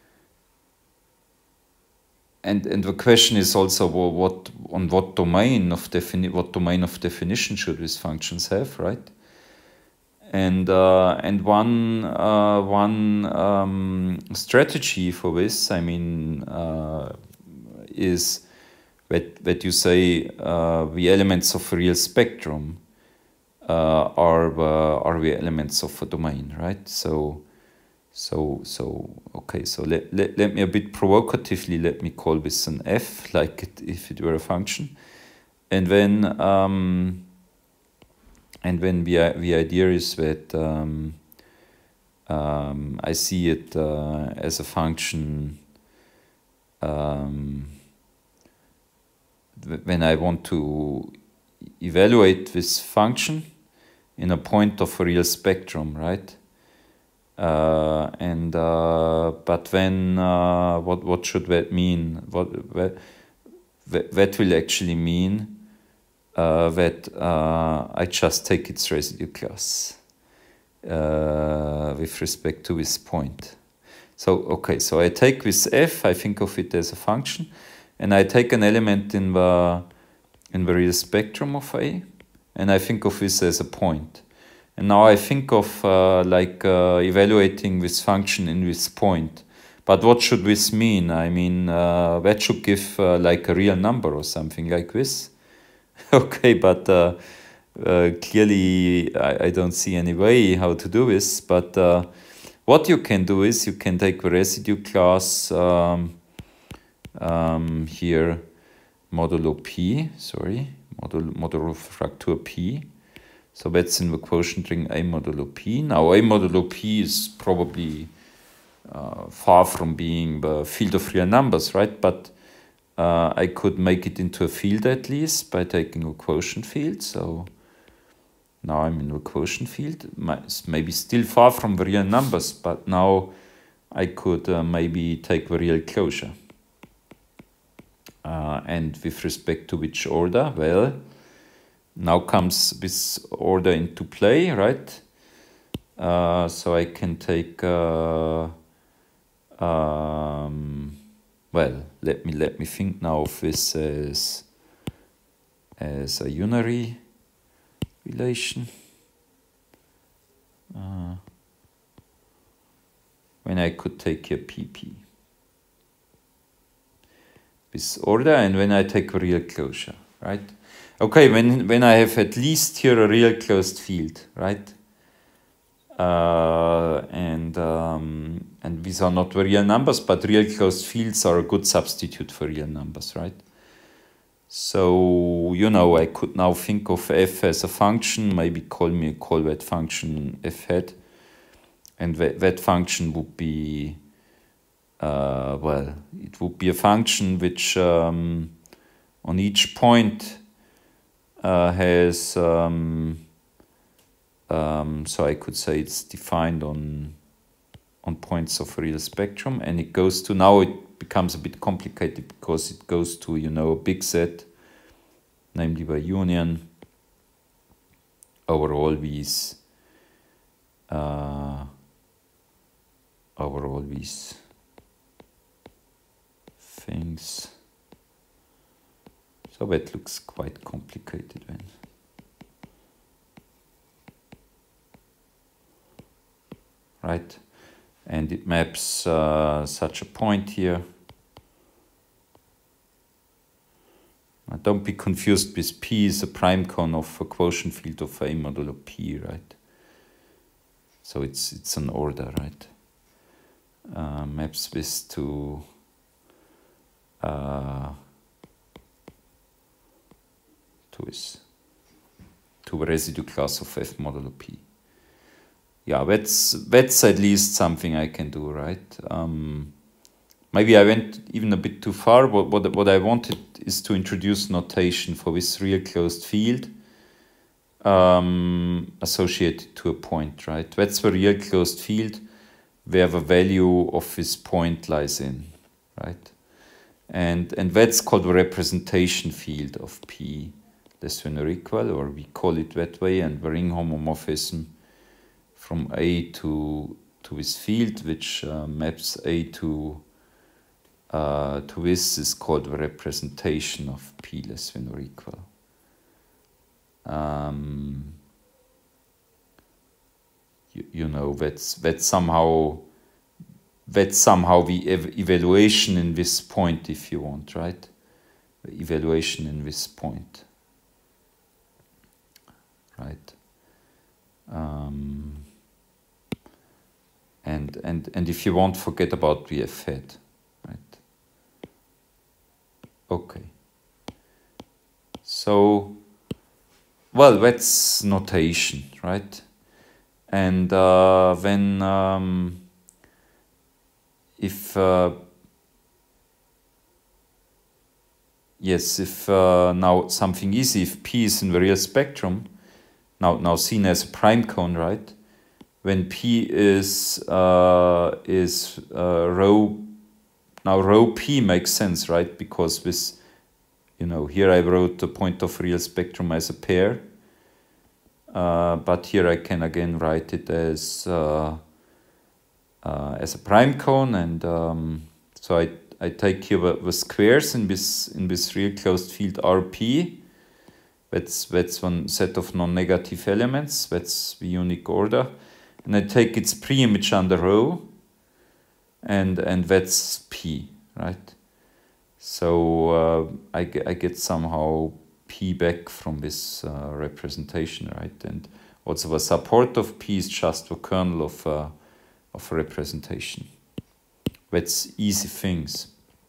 and and the question is also, well, what on what domain of defini what domain of definition should these functions have, right? And uh, and one uh, one um, strategy for this, I mean, uh, is that that you say uh, the elements of a real spectrum uh, are the are the elements of a domain, right? So. So, so okay, so let, let, let me a bit provocatively, let me call this an f, like it, if it were a function. And then, um, and then the, the idea is that um, um, I see it uh, as a function um, when I want to evaluate this function in a point of a real spectrum, right? Uh, and uh, but when uh, what what should that mean? What that, that will actually mean uh, that uh, I just take its residue class uh, with respect to this point. So okay, so I take this f, I think of it as a function, and I take an element in the in the real spectrum of A, and I think of this as a point. And now I think of uh, like uh, evaluating this function in this point. But what should this mean? I mean, uh, that should give uh, like a real number or something like this. Okay, but uh, uh, clearly I, I don't see any way how to do this. But uh, what you can do is you can take the residue class um, um, here, modulo p, sorry, modulo, modulo Fraktur p. So that's in the quotient ring A modulo p. Now A modulo p is probably uh, far from being the field of real numbers, right? But uh, I could make it into a field at least by taking a quotient field. So now I'm in the quotient field. It's maybe still far from the real numbers, but now I could uh, maybe take the real closure. Uh, and with respect to which order? Well, now comes this order into play, right? Uh, so I can take, uh, um, well, let me let me think now of this as as a unary relation. Uh, when I could take here P P. This order, and when I take a real closure, right? Okay, when, when I have at least here a real closed field, right? Uh, and, um, and these are not the real numbers, but real closed fields are a good substitute for real numbers, right? So, you know, I could now think of f as a function, maybe call me call that function f hat, and that, that function would be, uh, well, it would be a function which um, on each point Uh, has um, um, so I could say it's defined on on points of a real spectrum, and it goes to, now it becomes a bit complicated because it goes to, you know, a big set, namely by union over all these uh, over all these things. So that looks quite complicated then. Right? And it maps uh, such a point here. Now don't be confused with P is a prime con of a quotient field of A modulo P, right? So it's it's an order, right? Uh, maps this to uh, to is to a residue class of F modulo P. Yeah, that's that's at least something I can do, right? Um, maybe I went even a bit too far. What what what I wanted is to introduce notation for this real closed field um, associated to a point, right? That's the real closed field where the value of this point lies in, right? And and that's called the representation field of P less than or equal, or we call it that way, and the ring homomorphism from A to to this field, which uh, maps A to uh, to this, is called the representation of P less than or equal. Um, you, you know, that's that's somehow that's somehow the ev evaluation in this point, if you want, right? The evaluation in this point, right? Um, and and and if you want, forget about the F hat, right? Okay. So, well, that's notation, right? And uh, when um, if uh, yes, if uh, now something easy, if P is in the real spectrum, now now seen as a prime cone, right? When P is uh, is uh, rho, now rho P makes sense, right? Because with, you know, here I wrote the point of real spectrum as a pair, uh, but here I can again write it as uh, uh, as a prime cone, and um, so I I take here the, the squares in this in this real closed field R P. That's that's one set of non-negative elements. That's the unique order, and I take its pre-image under rho, and and that's P, right? So uh, I get I get somehow P back from this uh, representation, right? And also the support of P is just the kernel of uh, of a representation. That's easy things,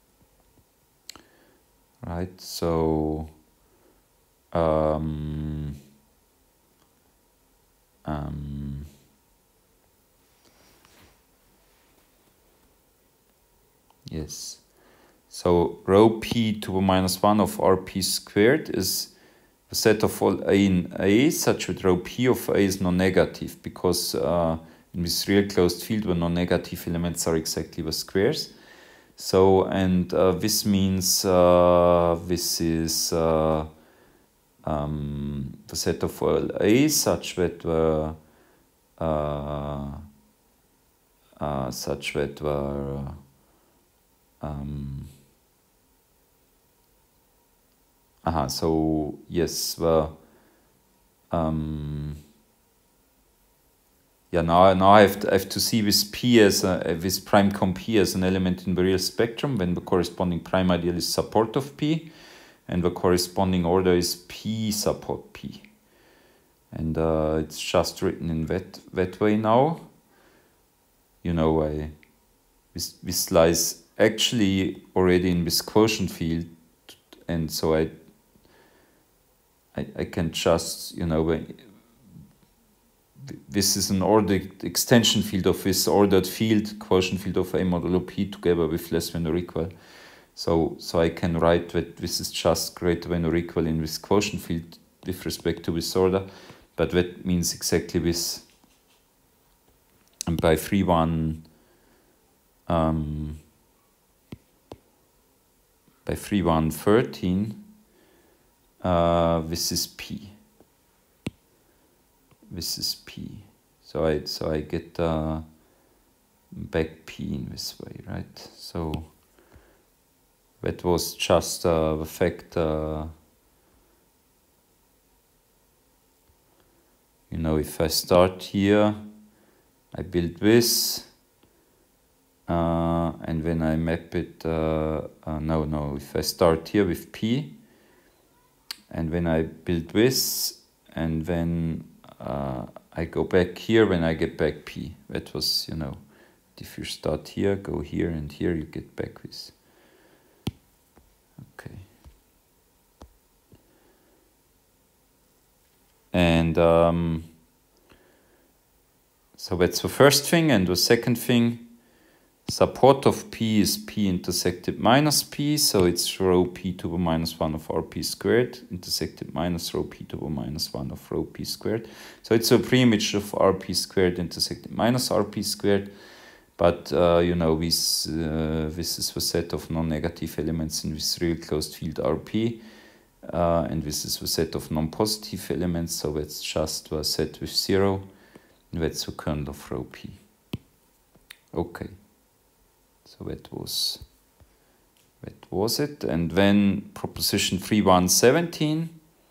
right? So um, um, yes. So rho P to the minus one of R P squared is a set of all A in A, such that rho P of A is non-negative, because uh, in this real closed field the non-negative elements are exactly the squares. So, and uh, this means uh, this is uh, um, the set of all A such that the uh, uh, such that the um, aha, so yes, the um, yeah, now, now I have to, I have to see this P as a, this prime comp P as an element in the real spectrum when the corresponding prime ideal is support of P, and the corresponding order is P support P. And uh, it's just written in that, that way now. You know, I, this, this lies actually already in this quotient field, and so I, I, I can just, you know, this is an ordered extension field of this ordered field, quotient field of A modulo P together with less than or equal. So, so I can write that this is just greater than or equal in this quotient field with respect to this order, but that means exactly this. And by three one, um, by three one thirteen, uh, this is P. This is P, so I so I get uh, back P in this way, right? So that was just uh, the fact. Uh, you know, if I start here, I build this, uh, and when I map it, uh, uh, no, no. If I start here with P, and when I build this, and then Uh, I go back here when I get back P. That was, you know, if you start here, go here, and here you get back this. Okay. And um, so that's the first thing. And the second thing, support of P is P intersected minus P, so it's rho P to the minus one of R P squared intersected minus rho P to the minus one of rho P squared. So it's a pre-image of R P squared intersected minus R P squared, but uh, you know, this, uh, this is the set of non-negative elements in this real closed field R P, uh, and this is the set of non-positive elements, so that's just a set with zero, and that's the kernel of rho P. Okay. So that was that was it. And then proposition three one seventeen,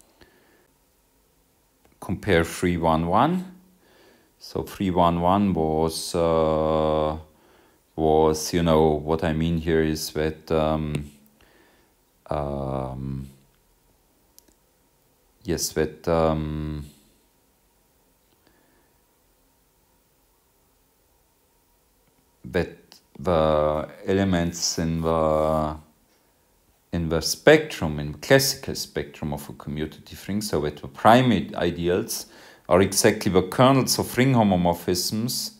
compare three one one. So three one one was uh, was, you know, what I mean here is that um, um, yes, that um, that the elements in the in the spectrum, in the classical spectrum of a commutative ring, so that the prime ideals are exactly the kernels of ring homomorphisms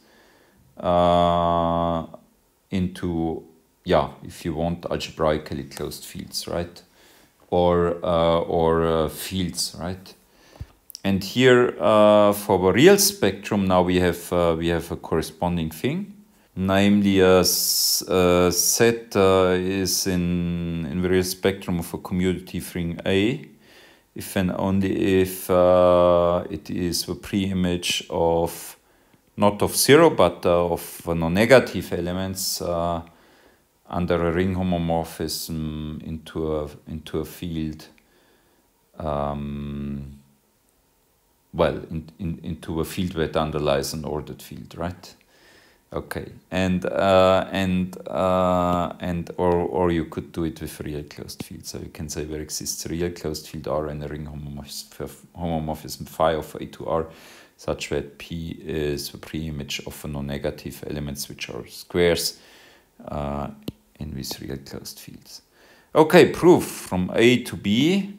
uh, into, yeah, if you want, algebraically closed fields, right? Or uh, or uh, fields, right? and here uh, for the real spectrum, now we have uh, we have a corresponding thing, namely a, a set uh, is in in the real spectrum of a commutative ring A, if and only if uh, it is the pre-image of not of zero but uh, of uh, non-negative elements uh, under a ring homomorphism into a into a field. Um, well, in, in, into a field that underlies an ordered field, right? Okay, and uh, and uh, and or or you could do it with a real closed field. So you can say there exists a real closed field R and a ring homomorphism, homomorphism phi of A to R, such that P is the pre-image of a non-negative elements which are squares uh, in these real closed fields. Okay, proof from A to B.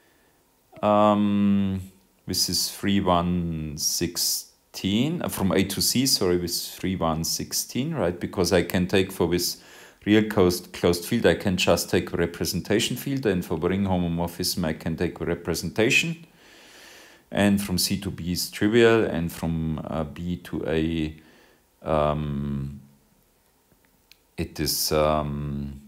Um, this is three one sixteen, uh, from A to C, sorry, with three one sixteen, right? Because I can take for this real closed, closed field, I can just take the representation field, and for the ring homomorphism, I can take the representation. And from C to B is trivial, and from uh, B to A, um, it is... Um,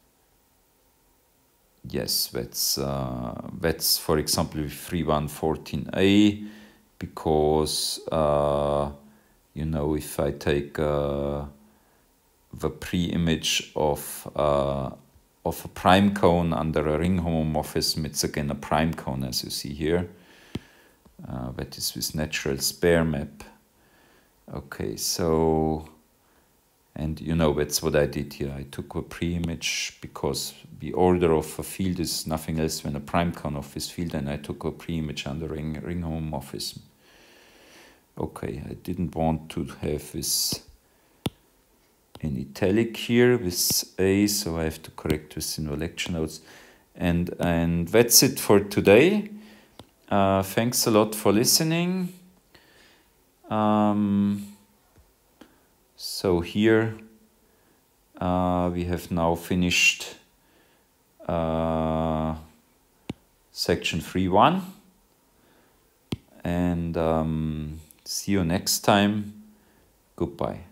Yes, that's uh, that's for example three one fourteen A, because uh, you know, if I take uh, the pre-image of uh, of a prime cone under a ring homomorphism, it's again a prime cone, as you see here. Uh, that is with natural spare map. Okay, so. And you know, that's what I did here. I took a pre-image because the order of a field is nothing else than a prime cone of this field, and I took a pre-image under ring, ring homomorphism. Okay, I didn't want to have this in italic here with A, so I have to correct this in the lecture notes. And, and that's it for today. Uh, thanks a lot for listening. Um, So here uh, we have now finished uh, section three one, and um, see you next time. Goodbye.